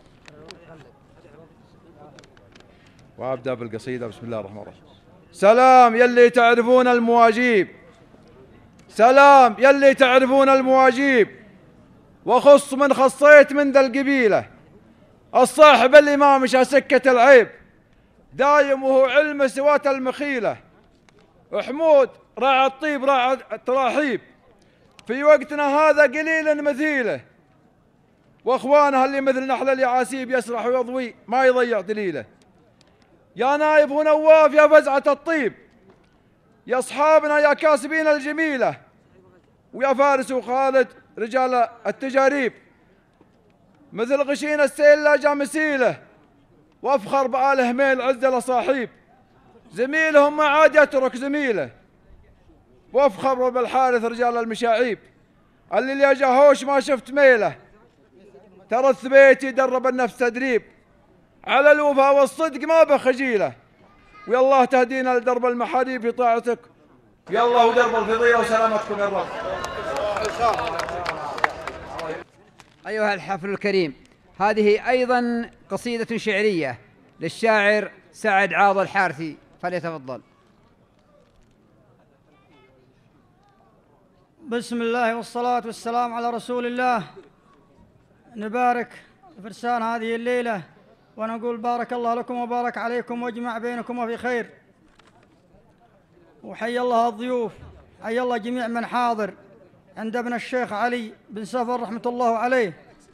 وأبدأ بالقصيدة. بسم الله الرحمن الرحيم. سلام يلي تعرفون المواجيب، سلام يلي تعرفون المواجيب، وخص من خصيت من ذا القبيلة، الصاحب اللي ما مشى سكة العيب، دايم وهو علم سواة المخيلة، وحمود راعى الطيب راعى التراحيب، في وقتنا هذا قليل مثيله، واخوانها اللي مثل نحل اليعاسيب يسرح ويضوي ما يضيع دليله. يا نايف ونواف يا فزعة الطيب، يا اصحابنا يا كاسبين الجميلة، ويا فارس وخالد رجال التجاريب، مثل غشين السيل لا جا مسيله، وافخر بآل هميل عز لصاحيب، زميلهم ما عاد يترك زميله، وافخر بالحارث رجال المشاعيب، اللي يا جهوش ما شفت ميله، ترى الثبيتي درب النفس تدريب، على الوفا والصدق ما بخجيله، ويا الله تهدينا لدرب المحاريب في طاعتك، يا الله ودرب الفضيلة وسلامتكم يا رب. أيها الحفل الكريم، هذه أيضا قصيدة شعرية للشاعر سعد عاض الحارثي، فليتفضل. بسم الله والصلاة والسلام على رسول الله. نبارك فرسان هذه الليلة ونقول بارك الله لكم وبارك عليكم واجمع بينكم في خير، وحي الله الضيوف، حي الله جميع من حاضر عند ابن الشيخ علي بن سفر رحمة الله عليه.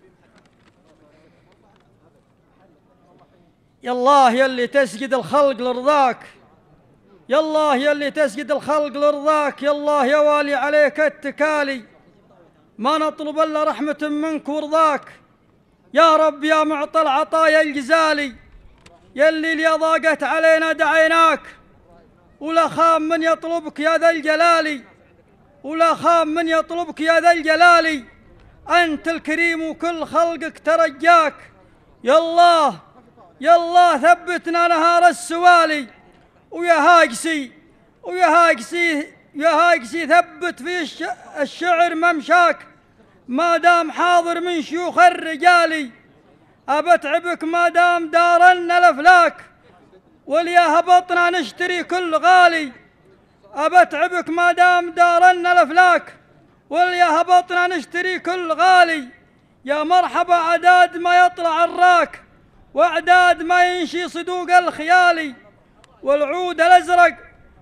يا الله يلي تسجد الخلق لرضاك، يا الله يلي تسجد الخلق لرضاك، يا الله يا والي عليك التكالي، ما نطلب الا رحمة منك ورضاك، يا رب يا معطى العطايا الجزالي، يلي اللي ضاقت علينا دعيناك، ولا خام من يطلبك يا ذا الجلال، ولا خام من يطلبك يا ذا الجلال، أنت الكريم وكل خلقك ترجاك، يا الله يا الله ثبتنا نهار السوالي، ويا هاجسي ويا هاجسي يا هاجسي ثبت في الشعر ممشاك، ما دام حاضر من شيوخ الرجال، أبتعبك ما دام دارنا الأفلاك، وليا هبطنا نشتري كل غالي، أبتعبك ما دام دارنا الأفلاك، وليا هبطنا نشتري كل غالي، يا مرحبا عداد ما يطلع الراك، وأعداد ما ينشي صدوق الخيالي، والعود الأزرق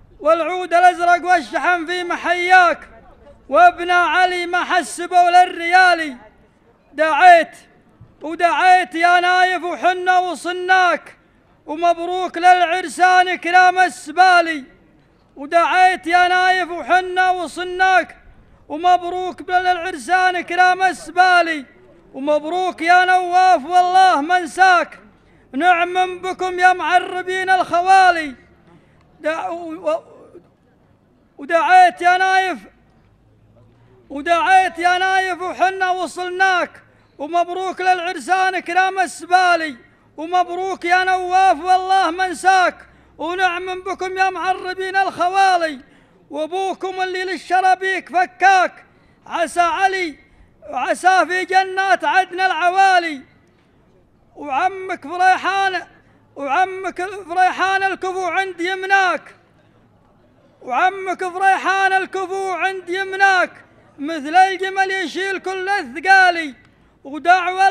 والشحن في محياك، وابن علي ما حسبوا للريالي، دعيت يا نايف وحنا وصناك، ومبروك للعرسان كرام السبالي، ودعيت يا نايف وحنا وصناك، ومبروك للعرسان كرام السبالي، ومبروك يا نواف والله ما انساك، نعم بكم يا معربين الخوالي، ودعيت يا نايف وحنا وصلناك، ومبروك للعرسان كرام السبالي، ومبروك يا نواف والله منساك، ونعم بكم يا معربين الخوالي، وابوكم اللي للشرابيك فكاك عسى علي وعسى في جنات عدن العوالي، وعمك فريحان الكفو عند يمناك، وعمك فريحان الكفو عند يمناك مثل الجمل يشيل كل الثقالي، ودعوى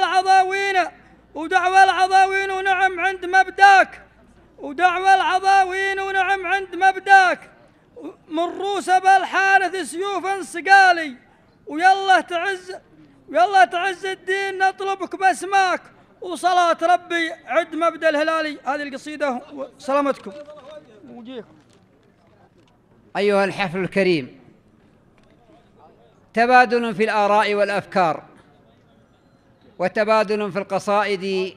العضاوين ونعم عند مبداك، ودعوى العضاوين ونعم عند مبداك، من روس بالحارث سيوف صقالي، ويلا تعز الدين نطلبك باسماك، وصلاة ربي عد مبدأ الهلالي. هذه القصيدة سلامتكم وجيكم. أيها الحفل الكريم، تبادل في الآراء والأفكار، وتبادل في القصائد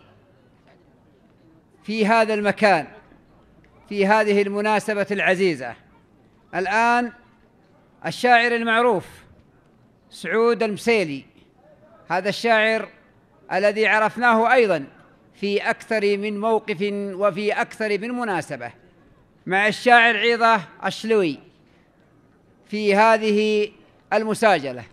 في هذا المكان في هذه المناسبة العزيزة. الآن الشاعر المعروف سعود المسيلي، هذا الشاعر الذي عرفناه أيضا في أكثر من موقف وفي أكثر من مناسبة، مع الشاعر عيضة الشلوي في هذه المساجلة.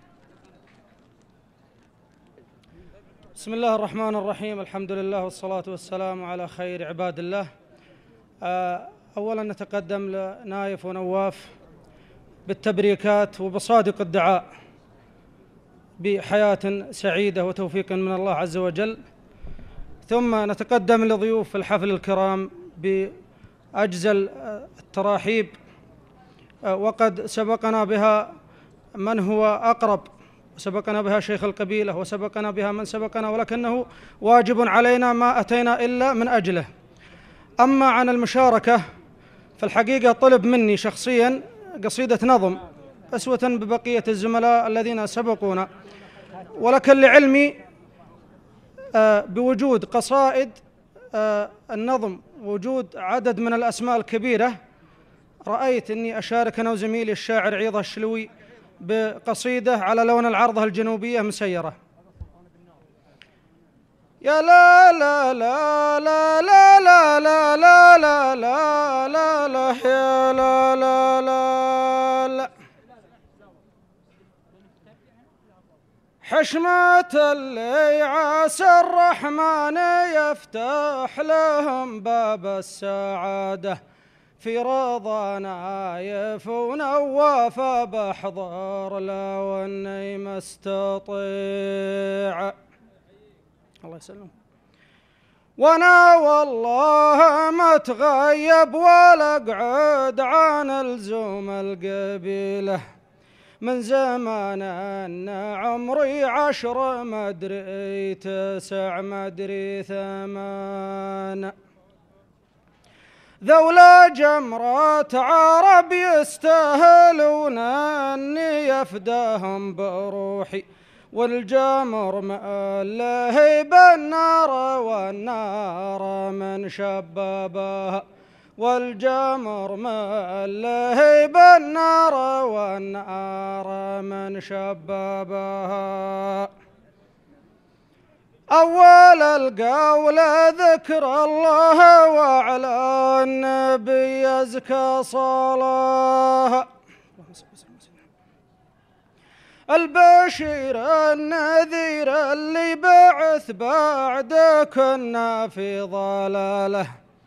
بسم الله الرحمن الرحيم، الحمد لله والصلاة والسلام على خير عباد الله. أولا نتقدم لنايف ونواف بالتبريكات وبصادق الدعاء بحياة سعيدة وتوفيق من الله عز وجل، ثم نتقدم لضيوف الحفل الكرام بأجزل التراحيب، وقد سبقنا بها من هو أقرب، سبقنا بها شيخ القبيلة وسبقنا بها من سبقنا، ولكنه واجب علينا ما أتينا إلا من أجله. أما عن المشاركة فالحقيقة طلب مني شخصيا قصيدة نظم أسوة ببقية الزملاء الذين سبقونا، ولكن لعلمي بوجود قصائد النظم وجود عدد من الأسماء الكبيرة، رأيت أني أشارك أنا وزميلي الشاعر عيضة الشلوي بقصيدة على لون العرضة الجنوبية مسيرة. يا لا لا لا لا لا لا لا لا لا لا لا لا يا لا لا لا لا حشمة اللي عسى الرحمن يفتح لهم باب السعادة، في رضا نايف ونواف بحضر لو اني ما استطيع. الله يسلم. وانا والله ما اتغيب ولا اقعد عن الزوم القبيله، من زمان ان عمري 10 مدري 9 مدري 8، ذولا جمرات عرب يستاهلون اني يفداهم بروحي، والجمر مأله بالنار والنار من شبابها، والجمر مأله بالنار والنار من شبابها. أول القول ذكر الله وعلى النبي يزكى صلاة، البشير النذير اللي بعث بعد كنا في ضلاله،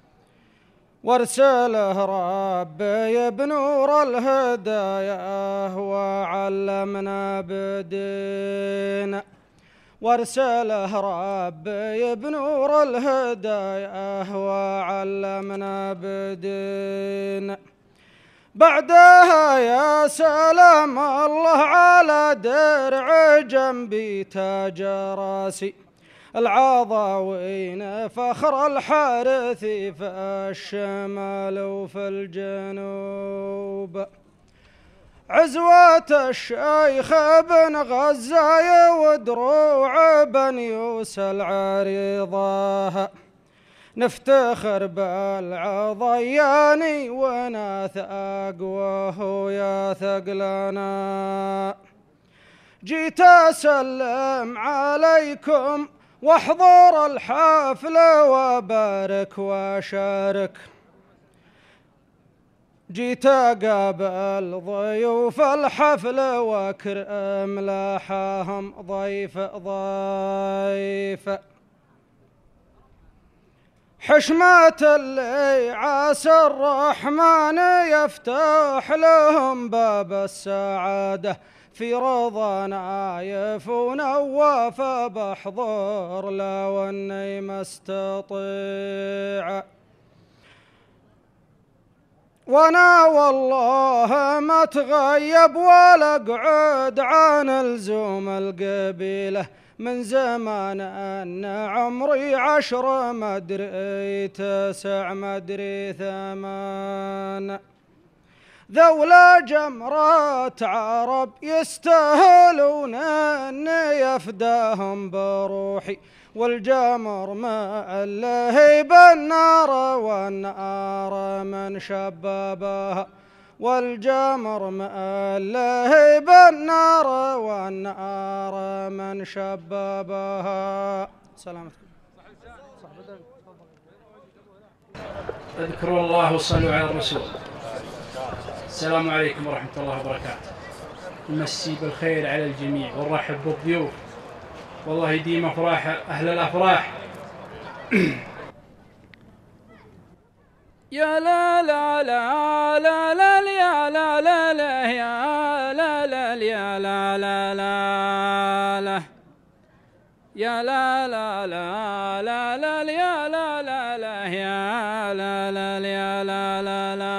وارسله ربي بنور الهدايا وعلمنا بدين، وارسله ربي بنور الهدايا وعلمنا بدين. بعدها يا سلام الله على درع جنبي تاج راسي، العضاوين فخر الحارث في الشمال وفي الجنوب، عزوة الشيخ بن غزاي ودروع بن يوسى العريضة، نفتخر بالعضياني وناثق وهو ياثق لنا. جيت أسلم عليكم واحضر الحفل وبارك وشارك. جيت أقابل ضيوف الحفل واكرم لاحهم ضيف ضيف. حشمة اللي عسى الرحمن يفتح لهم باب السعادة في رضا نايف ونواف بحضر لو اني ما استطيع. وانا والله ما تغيب ولا اقعد عن لزوم القبيله من زمان ان عمري 10 مدري 9 مدري 8. ذولا جمرات عرب يستاهلون اني يفداهم بروحي والجمر ما اللهيب النار والنار من شبابها والجمر ما اللهيب النار والنار من شبابها. سلامتكم. اذكروا الله وصلوا على الرسول. السلام عليكم ورحمة الله وبركاته. نمسي بالخير على الجميع ونرحب بالضيوف، والله يديم أفراح أهل الأفراح. يا لا لا لا لا لا يا لا لا لا يا لا لا يا لا لا لا يا لا لا لا لا لا يا لا لا لا يا لا لا يا لا لا لا.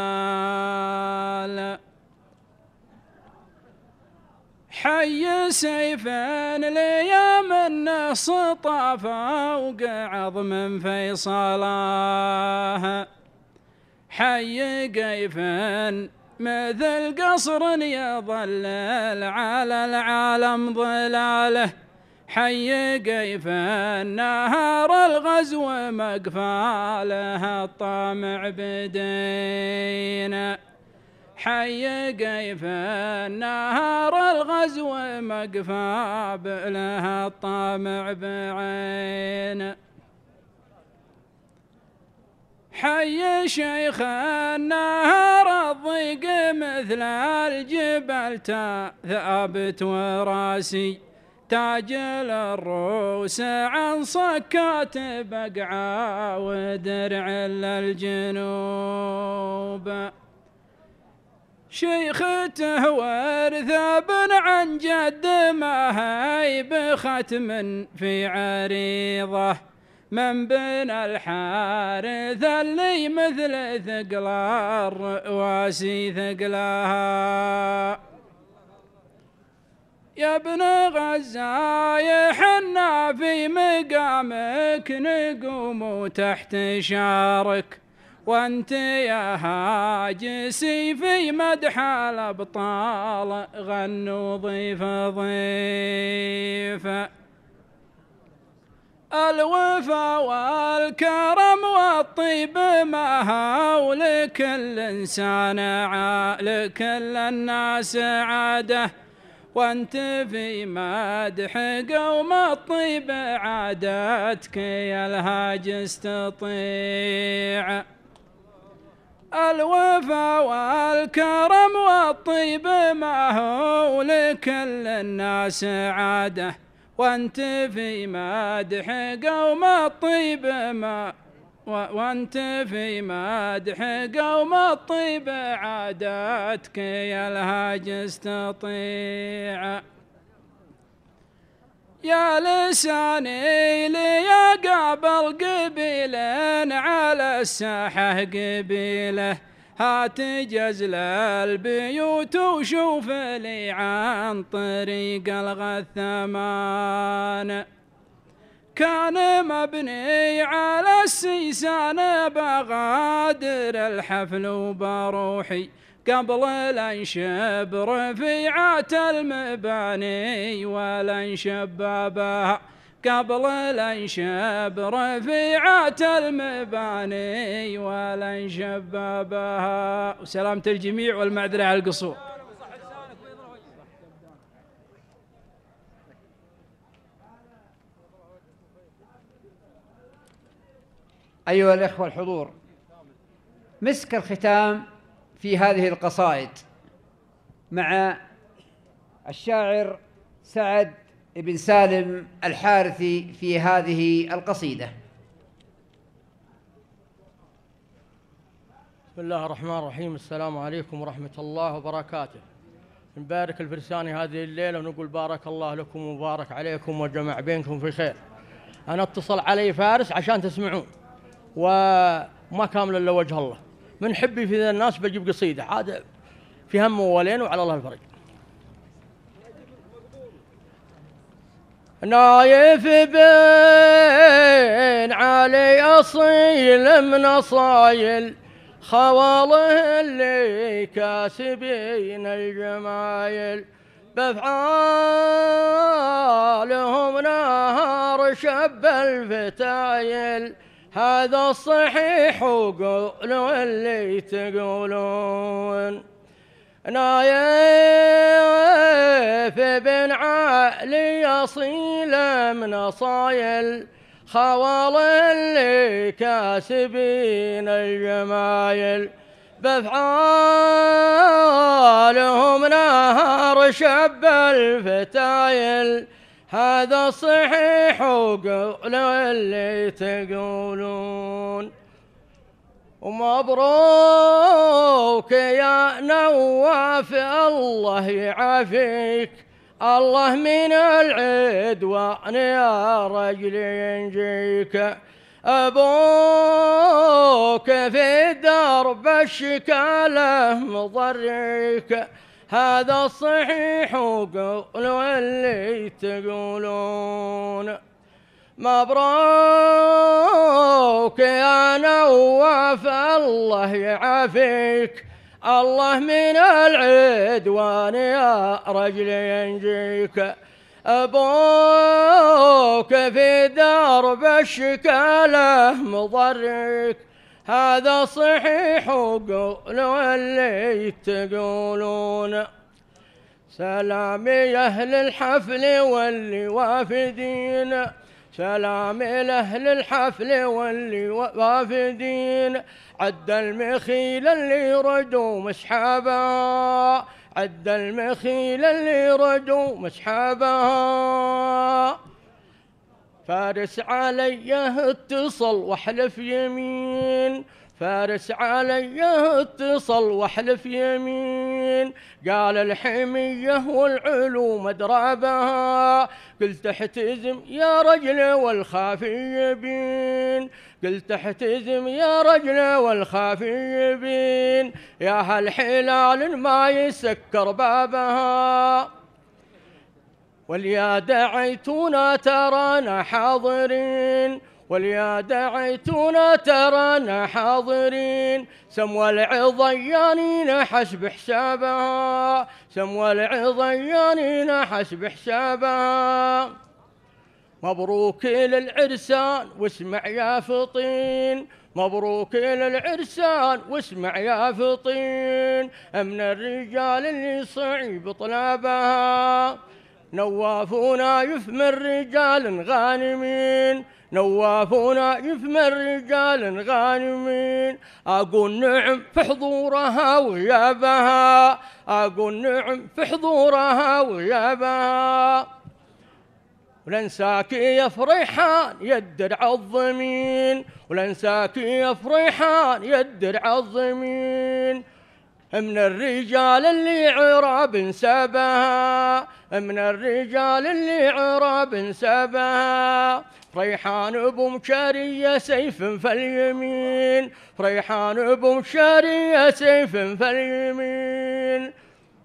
حي سيفين ليا من صطافة وقعظ من فيصلاه. حي قيفين مثل قصر يظلل على العالم ظلاله. حي قيفين نهار الغزو مقفاله الطامع بدينا. حي قيفين نهار الغزو مقفى بله الطامع بعين. حي شيخ النهار الضيق مثل الجبل ثابت وراسي. تاج الروس عن صكات بقعة ودرع للجنوب. شيخته ورثة بن عن جد ما هي بختم في عريضه من بن الحارث اللي مثل ثقل الرواسي ثقلها. يا ابن غزاي حنا في مقامك نقوم تحت شارك وانت يا هاجسي في مدح الابطال غنوا ضيف ضيف. الوفا والكرم والطيب ما هو لكل انسان لكل الناس عاده وانت في مدح قوم الطيب عادتك يا الهاجس تطيع. الوفا والكرم والطيب ما هو لكل الناس عاده وانت في مدح قوم الطيب ما وانت في مدح قوم الطيب عادتك يا الهاجس تطيع. يا لساني لي قابل قبيلين على الساحة قبيله هات جزل البيوت وشوف لي عن طريق الغثمان. كان مبني على السيسان بغادر الحفل وبروحي قبل الانشب رفيعات المباني والانشب بابها قبل الانشب رفيعات المباني والانشب بابها. وسلامة الجميع والمعذرة على القصور. أيها الإخوة الحضور، مسك الختام في هذه القصائد مع الشاعر سعد بن سالم الحارثي في هذه القصيدة. بسم الله الرحمن الرحيم. السلام عليكم ورحمة الله وبركاته. نبارك الفرساني هذه الليلة ونقول بارك الله لكم وبارك عليكم وجمع بينكم في خير. أنا اتصل علي فارس عشان تسمعون، وما كامل إلا وجه الله. من حبي في ذا الناس بجيب قصيدة عاد في هم ولين وعلى الله الفرج. نايف بن علي أصيل من أصايل خواله اللي كاسبين الجمايل، بأفعالهم نهار شب الفتايل، هذا الصحيح وقولوا اللي تقولون. نايف بن علي أصيل من أصايل خواله اللي كاسبين الجمايل، بأفعالهم نهار شب الفتايل، هذا الصحيح وقولوا اللي تقولون. ومبروك يا نواف الله يعافيك، الله من العدوان يا رجل ينجيك، أبوك في الدرب الشكالة مضريك، هذا الصحيح وقولوا اللي تقولون. مبروك يا نواف الله يعافيك، الله من العدوان يا رجل ينجيك، أبوك في درب الشكالة مضرك، هذا صحيح وقولوا اللي تقولون. سلام يا أهل الحفل واللي وافدين، سلام لأهل الحفل واللي وافدين، عد المخيل اللي ردوا مسحابها، عد المخيل اللي ردوا مسحابها، فارس عليه اتصل واحلف يمين، فارس عليه اتصل واحلف يمين، قال الحمية والعلوم ادرابها، قلت احتزم يا رجل والخافي يبين، قلت احتزم يا رجل والخافي يبين، يا هالحلال ما يسكر بابها، واليا دعيتونا ترانا حاضرين، واليا دعيتونا ترانا حاضرين، سموا العضيانين حسب حسابها، سموا العضيانين حسب حسابها. مبروك للعرسان واسمع يا فطين، مبروك للعرسان واسمع يا فطين، من الرجال اللي صعيب طلبها، نوافونا يفم الرجال غانمين، نوافونا يفم الرجال غانمين، أقول نعم في حضورها وغيابها، أقول نعم في حضورها وغيابها. ولنساك يا فريحان يا الدرع الضمين، ولنساك يا فريحان يا الدرع الضمين، من الرجال اللي عراب سبها، من الرجال اللي عراب سبها، فريحان ابو مشارية سيف في اليمين، فريحان ابو مشارية سيف في اليمين،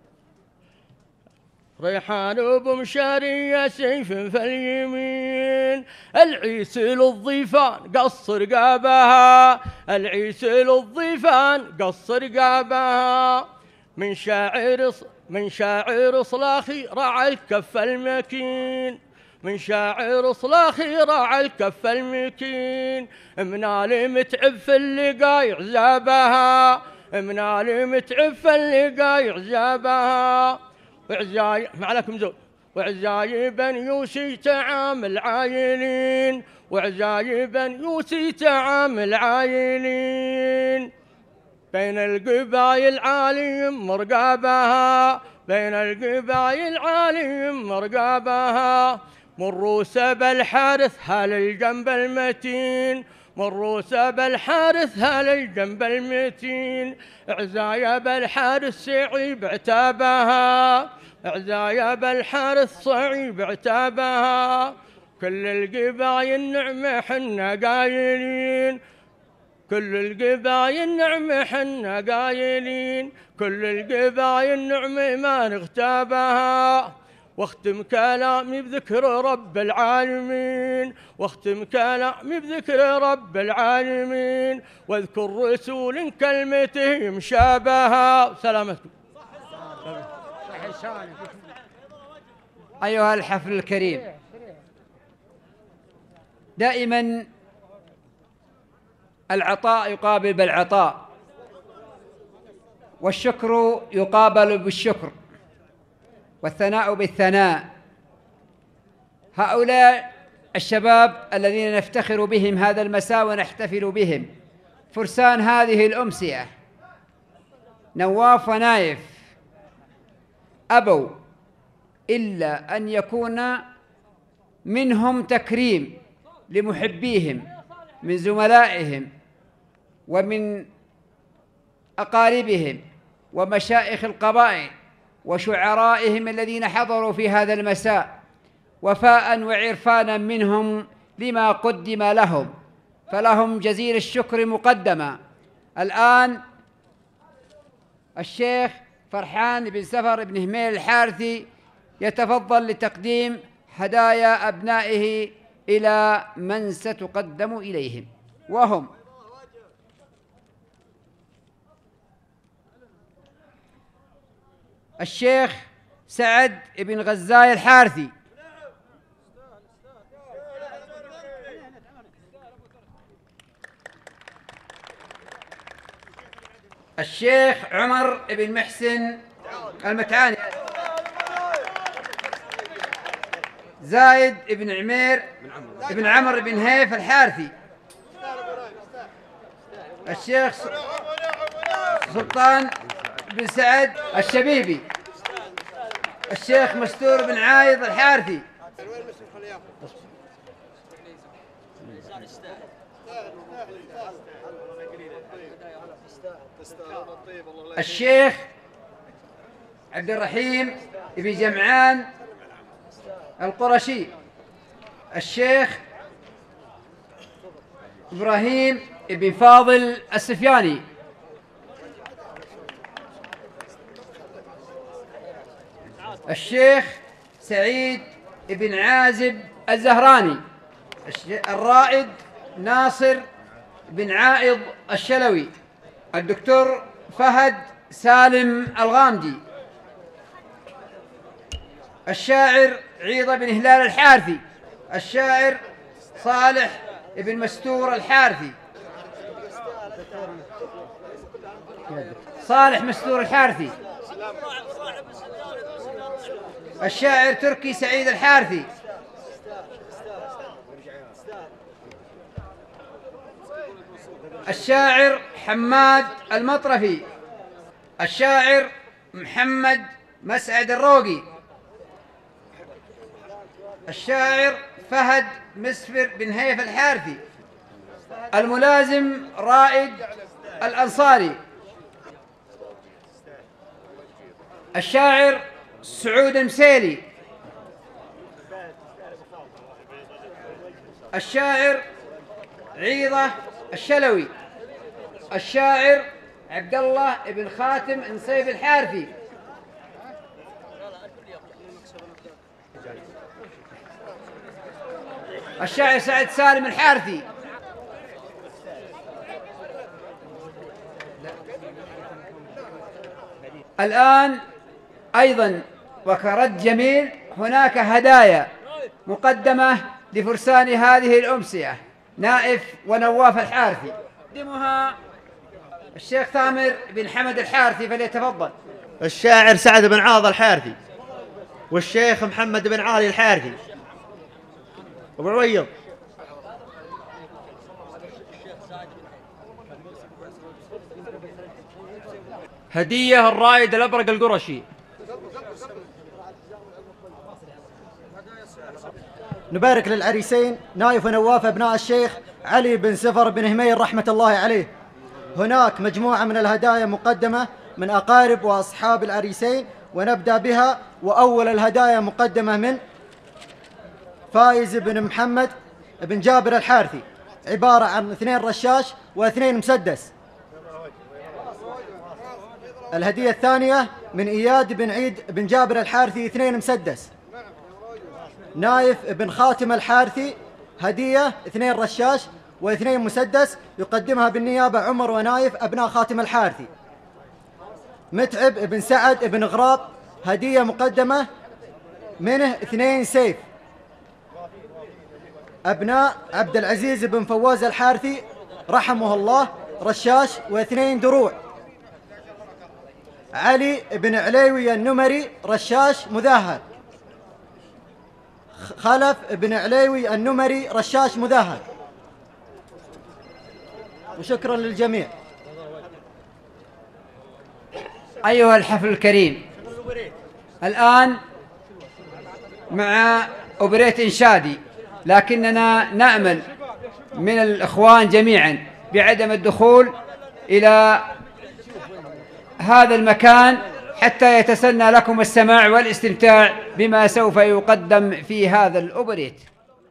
ريحان ابو مشارية سيف في اليمين، العيس للضيفان قص رقابها، العيس للضيفان قص رقابها، من شاعر صلاخي راعى الكف المكين، من شاعر صلاخي راعى الكف المكين، من آل متعب في اللقاء عزابها، من آل متعب في اللقاء عزابها، وعزاي ما عليكم زود، وعزايبا يوشي تعام العايلين، وعزايبا يوشي تعام العايلين. بين القبايل عاليم مرقابها، بين القبايل عاليم مرقابها. مروا سب الحارث هال الجنب المتين، مروا سب الحارث هال الجنب المتين. عزايا بالحارث صعيب عتابها، عزايا بالحارث صعيب عتابها. كل القبايل نعمة حنا قايلين، كل القبايل نعمة حنا قايلين، كل القبايل نعمة ما نغتابها. واختم كلامي بذكر رب العالمين، واختم كلامي بذكر رب العالمين. واذكر رسول كلمته مشابهة. سلامتكم. أيها الحفل الكريم، دائما العطاء يقابل بالعطاء، والشكر يقابل بالشكر، والثناء بالثناء. هؤلاء الشباب الذين نفتخر بهم هذا المساء ونحتفل بهم فرسان هذه الأمسية، نواف ونايف، أبوا إلا أن يكون منهم تكريم لمحبيهم من زملائهم ومن أقاربهم ومشائخ القبائل وشعرائهم الذين حضروا في هذا المساء، وفاء وعرفانا منهم لما قدم لهم، فلهم جزيل الشكر مقدما. الآن الشيخ فرحان بن سفر بن هميل الحارثي يتفضل لتقديم هدايا أبنائه إلى من ستقدم إليهم، وهم الشيخ سعد بن غزاي الحارثي، الشيخ عمر بن محسن المتعاني، زايد بن عمير بن عمرو بن هيف الحارثي، الشيخ سلطان بن سعد الشبيبي، الشيخ مستور بن عايض الحارثي، الشيخ عبد الرحيم بن جمعان القرشي، الشيخ إبراهيم بن فاضل السفياني، الشيخ سعيد بن عازب الزهراني، الرائد ناصر بن عائض الشلوي، الدكتور فهد سالم الغامدي، الشاعر عيضة بن هلال الحارثي، الشاعر صالح بن مستور الحارثي، صالح مستور الحارثي، الشاعر تركي سعيد الحارثي، الشاعر حماد المطرفي، الشاعر محمد مسعد الروقي، الشاعر فهد مسفر بن هيف الحارثي، الملازم رائد الأنصاري، الشاعر سعود المسيلي، الشاعر عيضة الشلوي، الشاعر عبد الله بن خاتم نصيب الحارثي، الشاعر سعد سالم الحارثي، الآن أيضا وكرد جميل هناك هدايا مقدمة لفرسان هذه الأمسية نائف ونواف الحارثي، يقدمها الشيخ ثامر بن حمد الحارثي، فليتفضل. الشاعر سعد بن عاض الحارثي، والشيخ محمد بن علي الحارثي أبو عويض. هدية الرائد الأبرق القرشي. نبارك للعريسين نايف ونواف أبناء الشيخ علي بن سفر بن همير رحمة الله عليه. هناك مجموعة من الهدايا مقدمة من أقارب وأصحاب العريسين، ونبدأ بها. وأول الهدايا مقدمة من فايز بن محمد بن جابر الحارثي، عبارة عن 2 رشاش و2 مسدس. الهدية الثانية من إياد بن عيد بن جابر الحارثي، 2 مسدس. نايف بن خاتم الحارثي، هدية 2 رشاش و2 مسدس، يقدمها بالنيابة عمر ونايف أبناء خاتم الحارثي. متعب بن سعد بن غراب، هدية مقدمة منه 2 سيف. أبناء عبد العزيز بن فواز الحارثي رحمه الله، رشاش و2 دروع. علي بن عليوي النمري، رشاش مذهب. خلف بن عليوي النمري، رشاش مذهب. وشكرا للجميع. أيها الحفل الكريم، الآن مع أوبريت إنشادي، لكننا نأمل من الإخوان جميعا بعدم الدخول إلى هذا المكان حتى يتسنى لكم السماع والاستمتاع بما سوف يقدم في هذا الأوبريت.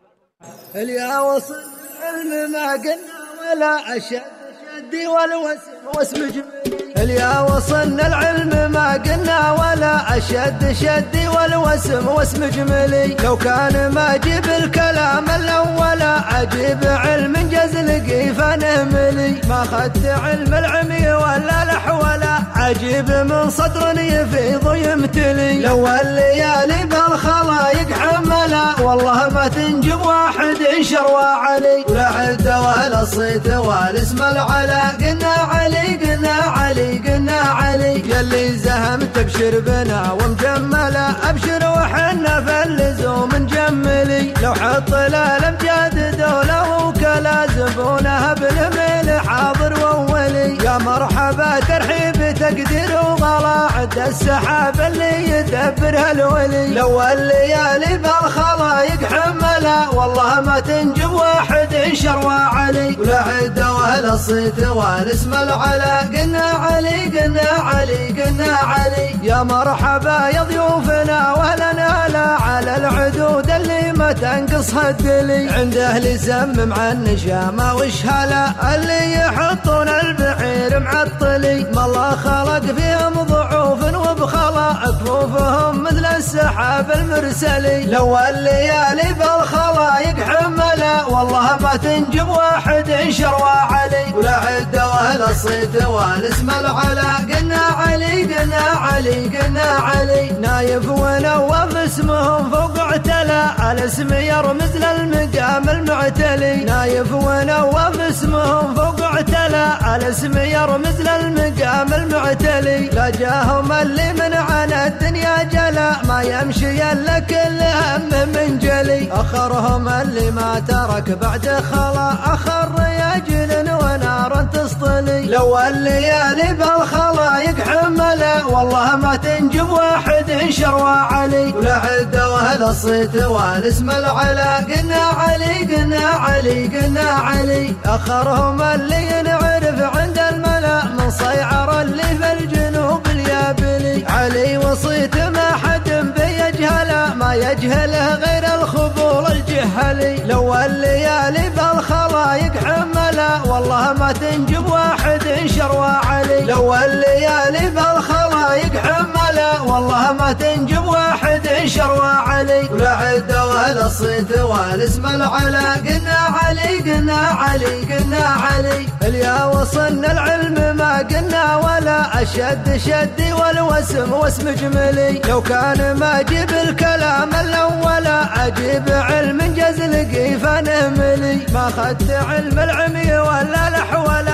يا وصل العلم ما قلنا ولا أشد شدي والوسم جميل. يا وصلنا العلم ما قلنا ولا أشد شدي والوسم جميلي. لو كان ما جيب الكلام الأول عجيب علم جزلقي فنهملي. ما خدت علم العمي ولا لحولا عجيب من صدر يفيض ويمتلي. لو الليالي بالخلايق حملا والله ما تنجب واحد شروى علي. ولا عد ولا الصيت ولا اسم العلا قلنا علي قلنا علي قلنا علي. يلي زهمت ابشر بنا ومجملا ابشر وحنا في اللزوم نجملي. لو حط الامجاد دوله وكلا زبونها بالميل حاضر واولي. يا مرحبا ترحيب تقدير وغلا عد السحاب اللي يدبرها الولي. لو الليالي بالخلايق حملا والله ما تنجب واحد شروى علي. ولا عد ولا الصيت ولا اسم العلا قلنا علي قلنا علي قلنا علي. يا مرحبا يا ضيوفنا ولا نالا على العدود اللي ما تنقصها الدلي. عند اهل سم مع النشامه وش هلا اللي يحطون البعير معطلي. ما الله خلق فيهم ضعوف وبخلا كفوفهم مثل السحاب المرسلي. لو الليالي بالخلايق حملا والله ما تنجب واحد شروى علي. ولا عد ولا الصيت ولا اسم العلا قلنا علي قلنا علي قلنا علي. نايف ونواف اسمهم فوق اعتلى الاسم يرمز للمقام المعتلي. نايف ونواف اسمهم فوق اعتلى الاسم يرمز للمقام المعتلي. لا جاهم اللي من عن الدنيا جلا ما يمشي الا كل هم من جلي. اخرهم اللي ما ترك بعد خلا اخر رياجل ونار تسطلي. لو الليالي بالخلايق حملا والله ما تنجب واحد شروى علي. ولا عد ولا الصيت ولا اسم العلا قلنا علي قلنا علي قلنا علي. اخرهم اللي نعرف عند الملا من صيعر اللي في الجنوب اليابلي. علي وصيت ما حد بيجهله ما يجهله غير الخبول الجهلي. لو الليالي بالخلايق حملا والله ما تنجب واحد شروى علي. لو الليالي بالخلايق حملا والله ما تنجب واحد شروى علي. ولا عد ولا الصيت ولا اسم العلا قلنا علي قلنا علي قلنا علي. اليا وصلنا العلم ما قلنا ولا أشد شدي والوسم جملي. لو كان ما جيب الكلام الأول عجيب علم جزلقي فنهملي. ما خدت علم العمي ولا لحولا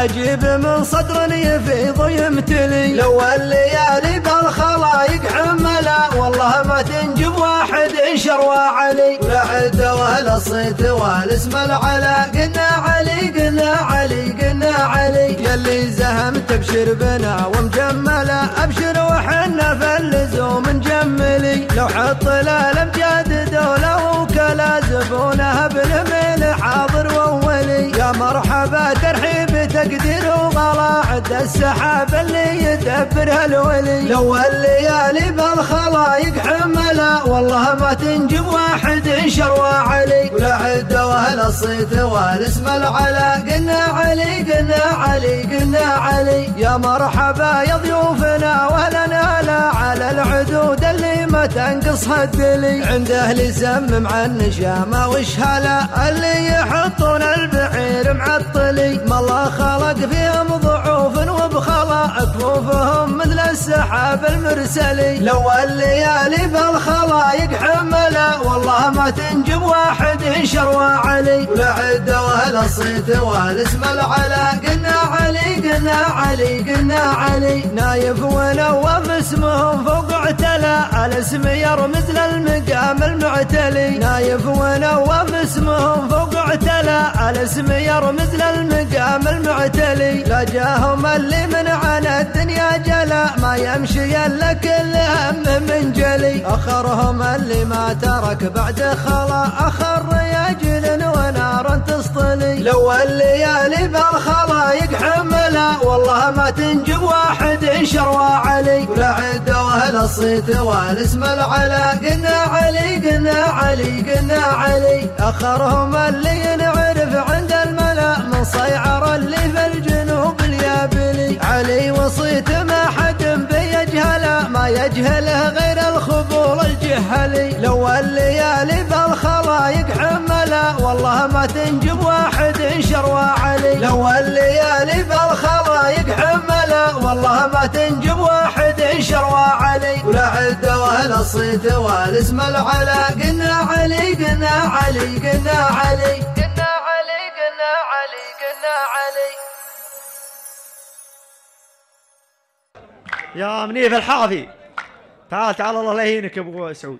عجيب من صدر يفيض يمتلي. لو الليالي بالخلايق حملا والله ما تنجب واحد شروى علي. ولا عد ولا صيت ولا اسم العلا قلنا علي قلنا علي قلنا علي. يلي زهمت ابشر بنا ومجملا ابشر وحنا في اللزوم نجملي. لو حط الامجاد دوله وكلا زبونها بالميل حاضر واولي. يا مرحبا ترحيب تقدير وغلا عد السحاب اللي يدبرها الولي. لو الليالي بالخلايق حملا والله ما تنجب واحد شروى علي. ولا عد ولا صيت ولا اسم العلا قلنا علي قلنا علي قلنا علي. يا مرحبا يا ضيوفنا ولا نالا على العدود اللي ما تنقصها الدلي. عند اهل يسمم عن نشامه وش هلا اللي يحطون البعير معطلي. ما الله خلق فيهم ضعوف وبخلا كفوفهم مثل السحاب المرسلي. لو الليالي بالخلايق حملا والله ما تنجب واحد شروى علي. ولا عد ولا صيت ولا اسم العلا قلنا علي قلنا علي قلنا علي. نايف ونواف اسمهم فوق اعتلى الاسم يرمز للمقام المعتلي. نايف ونواف اسمهم فوق اعتلى الاسم يرمز للمقام المعتلي. لا جاهم اللي من عن الدنيا جلا ما يمشي الا كل هم من جلي. اخرهم اللي ما ترك بعد خلا اخر رياجل ونار تسطلي. لو الليالي بالخلايق حملا والله ما تنجب واحد شروى علي. ولا عد ولا صيت ولا اسم العلا قلنا علي قلنا علي قلنا علي. اخرهم اللي ينعرف عند الملا من صيعر اللي في الجنوب اليابلي. علي وصيت ما حد بيجهله ما يجهله غير الخبول الجهلي. لو الليالي بالخلايق حملا والله ما تنجب واحد شروى علي. لو الليالي بالخلايق حملا والله ما تنجب واحد شروى علي. ولا عد ولا صيت ولا اسم العلا قلنا علي قلنا علي قلنا علي قلنا علي قلنا علي قلنا علي. يا منيف الحافي تعال تعال الله لا يهينك يا ابو سعود.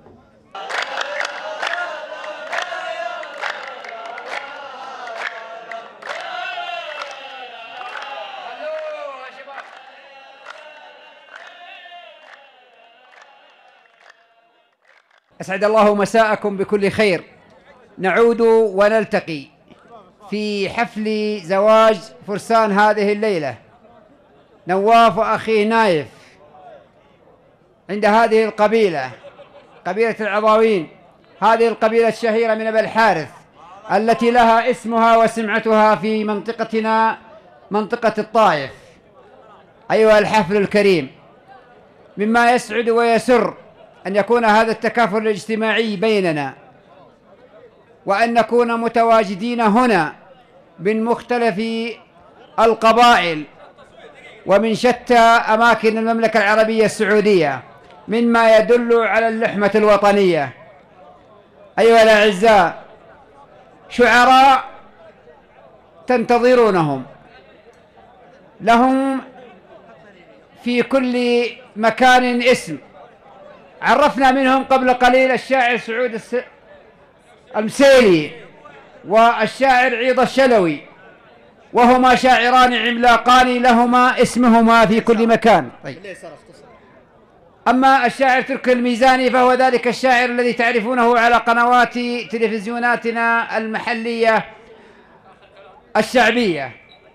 أسعد الله مساءكم بكل خير. نعود ونلتقي في حفل زواج فرسان هذه الليلة نواف وأخيه نايف عند هذه القبيلة قبيلة العضاوين. هذه القبيلة الشهيرة من أبي الحارث التي لها اسمها وسمعتها في منطقتنا منطقة الطائف. أيها الحفل الكريم، مما يسعد ويسر أن يكون هذا التكافل الاجتماعي بيننا وأن نكون متواجدين هنا من مختلف القبائل ومن شتى أماكن المملكة العربية السعودية، مما يدل على اللحمة الوطنية. أيها الأعزاء، شعراء تنتظرونهم، لهم في كل مكان اسم. عرفنا منهم قبل قليل الشاعر سعود المسيلي والشاعر عيض الشلوي، وهما شاعران عملاقان لهما اسمهما في كل مكان. أما الشاعر تركي الميزاني فهو ذلك الشاعر الذي تعرفونه على قنوات تلفزيوناتنا المحلية الشعبية،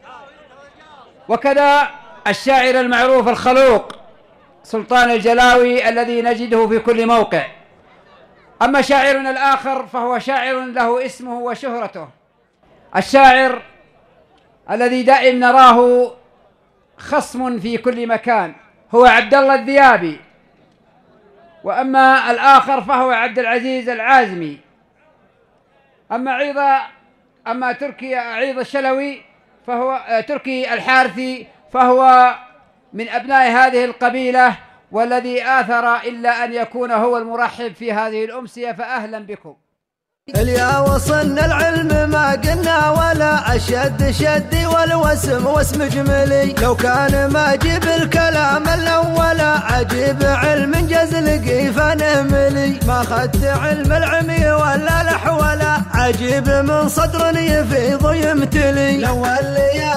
وكذا الشاعر المعروف الخلوق سلطان الجلاوي الذي نجده في كل موقع. أما شاعرنا الآخر فهو شاعر له اسمه وشهرته، الشاعر الذي دائم نراه خصم في كل مكان، هو عبد الله الذيابي. وأما الآخر فهو عبد العزيز العازمي. أما تركي عيض الشلوي فهو تركي الحارثي، فهو من أبناء هذه القبيلة والذي آثر إلا أن يكون هو المرحب في هذه الأمسية، فأهلا بكم. اليا وصلنا العلم ما قلنا ولا أشد شدي والوسم واسم جملي. لو كان ما أجيب الكلام الأول عجيب علم جزلقي فنهملي. ما أخذت علم العمي ولا الأحول عجيب من صدر يفيض ويمتلي. لو اللي